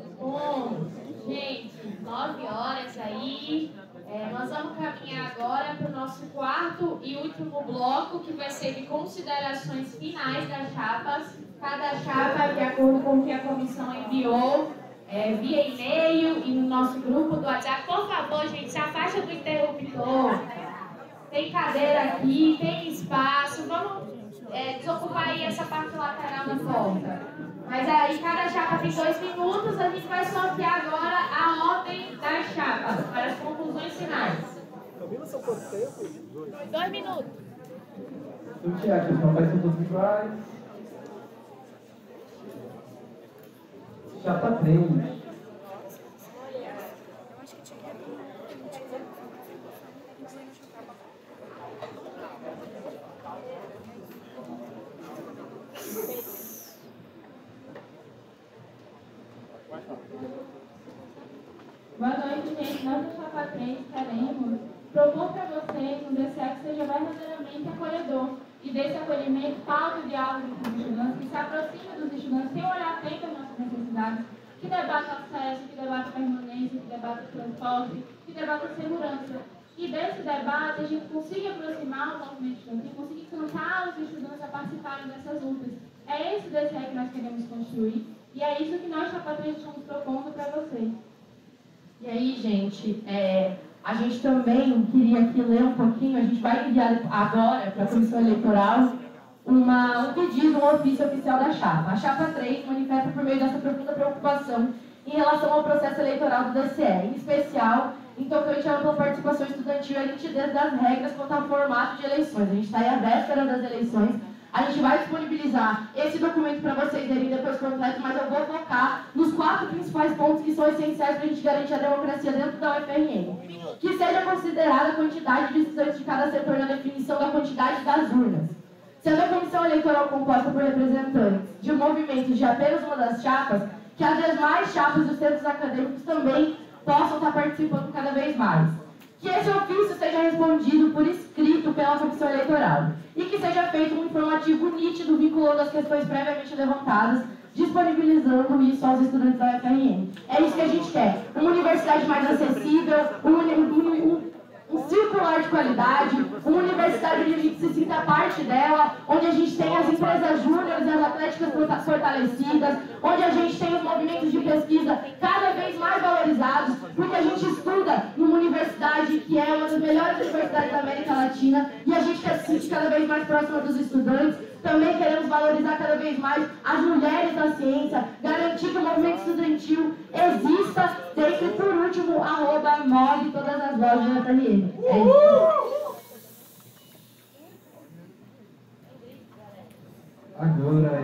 E: vamos caminhar agora para o nosso quarto e último bloco, que vai ser de considerações finais das chapas. Cada chapa, de acordo com o que a comissão enviou, via e-mail e no nosso grupo do WhatsApp. Por favor, gente, se afasta do interruptor. Tem cadeira aqui, tem espaço. Vamos desocupar aí essa parte lateral da porta. Mas aí cada chapa tem 2 minutos. A gente vai sortear agora a ordem das chapas para as conclusões finais.
O: Camila, são quanto tempo?
I: 2 minutos.
M: Sortear, pessoal, vai ser todos iguais. Chapa 3.
Q: Boa noite, gente. Nós do Chapa 3 queremos propor para vocês um DCE que seja verdadeiramente acolhedor e desse acolhimento paute o diálogo com os estudantes, que se aproxime dos estudantes, tem um olhar atento às nossas necessidades, que debata acesso, que debata permanência, que debata transporte, que debata segurança. E desse debate a gente consiga aproximar o movimento estudantil, consiga encantar os estudantes a participarem dessas lutas. É esse DCE que nós queremos construir e é isso que nós, Chapa 3, estamos propondo para vocês.
P: E aí, gente, a gente também queria aqui ler um pouquinho, a gente vai enviar agora para a Comissão Eleitoral um pedido, um ofício oficial da Chapa. A Chapa 3 manifesta por meio dessa profunda preocupação em relação ao processo eleitoral do DCE, em especial em tocante à ampla participação estudantil e a nitidez das regras quanto ao formato de eleições. A gente está aí à véspera das eleições. A gente vai disponibilizar esse documento para vocês verem depois completo, mas eu vou focar nos 4 principais pontos que são essenciais para a gente garantir a democracia dentro da UFRN. Que seja considerada a quantidade de estudantes de cada setor na definição da quantidade das urnas. Sendo a comissão eleitoral composta por representantes de movimentos de apenas uma das chapas, que as demais chapas dos centros acadêmicos também possam estar participando cada vez mais. Que esse ofício seja respondido por escrito pela comissão eleitoral e que seja feito um informativo nítido vinculando as questões previamente levantadas, disponibilizando isso aos estudantes da UFRN. É isso que a gente quer. Uma universidade mais acessível, um circular de qualidade, uma universidade onde a gente se sinta parte dela, onde a gente tem as empresas júniores e as atléticas fortalecidas, onde a gente tem os movimentos de pesquisa cada vez mais valorizados, porque a gente estuda numa universidade que é uma das melhores universidades da América Latina e a gente quer se sentir cada vez mais próxima dos estudantes. Também queremos valorizar cada vez mais as mulheres da ciência, garantir que o movimento estudantil exista, sempre por último, @move todas as lojas da UFRN. É isso.
M: Agora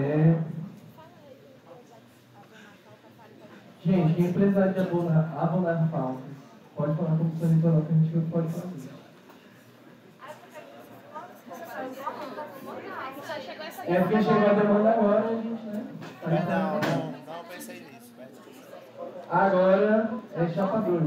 M: Gente, quem precisar de abonar pautas, pode falar com a comissão eleitoral que a gente pode fazer. Porque chegou a demanda agora, a gente, né?
F: Não pensei nisso.
M: Agora é Chapa 2.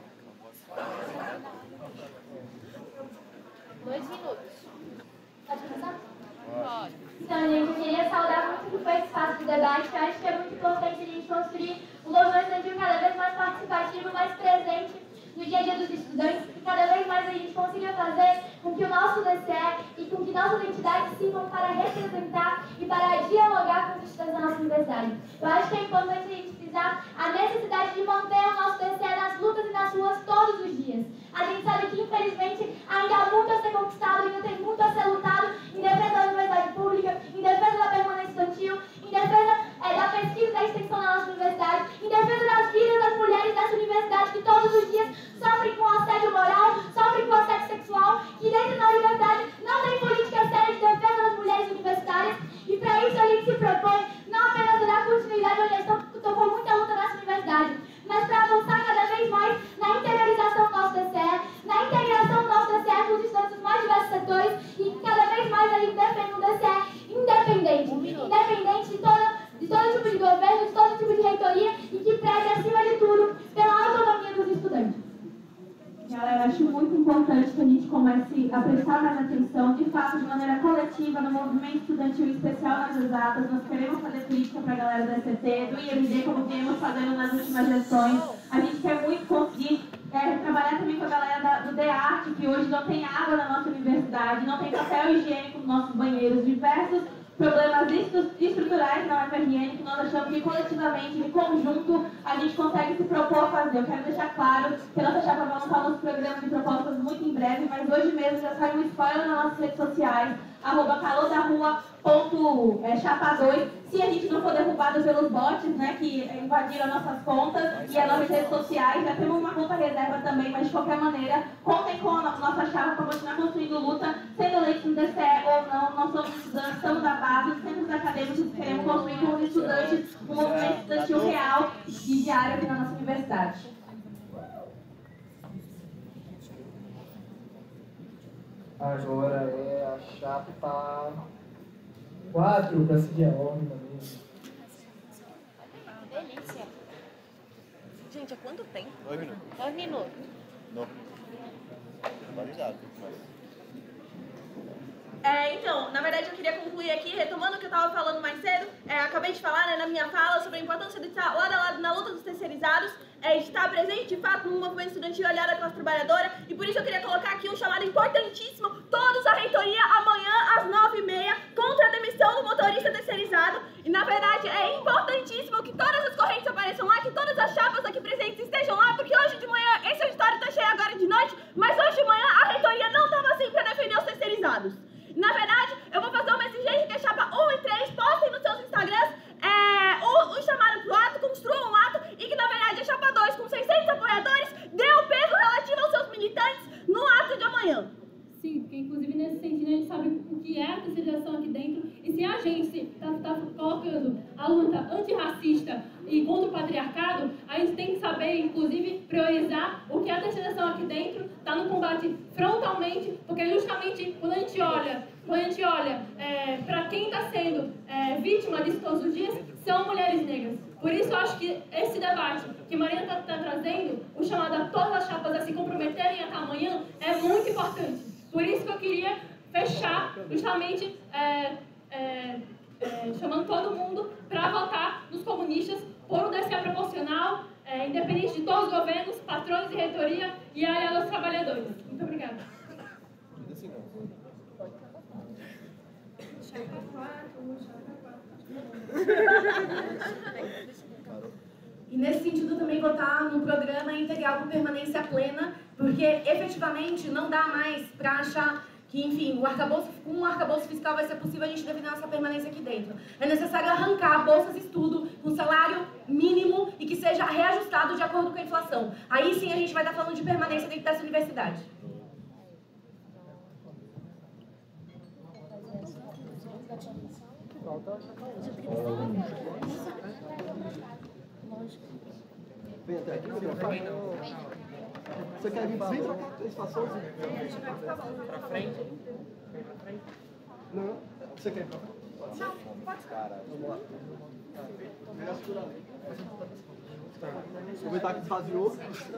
I: 2 minutos.
T: Pode começar?
I: Pode.
T: Então, gente, eu queria saudar muito que foi esse espaço de debate, que eu acho que é muito importante a gente construir um movimento estudantil cada vez mais participativo, mais presente no dia a dia dos estudantes, e cada vez mais a gente consiga fazer com que o nosso DCE e com que nossas entidades sirvam para representar e para dialogar com os estudantes da nossa universidade. Eu acho que é importante a gente frisar a necessidade de manter o nosso DCE nas lutas e nas ruas todos os dias. A gente sabe que, infelizmente, ainda há muito a ser conquistado, ainda tem muito a ser lutado em defesa da universidade pública, em defesa da permanência estudantil, em defesa da pesquisa e da extensão da nossa universidade, em defesa das vidas das mulheres dessa universidade que todos os dias sofrem com assédio moral, sofrem com assédio sexual, que dentro da universidade não tem política séria de defesa das mulheres universitárias, e para isso a gente se propõe não apenas a dar continuidade à gestão que tocou muita luta nessa universidade, mas para avançar cada vez mais na interiorização do nosso DCE, na integração do nosso DCE com os estudantes dos mais diversos setores e que cada vez mais a gente defenda um DCE independente de todo tipo de governo, de todo tipo de reitoria e que preze, acima de tudo, pela autonomia dos estudantes.
Q: Galera, acho muito importante que a gente comece a prestar mais atenção, de fato, de maneira coletiva, no movimento estudantil, em especial nas exatas. Nós queremos fazer política para a galera do ECT, do IMD, como viemos fazendo nas últimas gestões. A gente quer muito conseguir trabalhar também com a galera do DEART, que hoje não tem água na nossa universidade, não tem papel higiênico nos nossos banheiros, diversos problemas estruturais na UFRN que nós achamos que coletivamente, em conjunto, a gente consegue se propor a fazer. Eu quero deixar claro que a nossa chapa vai lançar nosso programa de propostas muito em breve, mas hoje mesmo já saiu um spoiler nas nossas redes sociais, @calordarrua.chapa2. Se a gente não for derrubado pelos bots, né, que invadiram nossas contas e as nossas redes sociais, já temos uma conta reserva também, mas de qualquer maneira, contem com a nossa chapa para continuar construindo luta, sendo eleitos no DCE ou não, nós somos estudantes, estamos da base, os centros acadêmicos queremos construir com os estudantes um movimento estudantil real e diário aqui na nossa universidade.
M: Agora é a chapa 4, para seguir a ordem também.
B: Delícia. Gente, há quanto tempo?
F: 2 minutos.
B: 2 minutos.
F: Não. Validado.
B: Então, na verdade eu queria concluir aqui, retomando o que eu estava falando mais cedo, acabei de falar, né, na minha fala sobre a importância de estar lado a lado na luta dos terceirizados, de estar presente de fato no movimento estudantil aliado à classe trabalhadora, e por isso eu queria colocar aqui um chamado importantíssimo, todos à reitoria amanhã às 9h30, contra a demissão do motorista terceirizado, e na verdade é importantíssimo que todas as correntes apareçam lá, que todas as chapas aqui presentes estejam lá, porque hoje de manhã, esse auditório está cheio agora de noite, mas hoje de manhã a reitoria não estava assim para defender os terceirizados. Na verdade, eu vou fazer uma exigência que a chapa 1 e 3 postem nos seus Instagrams o chamado pro ato, construam um ato, e que na verdade a chapa 2, com 600 apoiadores, dê o peso relativo aos seus militantes no ato de amanhã.
H: Sim, porque inclusive nesse sentido a gente sabe o que é a terceirização aqui dentro, e se a gente está colocando a luta antirracista e contra o patriarcado, a gente tem que saber, inclusive, priorizar o que é a terceirização aqui dentro, está no combate frontalmente, porque justamente quando a gente olha para quem está sendo vítima disso todos os dias, são mulheres negras. Por isso eu acho que esse debate que Marina está trazendo, o chamado a todas as chapas a se comprometerem até amanhã, é muito importante. Por isso que eu queria fechar justamente chamando todo mundo para votar nos comunistas por um DCE proporcional, independente de todos os governos, patrões e reitoria e aliado aos trabalhadores. Muito obrigada.
P: E nesse sentido também votar no programa integral por permanência plena, porque efetivamente não dá mais para achar que, enfim, com um arcabouço fiscal vai ser possível a gente definir nossa permanência aqui dentro. É necessário arrancar bolsas de estudo com salário mínimo e que seja reajustado de acordo com a inflação. Aí sim a gente vai estar falando de permanência dentro dessa universidade.
D: Vem até aqui, você quer vir pra cá? Espaçoso?
O: Pra frente?
D: Não, você quer ir pra cá?
B: Não, pode ficar.
D: Vamos lá. Melhor segurar ali. Aproveitar que desvaziou.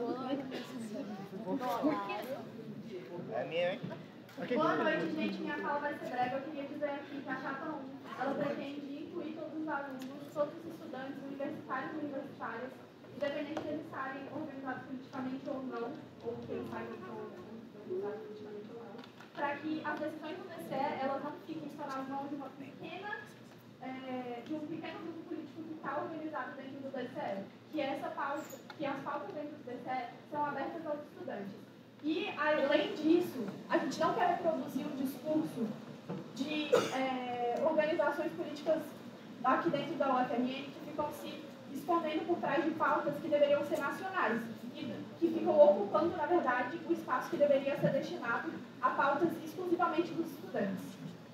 F: É minha, hein?
J: Boa noite, gente. Minha fala vai ser breve. Eu queria dizer aqui que a chapa 1, ela pretende incluir todos os alunos, todos os estudantes universitários e universitárias, independente de eles estarem organizados politicamente ou não, ou que eles saibam que são organizados politicamente ou não, para que as decisões do DCE, elas não fiquem só nas mãos de um pequeno grupo político que está organizado dentro do DCE, que as pautas dentro do DCE são abertas aos estudantes. E, além disso, a gente não quer reproduzir um discurso de organizações políticas aqui dentro da UFRN que ficam se escondendo por trás de pautas que deveriam ser nacionais e que ficam ocupando, na verdade, o espaço que deveria ser destinado a pautas exclusivamente dos estudantes.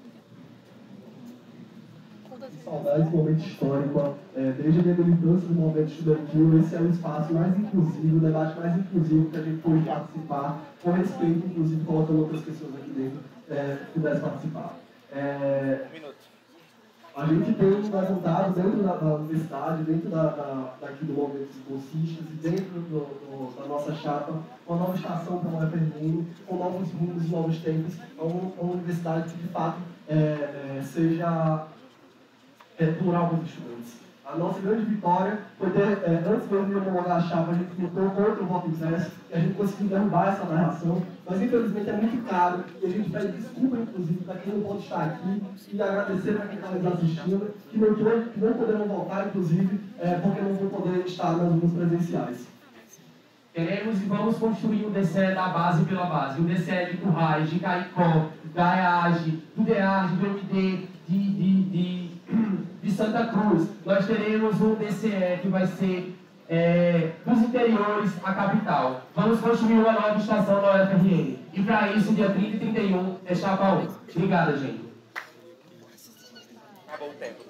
D: Saudades do momento histórico, desde a minha militância do movimento estudantil, esse é o espaço mais inclusivo, o debate mais inclusivo que a gente pode participar, com respeito, inclusive colocando outras pessoas aqui dentro que pudessem participar. A gente tem um resultado dentro da universidade, dentro daqui do movimento dos bolsistas e dentro da nossa chapa, uma nova estação para o UFRN, com novos rumos e novos tempos, uma universidade que de fato seja plural para os estudantes. A nossa grande vitória foi ter, antes mesmo de homologar a chapa, a gente lutou contra o voto impresso e a gente conseguiu derrubar essa narração, mas infelizmente é muito caro e a gente pede desculpa, inclusive, para quem não pode estar aqui e agradecer para quem está nos assistindo, que não poderão voltar, inclusive, porque não vão poder estar nas urnas presenciais.
C: Queremos e vamos construir o DCE da base pela base. O DCE de Currais, de Caicó, da EAGE, do DEARGE, do MD, de Santa Cruz. Nós teremos um DCE que vai ser dos interiores à capital. Vamos construir uma nova estação na UFRN. E para isso, dia 30 e 31 é chapa 1. Obrigada, gente.
O: Acabou o tempo.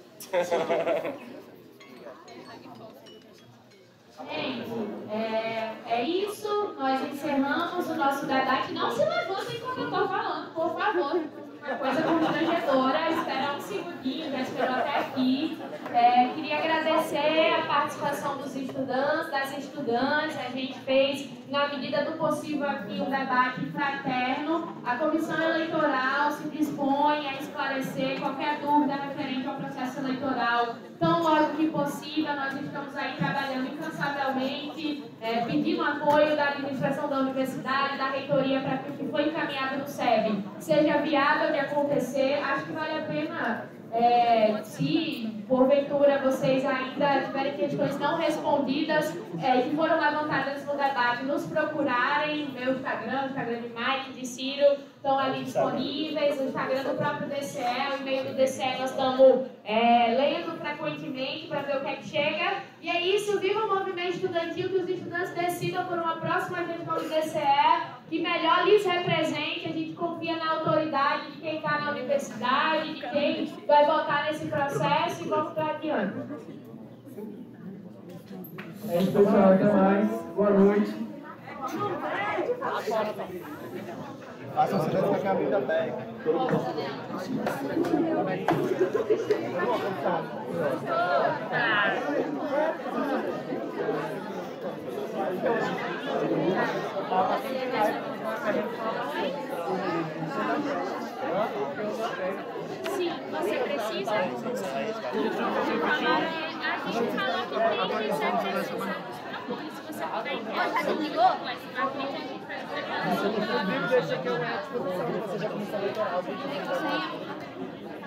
E: Gente, é isso. Nós encerramos o nosso debate. Não se levantem enquanto eu estou falando, por favor. Uma coisa constrangedora. Esperar um segundinho, já esperou até aqui. Queria agradecer a participação dos estudantes, das estudantes. A gente fez, na medida do possível, aqui um debate fraterno. A comissão eleitoral se dispõe a esclarecer qualquer dúvida referente ao processo eleitoral tão logo que possível. Nós estamos aí trabalhando incansavelmente, pedindo apoio da administração da universidade, da reitoria, para que o que foi encaminhado no SEB seja viável de acontecer. Acho que vale a pena, se porventura vocês ainda tiverem questões não respondidas que foram levantadas no debate, nos procurarem. Meu Instagram, o Instagram de Mike, de Ciro, estão ali disponíveis, o Instagram do próprio DCE, o e-mail do DCE nós estamos lendo frequentemente para ver o que é que chega. E é isso, viva o movimento estudantil, que os estudantes decidam por uma próxima gestão do DCE que melhor lhes represente. A gente confia na autoridade de quem está na universidade, de quem vai votar nesse processo, e vamos para adiante.
M: É isso, pessoal, até mais. Boa noite.
F: Faça um silêncio que a Camila pega.
I: Sim, você precisa. A gente falou que tem que ser se você puder entrar. Já desligou?
O: Deixa que eu entro, você já começou a eleitorar.